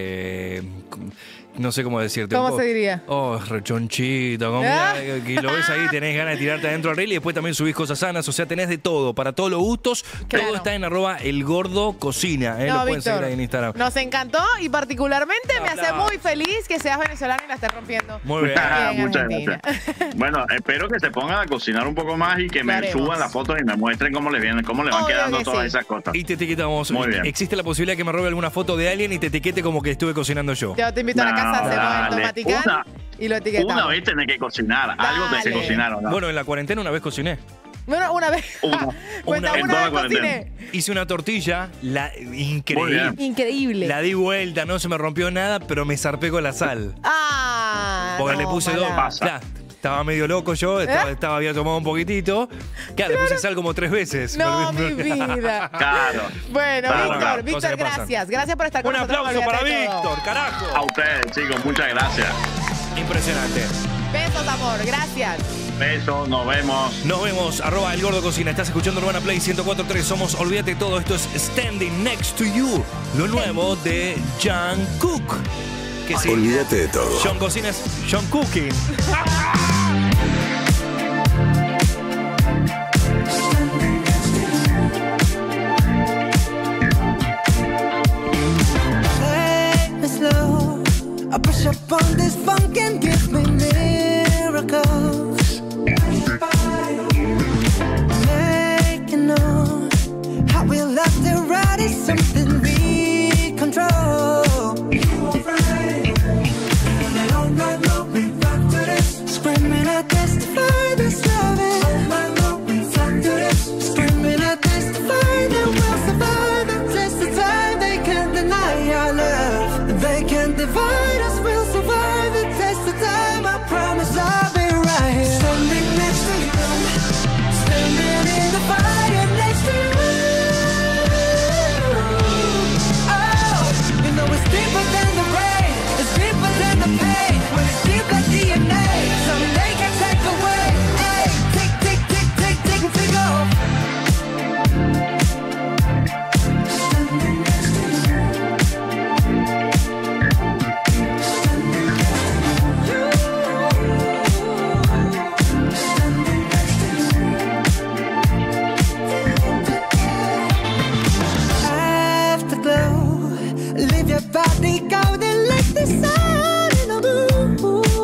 S2: no sé cómo decirte.
S3: ¿Cómo se diría?
S2: Oh, rechonchito, comida que lo ves ahí, tenés ganas de tirarte adentro del reel y después también subís cosas sanas, o sea, tenés de todo, para todos los gustos.
S3: Claro.
S2: Todo está en @elgordococina,
S3: No,
S2: lo pueden
S3: Víctor,
S2: seguir ahí en Instagram.
S3: Nos encantó y particularmente me hace muy feliz que seas venezolano y la estés rompiendo.
S2: Muy bien.
S3: Aquí en
S12: Muchas
S3: Argentina.
S12: gracias. Bueno, espero que se pongan a cocinar un poco más y que me
S3: haremos.
S12: suban las fotos y me muestren cómo les van
S3: Obvio
S12: quedando
S3: que
S12: todas
S3: sí.
S12: esas cosas.
S2: Y te etiquetamos.
S12: Muy bien.
S2: Existe la posibilidad que me robe alguna foto de alguien y te etiquete como que estuve cocinando yo.
S3: Yo te invito a la casa, hacemos el
S12: dale.
S3: tomaticán y lo etiquetamos.
S12: Una vez tenés que cocinar, algo tenés que
S3: Dale.
S12: cocinar, ¿o no?
S2: Bueno, en la cuarentena una vez cociné.
S3: Bueno, una vez. Cuenta,
S12: en
S3: una
S12: toda
S3: vez
S12: la
S3: cociné.
S2: Hice una tortilla,
S12: Muy
S2: increíble.
S12: bien.
S3: Increíble.
S2: La di vuelta, no se me rompió nada, pero me zarpé con la sal.
S3: Ah.
S2: Porque
S3: no,
S2: le puse
S3: mala.
S2: dos. Claro, estaba medio loco yo, había tomado un poquitito. Claro, le puse sal como 3 veces.
S3: No,
S2: Me olvidé.
S3: mi vida.
S12: Claro.
S3: Bueno,
S2: Claro,
S3: Víctor,
S2: cosas que pasan.
S3: gracias. Gracias por estar con
S2: Un
S3: nosotros.
S2: aplauso para
S3: Olvídate de todo.
S2: Víctor, carajo.
S12: A ustedes, chicos, muchas gracias.
S2: Impresionante.
S3: Besos, amor. Gracias.
S12: Besos, nos vemos.
S2: Nos vemos, @elgordococina. Estás escuchando Urbana Play 104.3. Somos Olvídate Todo. Esto es Standing Next to You. Lo nuevo de John Cook. Que sí.
S6: Olvídate de todo.
S2: John Cocina es John Cooking.
S10: Take me slow. I push up on this funk and give me miracles. Making know how we love to ride is something we control. And all night long we rock to this, screaming I testify this loving. All night long we rock to this, screaming I testify that we'll survive and test the time. They can't deny our love. They can't divide us. We'll survive and test the time. I promise I'll be right here, standing next to you, standing in the fire next to you. Oh, you know it's deeper than the rain, it's deeper than the pain. When it's deep like DNA, something they can take away. Hey, take, take, take, take, take, take off. Standing next to you. Afterglow, leave your body golden like the sun in a blue.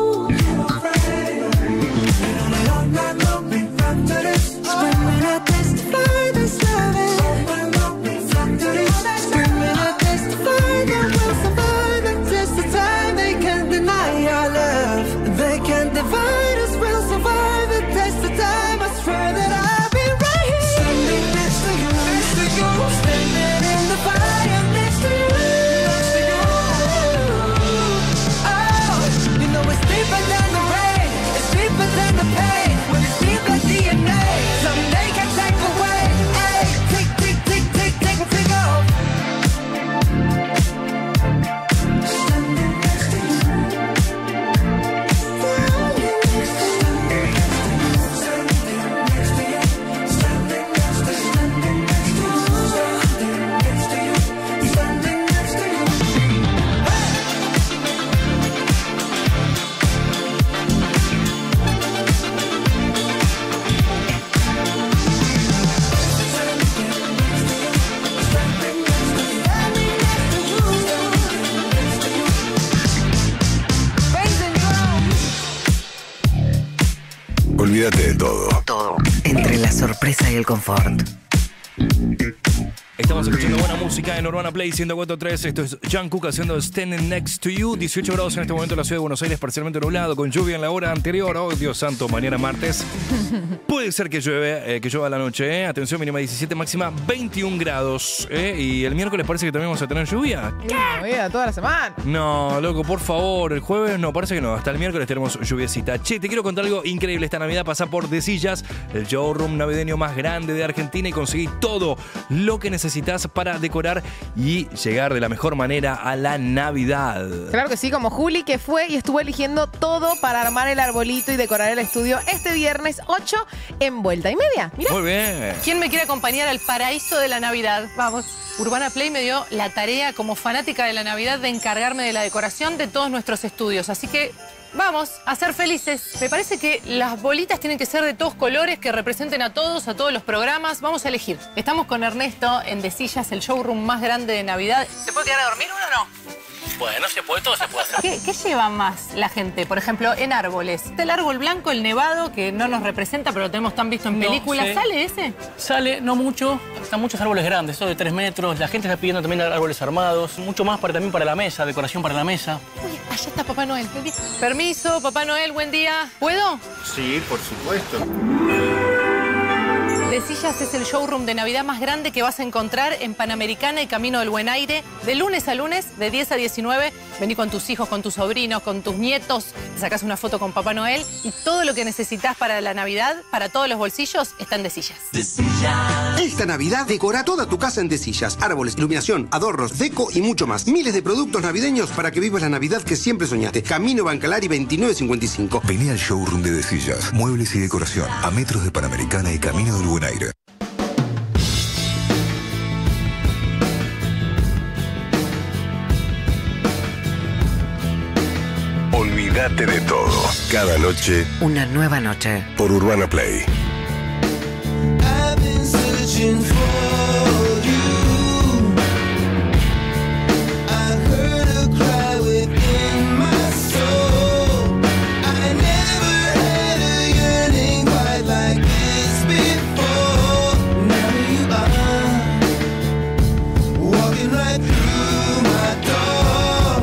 S10: Screaming, I testify this loving. Screaming, I testify that we'll survive and test the time. They can't deny our love. They
S6: Olvídate de todo.
S8: Todo. Entre la sorpresa y el confort.
S2: Estamos escuchando buena música en Urbana Play 104.3. Esto es Jungkook haciendo Standing Next to You. 18 grados en este momento en la ciudad de Buenos Aires, parcialmente nublado, con lluvia en la hora anterior. Oh, Dios santo, mañana martes. Puede ser que llueva a la noche. Atención, mínima 17, máxima 21 grados. Y el miércoles parece que también vamos a tener lluvia.
S3: Lluvia toda la semana.
S2: No, loco, por favor. El jueves no, parece que no. Hasta el miércoles tenemos lluviecita. Che, te quiero contar algo increíble. Esta Navidad pasa por De Sillas, el showroom navideño más grande de Argentina, y conseguí todo lo que necesitas para decorar y llegar de la mejor manera a la Navidad.
S3: Claro que sí, como Juli, que fue y estuvo eligiendo todo para armar el arbolito y decorar el estudio este viernes 8 en Vuelta y Media. Mirá.
S2: Muy bien.
S1: ¿Quién me quiere acompañar al paraíso de la Navidad? Vamos. Urbana Play me dio la tarea como fanática de la Navidad de encargarme de la decoración de todos nuestros estudios. Así que vamos a ser felices. Me parece que las bolitas tienen que ser de todos colores, que representen a todos los programas. Vamos a elegir. Estamos con Ernesto en De Sillas, el showroom más grande de Navidad. ¿Se puede quedar a dormir uno o no?
S11: Bueno, se puede, todo se puede hacer.
S1: ¿Qué lleva más la gente? Por ejemplo, en árboles. El árbol blanco, el nevado, que no nos representa, pero lo tenemos tan visto en películas.
S11: Sí.
S1: ¿Sale ese?
S11: Sale, no mucho. Están muchos árboles grandes, eso de 3 metros. La gente está pidiendo también árboles armados. Mucho más también para la mesa, decoración para la mesa.
S1: Uy, allá está Papá Noel. Permiso, Papá Noel, buen día. ¿Puedo?
S13: Sí, por supuesto.
S1: De Sillas es el showroom de Navidad más grande que vas a encontrar en Panamericana y Camino del Buen Aire. De lunes a lunes, de 10 a 19, vení con tus hijos, con tus sobrinos, con tus nietos, te sacás una foto con Papá Noel y todo lo que necesitas para la Navidad, para todos los bolsillos, está en De Sillas.
S14: Esta Navidad decora toda tu casa en De Sillas. Árboles, iluminación, adornos, deco y mucho más. Miles de productos navideños para que vivas la Navidad que siempre soñaste. Camino Bancalari 2955.
S15: Vení al showroom de Sillas, muebles y decoración, a metros de Panamericana y Camino del Buen Aire.
S6: Olvídate de todo. Cada noche.
S8: Una nueva noche.
S6: Por Urbana Play.
S10: I've been searching for you. I heard a cry within my soul. I never had a yearning quite like this before. Now you are walking right through my door.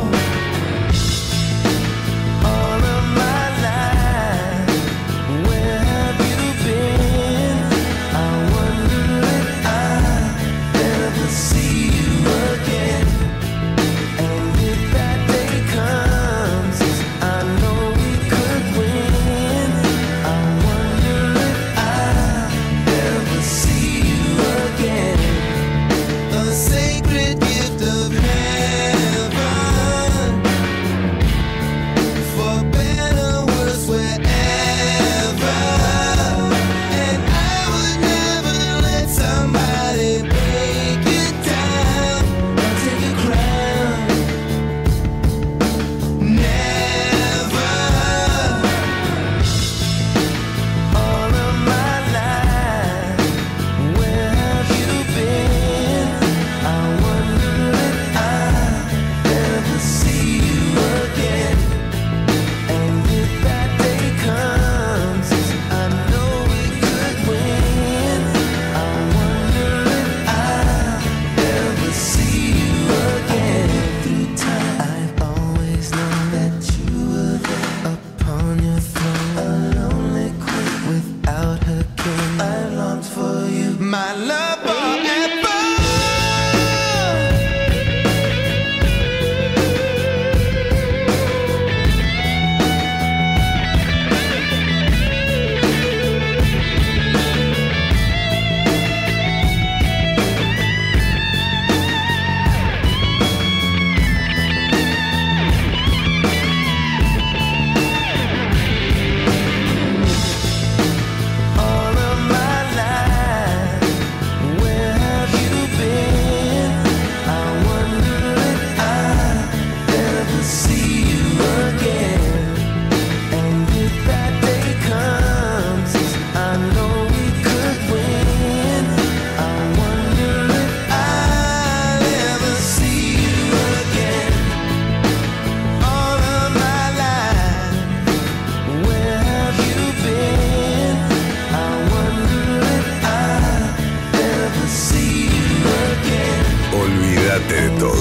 S10: All of my life, where have you been? I wonder if I'll ever see you again. And if that day comes, I know we could win. I wonder if I'll ever see you again. A sacred gift of heaven.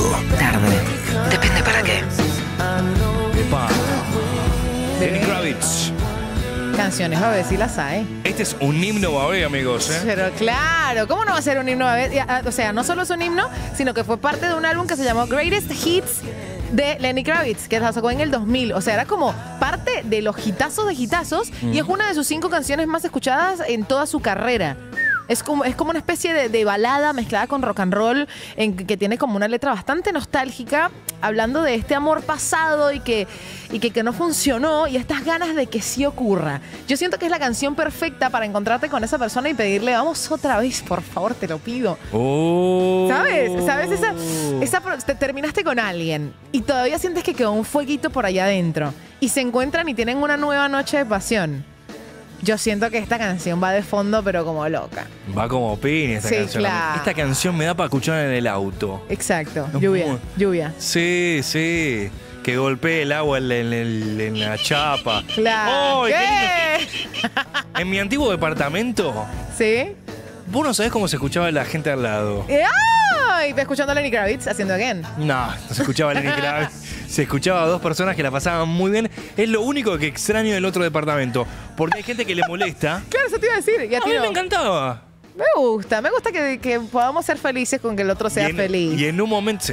S15: todo.
S8: Tarde. Depende para qué.
S2: Epa. Lenny Kravitz.
S3: Canciones a ver si las hay.
S2: Este es un himno babé, amigos, ¿eh?
S3: Pero claro, ¿cómo no va a ser un himno? O sea, no solo es un himno, sino que fue parte de un álbum que se llamó Greatest Hits de Lenny Kravitz, que la sacó en el 2000. O sea, era como parte de los hitazos de hitazos y es una de sus 5 canciones más escuchadas en toda su carrera. Es como una especie de balada mezclada con rock and roll que tiene como una letra bastante nostálgica, hablando de este amor pasado y que no funcionó y estas ganas de que sí ocurra. Yo siento que es la canción perfecta para encontrarte con esa persona y pedirle, vamos otra vez, por favor, te lo pido.
S2: Oh.
S3: ¿Sabes? Te terminaste con alguien y todavía sientes que quedó un fueguito por allá adentro y se encuentran y tienen una nueva noche de pasión. Yo siento que esta canción va de fondo, pero como loca.
S2: Va como piña esta canción.
S3: Claro.
S2: Esta canción me da para escuchar en el auto.
S3: Exacto.
S2: Es
S3: Lluvia.
S2: Sí, sí. Que golpee el agua en la chapa.
S3: Claro.
S2: ¡Ay,
S3: ¿Qué?
S2: En mi antiguo departamento.
S3: ¿Sí?
S2: Vos no sabés cómo se escuchaba la gente al lado.
S3: ¡Ay! Escuchando a Lenny Kravitz haciendo Again.
S2: No se escuchaba Lenny Kravitz. Se escuchaba a 2 personas que la pasaban muy bien. Es lo único que extraño del otro departamento. Porque hay gente que le molesta.
S3: Claro, eso te iba a decir. Y a
S2: mí me encantaba.
S3: Me gusta que podamos ser felices con que el otro sea feliz.
S2: Y en un momento,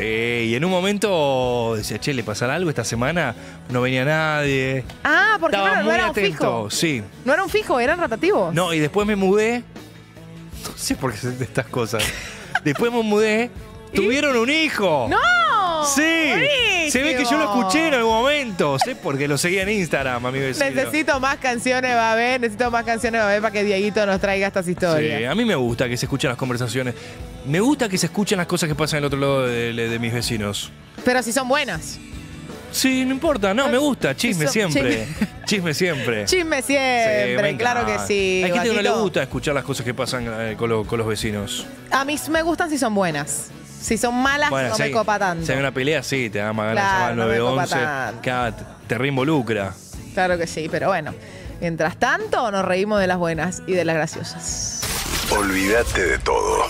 S2: decía, che, ¿le pasará algo esta semana? No venía nadie.
S3: Ah, porque
S2: Estaba
S3: no
S2: muy
S3: era un
S2: atento,
S3: fijo.
S2: sí.
S3: No era un fijo, eran rotativos.
S2: No, y después me mudé. No sé por qué sé de estas cosas. Después me mudé. ¡Tuvieron un hijo!
S3: ¡No!
S2: ¡Sí!
S3: ¡Buenísimo!
S2: Se ve que yo lo escuché en algún momento. Sé porque lo seguía en Instagram, amigo.
S3: Necesito más canciones, Babé. Para que Dieguito nos traiga estas historias.
S2: Sí, a mí me gusta que se escuchen las conversaciones. Me gusta que se escuchen las cosas que pasan al otro lado de mis vecinos.
S3: Pero si son buenas.
S2: Sí, no importa. No, me gusta. Chisme siempre. Chisme siempre.
S3: Chisme siempre,
S2: Sí,
S3: claro que sí.
S2: Hay gente que no le
S3: Vaquito.
S2: gusta escuchar las cosas que pasan con los vecinos.
S3: A mí me gustan si son buenas. Si son malas, no
S2: si
S3: me copa tanto.
S2: Si hay una pelea, sí, te da más ganas
S3: Claro,
S2: de
S3: no me
S2: llamar
S3: copa
S2: al 911. Te reinvolucra.
S3: Claro que sí, pero bueno. Mientras tanto, nos reímos de las buenas y de las graciosas.
S6: Olvídate de todo.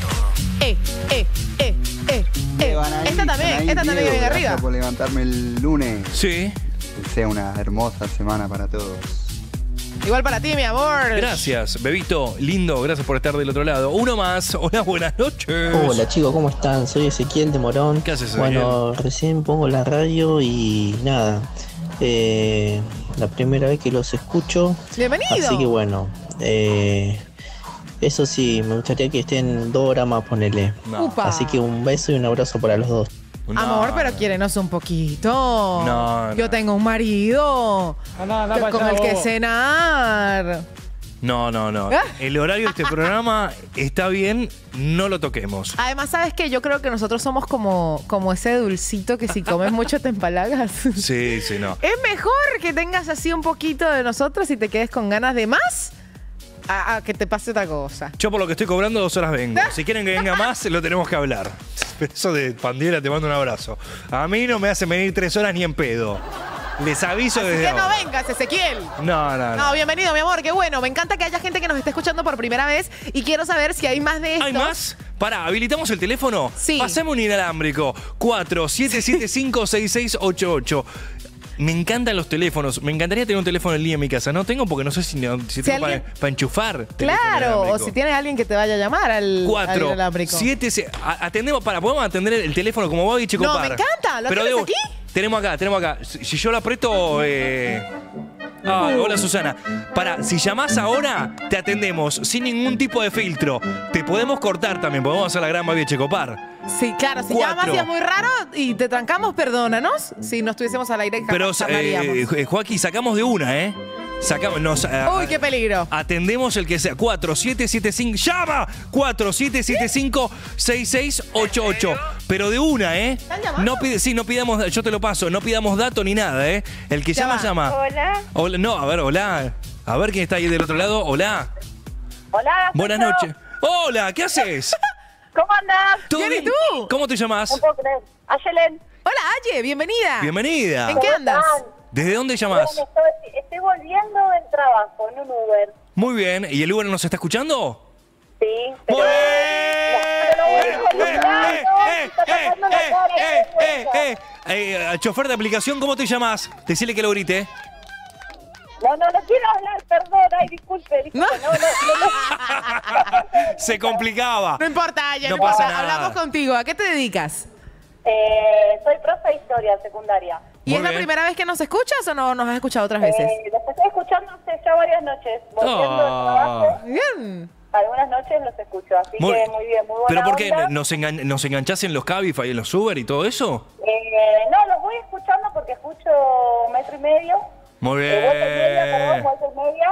S3: Esta también viene arriba.
S13: Gracias por levantarme el lunes.
S2: Sí.
S13: Que sea una hermosa semana para todos.
S3: Igual para ti, mi amor.
S2: Gracias, bebito, lindo, gracias por estar del otro lado. Uno más, hola, buenas noches.
S16: Hola chicos, ¿cómo están? Soy Ezequiel de Morón.
S2: ¿Qué haces,
S16: Bueno, recién pongo la radio y nada, la primera vez que los escucho.
S3: Bienvenido.
S16: Así que bueno, eso sí, me gustaría que estén 2 horas más, ponele.
S3: Upa.
S16: Así que un beso y un abrazo para los dos.
S3: Amor, pero quiérenos un poquito.
S16: No,
S3: Yo tengo un marido con el que cenar.
S2: No.
S3: ¿Ah?
S2: El horario de este programa está bien, no lo toquemos.
S3: Además, ¿sabes qué? Yo creo que nosotros somos como ese dulcito que si comes mucho te empalagas.
S2: Sí, no.
S3: Es mejor que tengas así un poquito de nosotros y te quedes con ganas de más a que te pase otra cosa.
S2: Yo por lo que estoy cobrando 2 horas vengo. Si quieren que venga más, lo tenemos que hablar. Pero eso de Pandiera, te mando un abrazo. A mí no me hacen venir 3 horas ni en pedo. Les aviso
S3: Así
S2: desde
S3: que no
S2: ahora.
S3: vengas, Ezequiel.
S2: No.
S3: No, bienvenido, mi amor, qué bueno. Me encanta que haya gente que nos esté escuchando por primera vez y quiero saber si hay más de estos.
S2: ¿Hay más? Pará, ¿habilitamos el teléfono?
S3: Sí.
S2: Pasame un inalámbrico. 47756688. Me encantan los teléfonos. Me encantaría tener un teléfono en línea en mi casa. No tengo porque no sé si tengo para enchufar.
S3: Claro, o si tienes alguien que te vaya a llamar al
S2: 4,
S3: inalámbrico.
S2: 7, atendemos, podemos atender el teléfono como Bobby Checopar.
S3: No, me encanta. ¿Lo tienes aquí?
S2: Tenemos acá. Si yo lo aprieto. Hola Susana. Si llamás ahora, te atendemos sin ningún tipo de filtro. Te podemos cortar también, podemos hacer la gran Bobby Checopar.
S3: Sí, claro, si
S2: 4.
S3: llamas y es muy raro y te trancamos, perdónanos. Si no estuviésemos al aire,
S2: Pero,
S3: llamaríamos.
S2: Joaquín, sacamos de una, ¿eh?
S3: Uy, qué peligro.
S2: Atendemos el que sea. 4775. ¡Llama! 4775-6688. Pero de una, ¿eh? No pidamos. Yo te lo paso. No pidamos dato ni nada, ¿eh? El que llama.
S17: Hola.
S2: No, a ver, hola. A ver quién está ahí del otro lado. Hola.
S17: Hola.
S2: Buenas noches. Hola, ¿qué haces?
S17: ¿Cómo andás?
S2: ¿Todo bien?
S3: ¿Y tú?
S2: ¿Cómo te llamas?
S17: No puedo creer. Ayelen.
S3: Hola, Aye, bienvenida.
S2: Bienvenida.
S3: ¿En qué andas?
S2: ¿Desde dónde llamas?
S17: Bueno, estoy volviendo del trabajo en un Uber.
S2: Muy bien. ¿Y el Uber nos está escuchando?
S17: Sí,
S2: ¡Muy Al chofer de aplicación, ¿cómo te llamas? Decile que lo grite.
S17: No quiero hablar, perdón, ay, disculpe. No.
S2: Se complicaba.
S3: No importa, Aya,
S2: No pasa nada.
S3: Hablamos contigo. ¿A qué te dedicas?
S17: Soy profe de historia secundaria.
S3: ¿Y es la primera vez que nos escuchas o no nos has escuchado otras veces?
S17: Los estoy escuchando hace ya varias noches. Volviendo del trabajo.
S3: Bien.
S17: Algunas noches los escucho, así que muy bien, muy buena
S2: ¿Pero por qué?
S17: onda.
S2: ¿Nos enganchás en los Cabify, en los Uber y todo eso?
S17: No, los voy escuchando porque escucho Metro y Medio.
S2: Muy bien.
S17: Vuelta y media.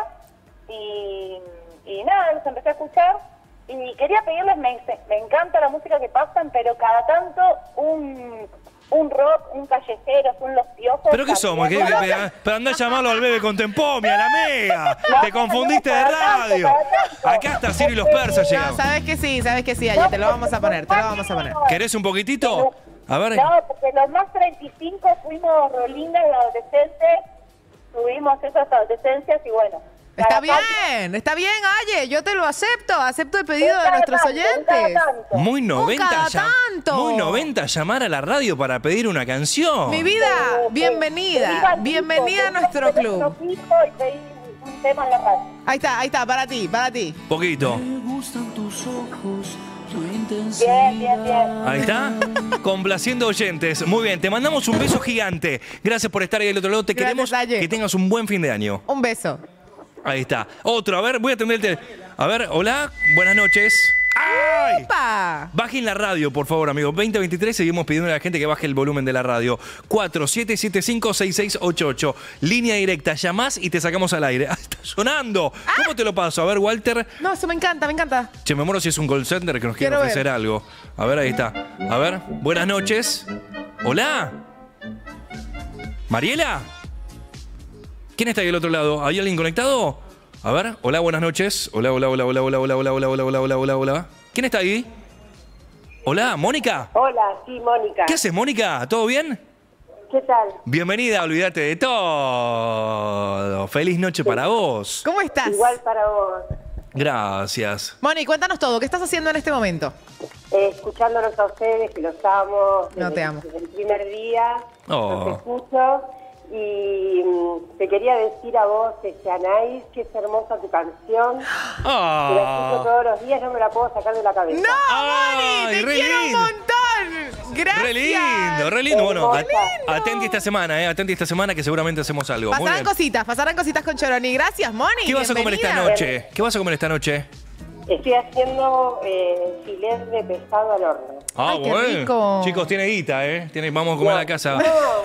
S17: Y nada, los empecé a escuchar. Y quería pedirles, me encanta la música que pasan, pero cada tanto un rock, un callejero, son Los Piojos.
S2: ¿Pero qué somos? Pero andá a llamarlo al bebé Contempomi, a la Mega. Te confundiste de radio. Acá está Ciro y los persas
S3: No,
S2: llegamos.
S3: sabes que sí, Aya, te lo vamos a poner,
S2: ¿Querés un poquitito? A ver.
S17: No, porque los más 35 fuimos Rolinda y adolescentes, tuvimos esas adolescencias y bueno.
S3: Está bien, Aye, yo te lo acepto el pedido de nuestros oyentes.
S2: Muy 90
S3: cada tanto.
S2: Muy 90 llamar a la radio para pedir una canción.
S3: Mi vida, bienvenida a nuestro club.
S17: Un tema en la radio.
S3: Ahí está, para ti.
S2: Poquito.
S10: gustan tus ojos, tu
S17: Bien.
S2: Ahí está. Complaciendo oyentes. Muy bien, te mandamos un beso gigante. Gracias por estar ahí del otro lado. Te queremos que tengas un buen fin de año.
S3: Un beso.
S2: Ahí está. Otro, a ver, voy a atenderte. A ver, hola, buenas noches. ¡Ay!
S3: ¡Epa!
S2: Bajen la radio, por favor, amigos. 2023 seguimos pidiendo a la gente que baje el volumen de la radio. 4775-6688. Línea directa. Llamás y te sacamos al aire. ¡Ah, está sonando! ¿Cómo te lo paso? A ver, Walter.
S3: No, eso me encanta.
S2: Che, me muero si es un call center que nos quiere
S3: Quiero ver.
S2: ofrecer algo. A ver, ahí está. A ver, buenas noches. Hola. ¿Mariela? ¿Quién está ahí del otro lado? ¿Hay alguien conectado? A ver, hola, buenas noches. Hola. ¿Quién está ahí? Hola, ¿Mónica?
S17: Hola, sí, Mónica.
S2: ¿Qué haces, Mónica? ¿Todo bien?
S17: ¿Qué tal?
S2: Bienvenida, olvídate de todo. Feliz noche para vos.
S3: ¿Cómo estás?
S17: Igual para vos.
S2: Gracias.
S3: Moni, cuéntanos todo. ¿Qué estás haciendo en este momento?
S17: Escuchándolos a ustedes, que los amo.
S3: No te amo.
S17: Desde el primer día
S2: Oh.
S17: los escucho. Y te quería decir a vos, Anais, que es hermosa tu canción.
S2: Oh.
S17: Que la escucho todos los días, no me la puedo sacar de la cabeza.
S3: ¡No,
S2: Ay,
S3: Moni! ¡Te
S2: re
S3: quiero
S2: lindo.
S3: un montón! ¡Gracias!
S2: Re lindo. Bueno,
S17: Hermosa.
S2: atenti esta semana, que seguramente hacemos algo. Muy
S3: Pasarán
S2: bien.
S3: cositas con Choroni. Gracias, Moni.
S2: ¿Qué vas a comer esta
S3: bienvenida.
S2: noche? ¿Qué vas a comer esta noche?
S17: Estoy haciendo filet de pescado al horno.
S2: Ah,
S3: Ay, qué
S2: bueno.
S3: rico.
S2: Chicos, tiene guita, ¿eh? Vamos a comer a la casa.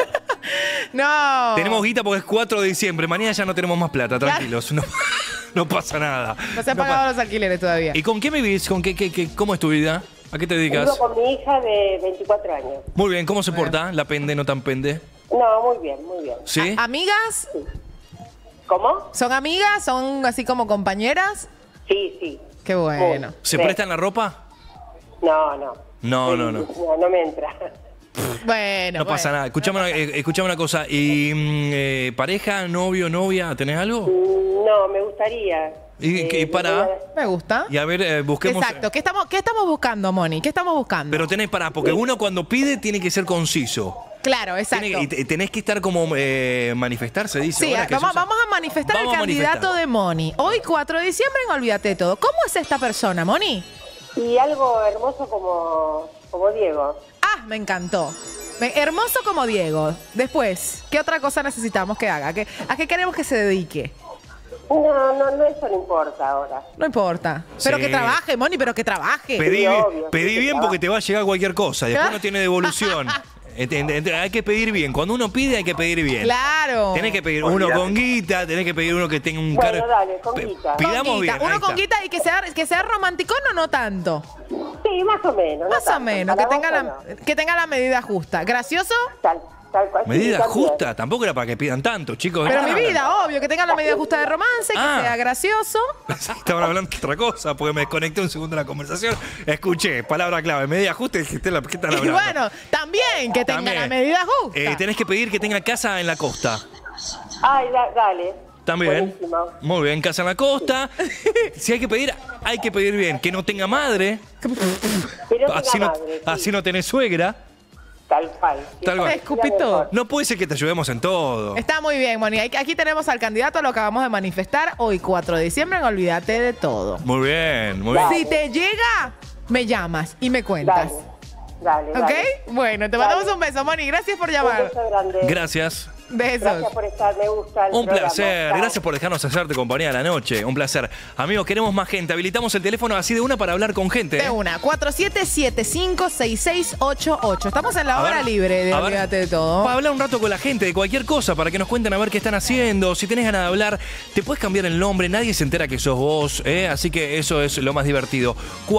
S3: No.
S2: Tenemos guita porque es 4 de diciembre. Mañana ya no tenemos más plata, tranquilos. No pasa nada.
S3: No se han pagado los alquileres todavía.
S2: ¿Y con qué vivís? ¿Cómo es tu vida? ¿A qué te dedicas?
S17: Vivo con mi hija de 24 años.
S2: Muy bien, ¿cómo se porta? ¿La pende, no tan pende?
S17: No, muy bien, muy bien.
S2: ¿Sí?
S3: ¿Amigas?
S17: ¿Cómo?
S3: ¿Son amigas? ¿Son así como compañeras?
S17: Sí.
S3: Qué bueno.
S2: ¿Se
S17: Sí.
S2: prestan la ropa?
S17: No.
S2: No.
S17: No me entra.
S3: Bueno.
S2: No pasa nada. Escuchame una cosa. ¿Y pareja, novio, novia? ¿Tenés algo?
S17: No, me gustaría.
S2: ¿Y para?
S3: Me gusta.
S2: Y a ver, busquemos.
S3: Exacto. ¿Qué estamos buscando, Moni? ¿Qué estamos buscando?
S2: Pero tenés para, porque uno cuando pide tiene que ser conciso.
S3: Claro, exacto.
S2: Y tenés que estar como manifestarse, dice.
S3: Sí,
S2: ahora que se usa.
S3: vamos a manifestar
S2: Vamos
S3: el
S2: a
S3: candidato
S2: manifestar.
S3: de Moni. Hoy, 4 de diciembre, en Olvídate de Todo. ¿Cómo es esta persona, Moni?
S17: Y algo hermoso como Diego.
S3: Ah, me encantó. Hermoso como Diego. Después, ¿qué otra cosa necesitamos que haga? ¿A qué queremos que se dedique?
S17: No, eso no importa ahora.
S3: No importa. Pero
S2: Sí.
S3: que trabaje, Moni, pero que trabaje.
S2: Pedí bien porque te va a llegar cualquier cosa. Después no tiene devolución. Hay que pedir bien. Cuando uno pide, hay que pedir bien.
S3: Claro.
S2: Tenés que pedir uno con guita, tenés que pedir uno que tenga un
S17: Bueno, dale, con guita.
S2: Pidamos
S3: Con guita.
S2: bien. ahí
S3: Uno con
S2: está.
S3: guita y que sea romanticón o no tanto.
S17: Sí, más o menos.
S3: Más o menos, que tenga la medida justa. ¿Gracioso?
S17: Tal cual.
S2: Medida
S17: Sí, también.
S2: justa. Tampoco era para que pidan tanto, chicos.
S3: Pero mi
S2: Estaban
S3: vida, obvio, que tenga la medida justa de romance, que sea gracioso.
S2: Estaban hablando de otra cosa porque me desconecté un segundo de la conversación. Escuché, palabra clave, medida justa y dijiste, ¿qué están
S3: Y
S2: hablando?
S3: bueno, también que tenga
S2: También.
S3: la medida justa.
S2: Tenés que pedir que tenga casa en la costa.
S17: Ay, dale.
S2: También. Muy bien, casa en la costa. Si hay que pedir bien. Que no tenga madre.
S18: Pero
S2: Así no tenés suegra.
S18: Tal cual.
S2: Tal cual.
S3: Escupí todo.
S2: No puede ser que te ayudemos en todo.
S3: Está muy bien, Moni. Aquí tenemos al candidato, lo acabamos de manifestar. Hoy, 4 de diciembre, en Olvídate de Todo.
S2: Muy bien, muy bien.
S3: Si te llega, me llamas y me cuentas.
S18: Dale.
S3: ¿Ok? Bueno, te mandamos un beso, Moni. Gracias por llamar.
S18: Un beso grande.
S2: Gracias.
S3: Besos.
S18: Gracias por estar, me gusta el
S2: Un
S18: programa.
S2: placer.
S18: Chao.
S2: Gracias por dejarnos hacerte compañía a la noche. Un placer. Amigos, queremos más gente. Habilitamos el teléfono así de una para hablar con gente.
S3: De una, 47756688. Estamos en la hora libre de Olvídate de Todo.
S2: Para hablar un rato con la gente de cualquier cosa, para que nos cuenten a ver qué están haciendo. Si tenés ganas de hablar, te puedes cambiar el nombre. Nadie se entera que sos vos. Así que eso es lo más divertido.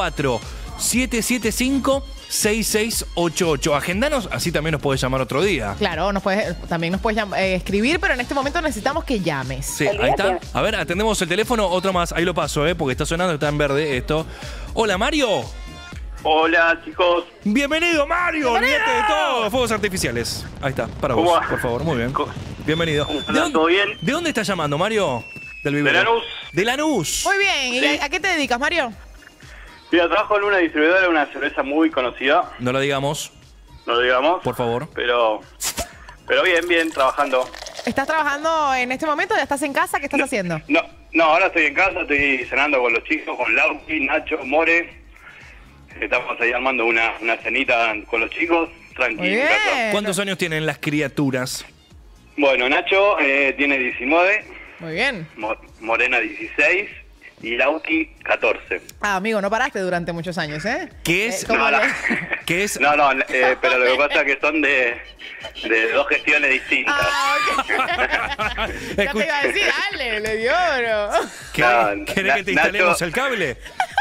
S2: 4775-6688. Agendanos, así también nos podés llamar otro día.
S3: Claro, también nos puedes escribir, pero en este momento necesitamos que llames.
S2: Sí, ahí está. A ver, atendemos el teléfono, otro más. Ahí lo paso, porque está sonando, está en verde esto. Hola, Mario.
S19: Hola, chicos.
S2: Bienvenido, Mario. Olvídate de todo. Fuegos artificiales. Ahí está, para
S19: ¿Cómo
S2: vos,
S19: va?
S2: por favor. Muy bien. Bienvenido.
S19: ¿Todo bien?
S2: ¿De dónde estás llamando, Mario? Del vivero.
S19: De Lanús.
S2: De Lanús.
S3: Muy bien. ¿Y a qué te dedicas, Mario?
S19: Mira, trabajo en una distribuidora de una cerveza muy conocida.
S2: No lo digamos.
S19: No lo digamos.
S2: Por favor.
S19: Pero bien, trabajando.
S3: ¿Estás trabajando en este momento? ¿Ya estás en casa? ¿Qué estás haciendo?
S19: No, ahora estoy en casa, estoy cenando con los chicos, con Lauti, Nacho, More. Estamos ahí armando una cenita con los chicos, tranquilo.
S2: ¿Cuántos años tienen las criaturas?
S19: Bueno, Nacho tiene 19.
S3: Muy bien.
S19: Morena 16 y Lauti 14.
S3: Ah, amigo, no paraste durante muchos años, ¿eh?
S2: ¿Qué es? ¿Qué es?
S19: No, pero lo que pasa es que son de dos gestiones distintas.
S3: Ya te iba a decir, dale, le dio oro.
S2: ¿Querés que te instalemos el cable?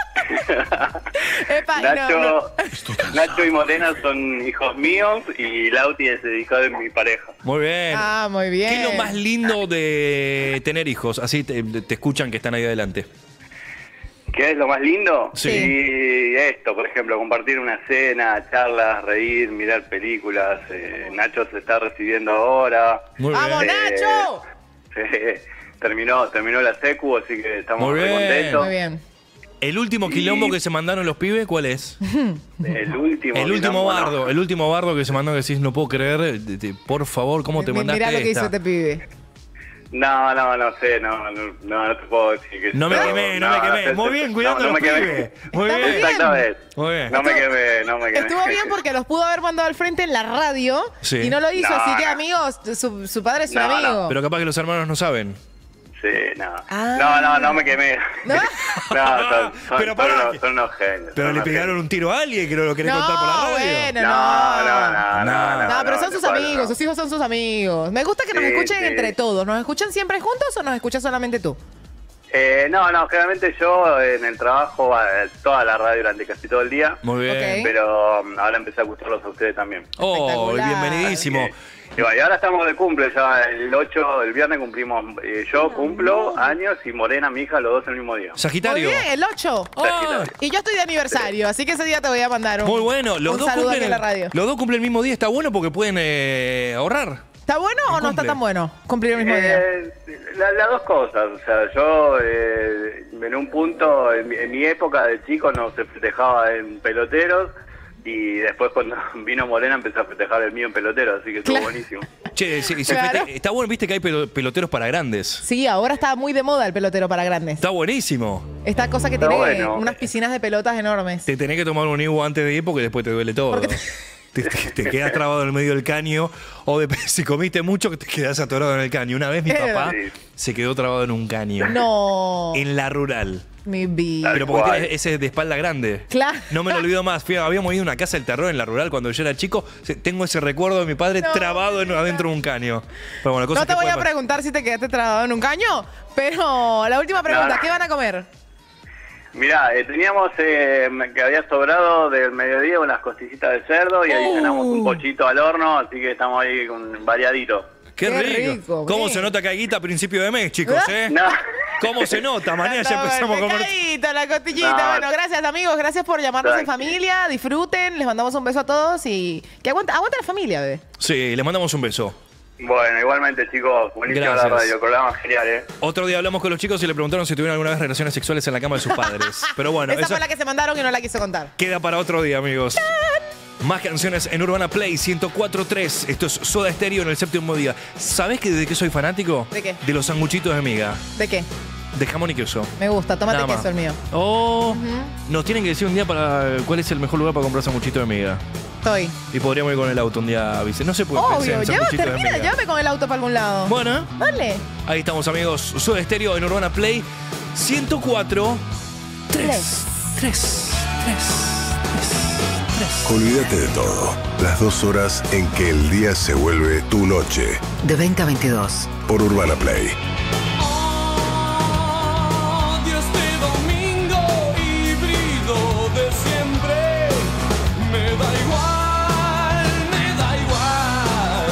S3: Epa,
S19: Nacho y Morena son hijos míos y Lauti es el hijo de mi pareja.
S2: Muy bien.
S3: Ah, muy bien.
S2: ¿Qué es lo más lindo de tener hijos? Así te escuchan que están ahí adelante.
S19: ¿Qué es lo más lindo?
S2: Sí.
S19: Y esto, por ejemplo, compartir una cena, charlas, reír, mirar películas. Nacho se está recibiendo ahora.
S2: Muy bien.
S3: ¡Vamos, Nacho!
S19: Terminó la secu, así que estamos muy contentos.
S3: Muy bien.
S2: ¿El último quilombo que se mandaron los pibes, cuál es?
S19: El último
S2: bardo. El último bardo que se mandó, que decís, no puedo creer. Por favor, ¿cómo te mandaste
S3: Mirá lo que
S2: esta?
S3: hizo este pibe.
S19: No sé, no te puedo decir que
S2: No me quemé. Muy bien, cuidando
S19: no
S2: a los
S19: me quemé.
S2: pibes. Muy bien.
S19: Exactamente.
S2: Muy bien.
S19: No me quemé.
S3: Estuvo bien porque los pudo haber mandado al frente en la radio
S2: Sí.
S3: y no lo hizo,
S19: No,
S3: así que
S19: no.
S3: amigos, su padre es un amigo.
S2: Pero capaz que los hermanos no saben.
S19: Sí, no.
S3: Ah.
S19: No me quemé.
S3: ¿No?
S2: Pero pará.
S19: son unos genios.
S2: Pero le pegaron un tiro a alguien que no lo querés contar por la radio.
S3: Bueno,
S19: No,
S3: pero son sus amigos, sus hijos son sus amigos. Me gusta que nos
S19: Sí,
S3: escuchen
S19: sí.
S3: entre todos. ¿Nos escuchan siempre juntos o nos escuchas solamente tú?
S19: Generalmente yo en el trabajo, toda la radio durante casi todo el día.
S2: Muy bien.
S3: Ok.
S19: Pero ahora empecé a escucharlos a ustedes también.
S2: Oh, bienvenidísimo.
S19: Y ahora estamos de cumple, ya el viernes cumplimos, yo cumplo años y Morena, mi hija, los dos el mismo día.
S2: Sagitario.
S3: Muy bien, el 8. Y yo estoy de aniversario, así que ese día te voy a mandar
S2: Muy bueno. Los
S3: un
S2: dos
S3: saludo aquí
S2: cumplen
S3: en la radio.
S2: Los dos cumplen el mismo día. Está bueno porque pueden ahorrar.
S3: ¿Está bueno o no está tan bueno cumplir el mismo día?
S19: Las dos cosas, o sea, yo en un punto, en mi época de chico no se festejaba en peloteros y después cuando vino Morena empecé a festejar el mío en peloteros, así que estuvo buenísimo.
S2: Che, sí,
S3: Claro.
S2: está bueno, viste que hay peloteros para grandes.
S3: Sí, ahora está muy de moda el pelotero para grandes.
S2: Está buenísimo.
S3: Esta cosa que
S19: Está
S3: tiene
S19: bueno.
S3: unas piscinas de pelotas enormes.
S2: Te tenés que tomar un Ibu antes de ir porque después te duele todo. Te quedas trabado en el medio del caño o si comiste mucho te quedás atorado en el caño. Una vez mi papá se quedó trabado en un caño.
S3: No.
S2: En la rural.
S3: Mi vida.
S2: Pero porque tiene ese de espalda grande.
S3: Claro.
S2: No me lo olvido más. Habíamos ido a una casa del terror en la rural cuando yo era chico. Tengo ese recuerdo de mi padre trabado adentro de un caño. Pero bueno, cosas
S3: No te
S2: que
S3: voy a
S2: pueden pasar.
S3: preguntar si te quedaste trabado en un caño, pero la última pregunta,
S19: No.
S3: ¿qué van a comer?
S19: Mirá, teníamos que había sobrado del mediodía unas costillitas de cerdo y ahí cenamos un pochito al horno, así que estamos ahí con variadito.
S2: Qué rico. ¿Cómo se nota que hay guita a principio de mes, chicos,
S19: No.
S2: ¿Cómo se nota? Mañana ya empezamos a comer.
S3: Pescadito, la costillita.
S2: No.
S3: Bueno, gracias amigos, gracias por llamarnos en familia. Disfruten, les mandamos un beso a todos y que aguanta la familia, bebé.
S2: Sí, les mandamos un beso.
S19: Bueno, igualmente, chicos, buenísima la
S2: Gracias.
S19: radio, programa genial, ¿eh?
S2: Otro día hablamos con los chicos y le preguntaron si tuvieron alguna vez relaciones sexuales en la cama de sus padres. Pero bueno,
S3: Esa
S2: eso
S3: fue la que se mandaron y no la quiso contar.
S2: queda para otro día, amigos. Más canciones en Urbana Play 104.3. Esto es Soda Stereo en el séptimo día. ¿Sabés de qué soy fanático?
S3: ¿De qué?
S2: De los sanguchitos de miga.
S3: ¿De qué?
S2: De jamón y queso.
S3: Me gusta, tómate
S2: Nada más.
S3: queso el mío.
S2: Oh, nos tienen que decir un día para cuál es el mejor lugar para comprar sanguchitos de miga.
S3: Estoy.
S2: Y podríamos ir con el auto un día, ¿viste? No se puede pensar
S3: Obvio,
S2: en
S3: ya
S2: sanguchitos de
S3: termina,
S2: miga.
S3: llévame con el auto para algún lado.
S2: Bueno,
S3: Dale.
S2: ahí estamos, amigos. Soda Stereo en Urbana Play 104.3. 3.
S6: Olvídate de todo. Las 2 horas en que el día se vuelve tu noche.
S8: De 20 a 22.
S6: Por Urbana Play.
S10: Odio este domingo híbrido de siempre. Me da igual, me da igual.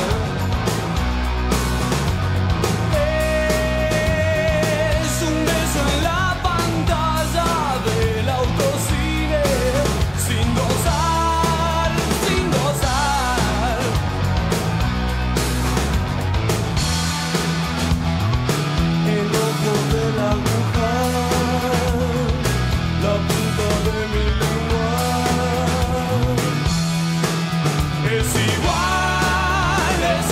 S10: Es un beso en la pantalla del autocine. Sin gozar, sin gozar. El ojo de la aguja, la punta de mi lengua. Es igual, es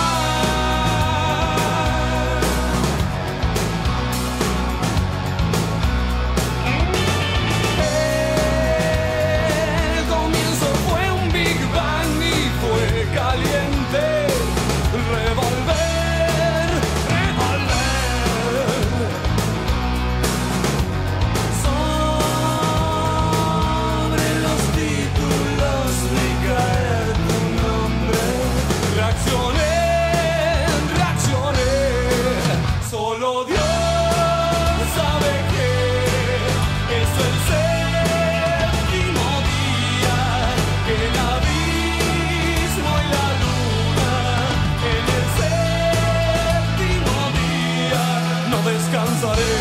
S10: igual. El comienzo fue un Big Bang y fue caliente. Revolver, revolver. Sobre los títulos vi caer tu nombre. Reaccioné, reaccioné. Solo Dios sabe que es el séptimo día. El abismo y la luna. En el séptimo día no descansaré.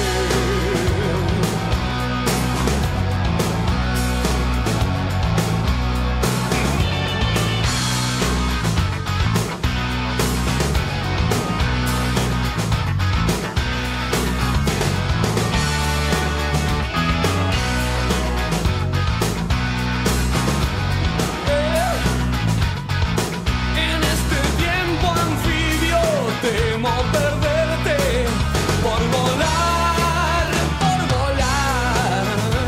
S10: En este tiempo anfibio temo perderte por volar, por volar.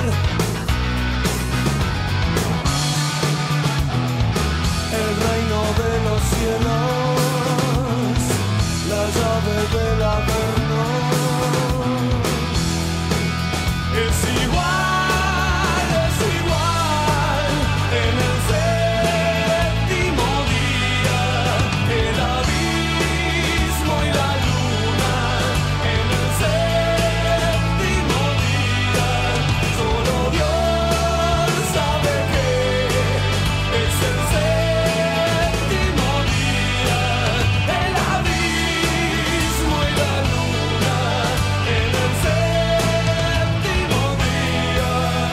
S10: El reino de los cielos, la llave del averno. Es igual, en el séptimo día, el abismo y la luna. En el séptimo día, solo Dios sabe que es el séptimo día, el abismo y la luna. En el séptimo día.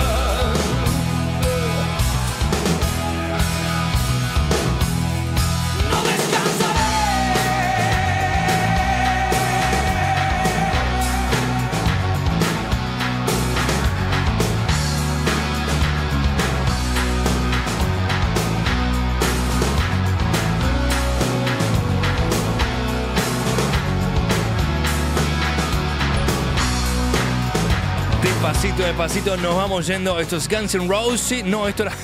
S10: No
S2: Despacito, despacito, nos vamos yendo. Esto es Guns N' Roses. No, esto era.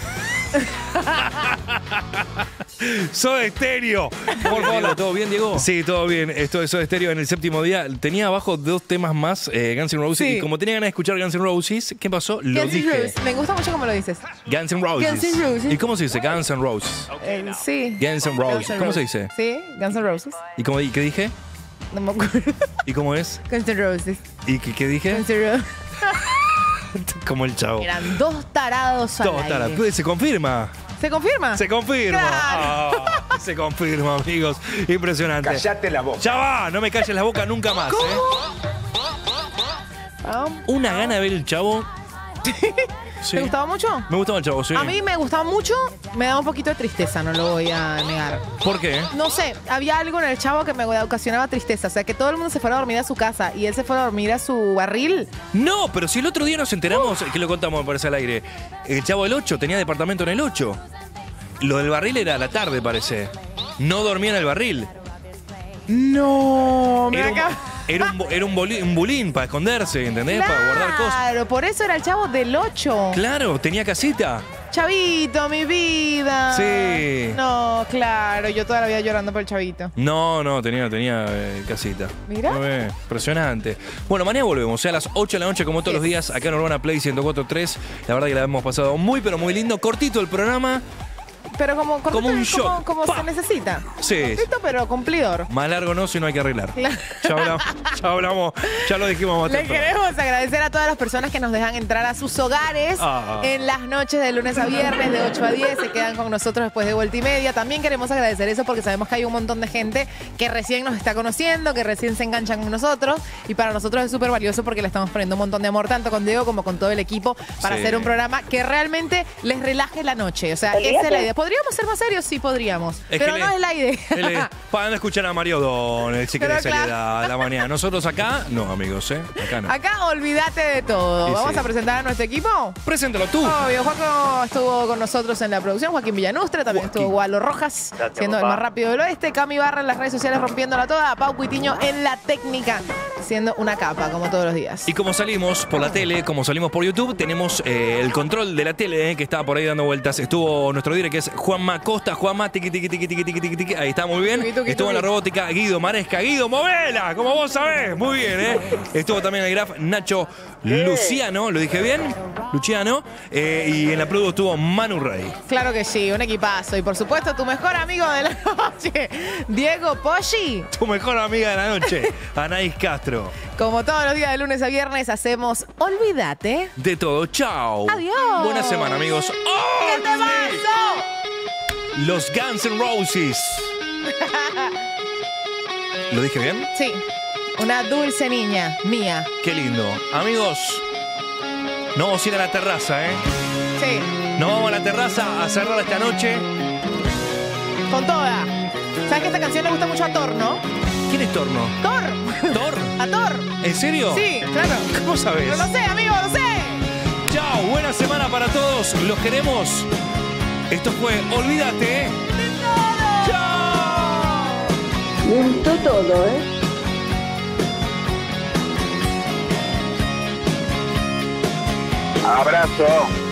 S2: Soda Stereo. Por favor, ¿todo bien, Diego? Sí, todo bien. Esto es Soda Stereo en el séptimo día. Tenía abajo 2 temas más, Guns N' Roses.
S3: Sí.
S2: Y como tenía ganas de escuchar Guns N' Roses, ¿qué pasó? Lo
S3: Guns N'
S2: dije.
S3: Roses. Me gusta mucho como lo dices.
S2: Guns N' Roses.
S3: Guns N' Roses.
S2: ¿Y cómo se dice? Guns N' Roses.
S3: Sí.
S2: Guns N' Roses. ¿Cómo se dice?
S3: Sí, Guns N' Roses.
S2: ¿Y qué dije?
S3: No me acuerdo.
S2: ¿Y cómo es?
S3: Guns N' Roses.
S2: ¿Y qué dije?
S3: Guns N' Roses.
S2: Como el chavo.
S3: Eran 2 tarados al
S2: Todo,
S3: aire.
S2: tara. Se confirma.
S3: ¿Se confirma?
S2: Se confirma.
S3: Claro.
S2: Ah, se confirma, amigos. Impresionante.
S9: Cállate la boca.
S2: Ya va, no me calles la boca nunca más.
S3: Ah,
S2: Una gana de ver el chavo. Sí.
S3: ¿Te gustaba mucho?
S2: Me gustaba el Chavo, sí.
S3: A mí me gustaba mucho, me daba un poquito de tristeza, no lo voy a negar.
S2: ¿Por qué?
S3: No sé, había algo en el Chavo que me ocasionaba tristeza. O sea, que todo el mundo se fuera a dormir a su casa y él se fuera a dormir a su barril.
S2: No, pero si el otro día nos enteramos, que lo contamos, me parece, al aire. El Chavo del 8 tenía departamento en el 8. Lo del barril era a la tarde, parece. No dormía en el barril.
S3: No, me
S2: Era un bulín para esconderse, ¿entendés? Para guardar cosas.
S3: Claro, por eso era el Chavo del 8.
S2: Claro, tenía casita.
S3: Chavito, mi vida.
S2: Sí.
S3: No, claro, yo toda la vida llorando por el Chavito.
S2: No, tenía casita.
S3: Mira.
S2: Impresionante. Bueno, mañana volvemos, a las 8 de la noche, como todos los días, acá en Urbana Play 104.3. La verdad que la hemos pasado muy, pero muy lindo. Cortito el programa.
S3: Pero como
S2: un shot.
S3: como se necesita.
S2: Sí.
S3: Cortito, pero cumplidor.
S2: Más largo no, si no hay que arreglar.
S3: Claro.
S2: Ya hablamos, ya lo dijimos más
S3: Le
S2: temprano.
S3: queremos agradecer a todas las personas que nos dejan entrar a sus hogares en las noches de lunes a viernes de 8 a 10. Se quedan con nosotros después de vuelta y media. También queremos agradecer eso porque sabemos que hay un montón de gente que recién nos está conociendo, que recién se enganchan con nosotros. Y para nosotros es súper valioso porque le estamos poniendo un montón de amor, tanto con Diego como con todo el equipo, para
S2: Sí.
S3: hacer un programa que realmente les relaje la noche. O sea, esa es la idea. ¿Podríamos ser más serios? Sí, podríamos. Pero no es la idea.
S2: Para escuchar a Mario Don, si
S3: Pero
S2: querés
S3: claro.
S2: seriedad a la mañana. Nosotros acá, no, amigos, Acá no.
S3: Acá olvídate de todo.
S2: Sí,
S3: Vamos
S2: sí.
S3: a presentar a nuestro equipo.
S2: Preséntalo tú.
S3: Obvio, Juaco estuvo con nosotros en la producción, Joaquín Villanustre, también estuvo Gualo Rojas,
S2: Gracias,
S3: siendo el
S2: papá.
S3: más rápido del oeste, Cami Barra en las redes sociales rompiéndola toda, Pau Cuitiño en la técnica, siendo una capa, como todos los días.
S2: Y como salimos por la tele, como salimos por YouTube, tenemos el control de la tele que estaba por ahí dando vueltas. Estuvo nuestro director que es Juanma Costa. Juanma, tiqui, tiqui, tiqui, tiqui, tiqui, tiqui, tiqui. Ahí está, muy bien. Estuvo en la robótica Guido Maresca. Guido, movela, como vos sabés. Muy bien, Estuvo también en el graf Nacho Luciano, ¿lo dije bien? Luciano. Y en la produ estuvo Manu Rey.
S3: Claro que sí, un equipazo. Y por supuesto, tu mejor amigo de la noche, Diego Poggi.
S2: Tu mejor amiga de la noche, Anaís Castro.
S3: Como todos los días de lunes a viernes, hacemos Olvídate.
S2: De todo, chao.
S3: Adiós.
S2: Buena semana, amigos. ¡Oh,
S3: ¡Qué temazo!
S2: Los Guns N' Roses. ¿Lo dije bien?
S3: Sí, una dulce niña mía.
S2: Qué lindo. Amigos, nos vamos a ir a la terraza,
S3: Sí,
S2: Nos vamos a la terraza a cerrar esta noche.
S3: con toda. ¿Sabes que esta canción le gusta mucho a Thor, no?
S2: ¿Quién es Torno?
S3: ¡Thor!
S2: ¿Thor?
S3: ¡A Thor!
S2: ¿En serio?
S3: Sí, claro.
S2: ¿Cómo sabes?
S3: Pero lo sé, amigo, lo sé.
S2: Chao, buena semana para todos. Los queremos. Esto fue Olvídate.
S18: Me gustó todo,
S19: Abrazo.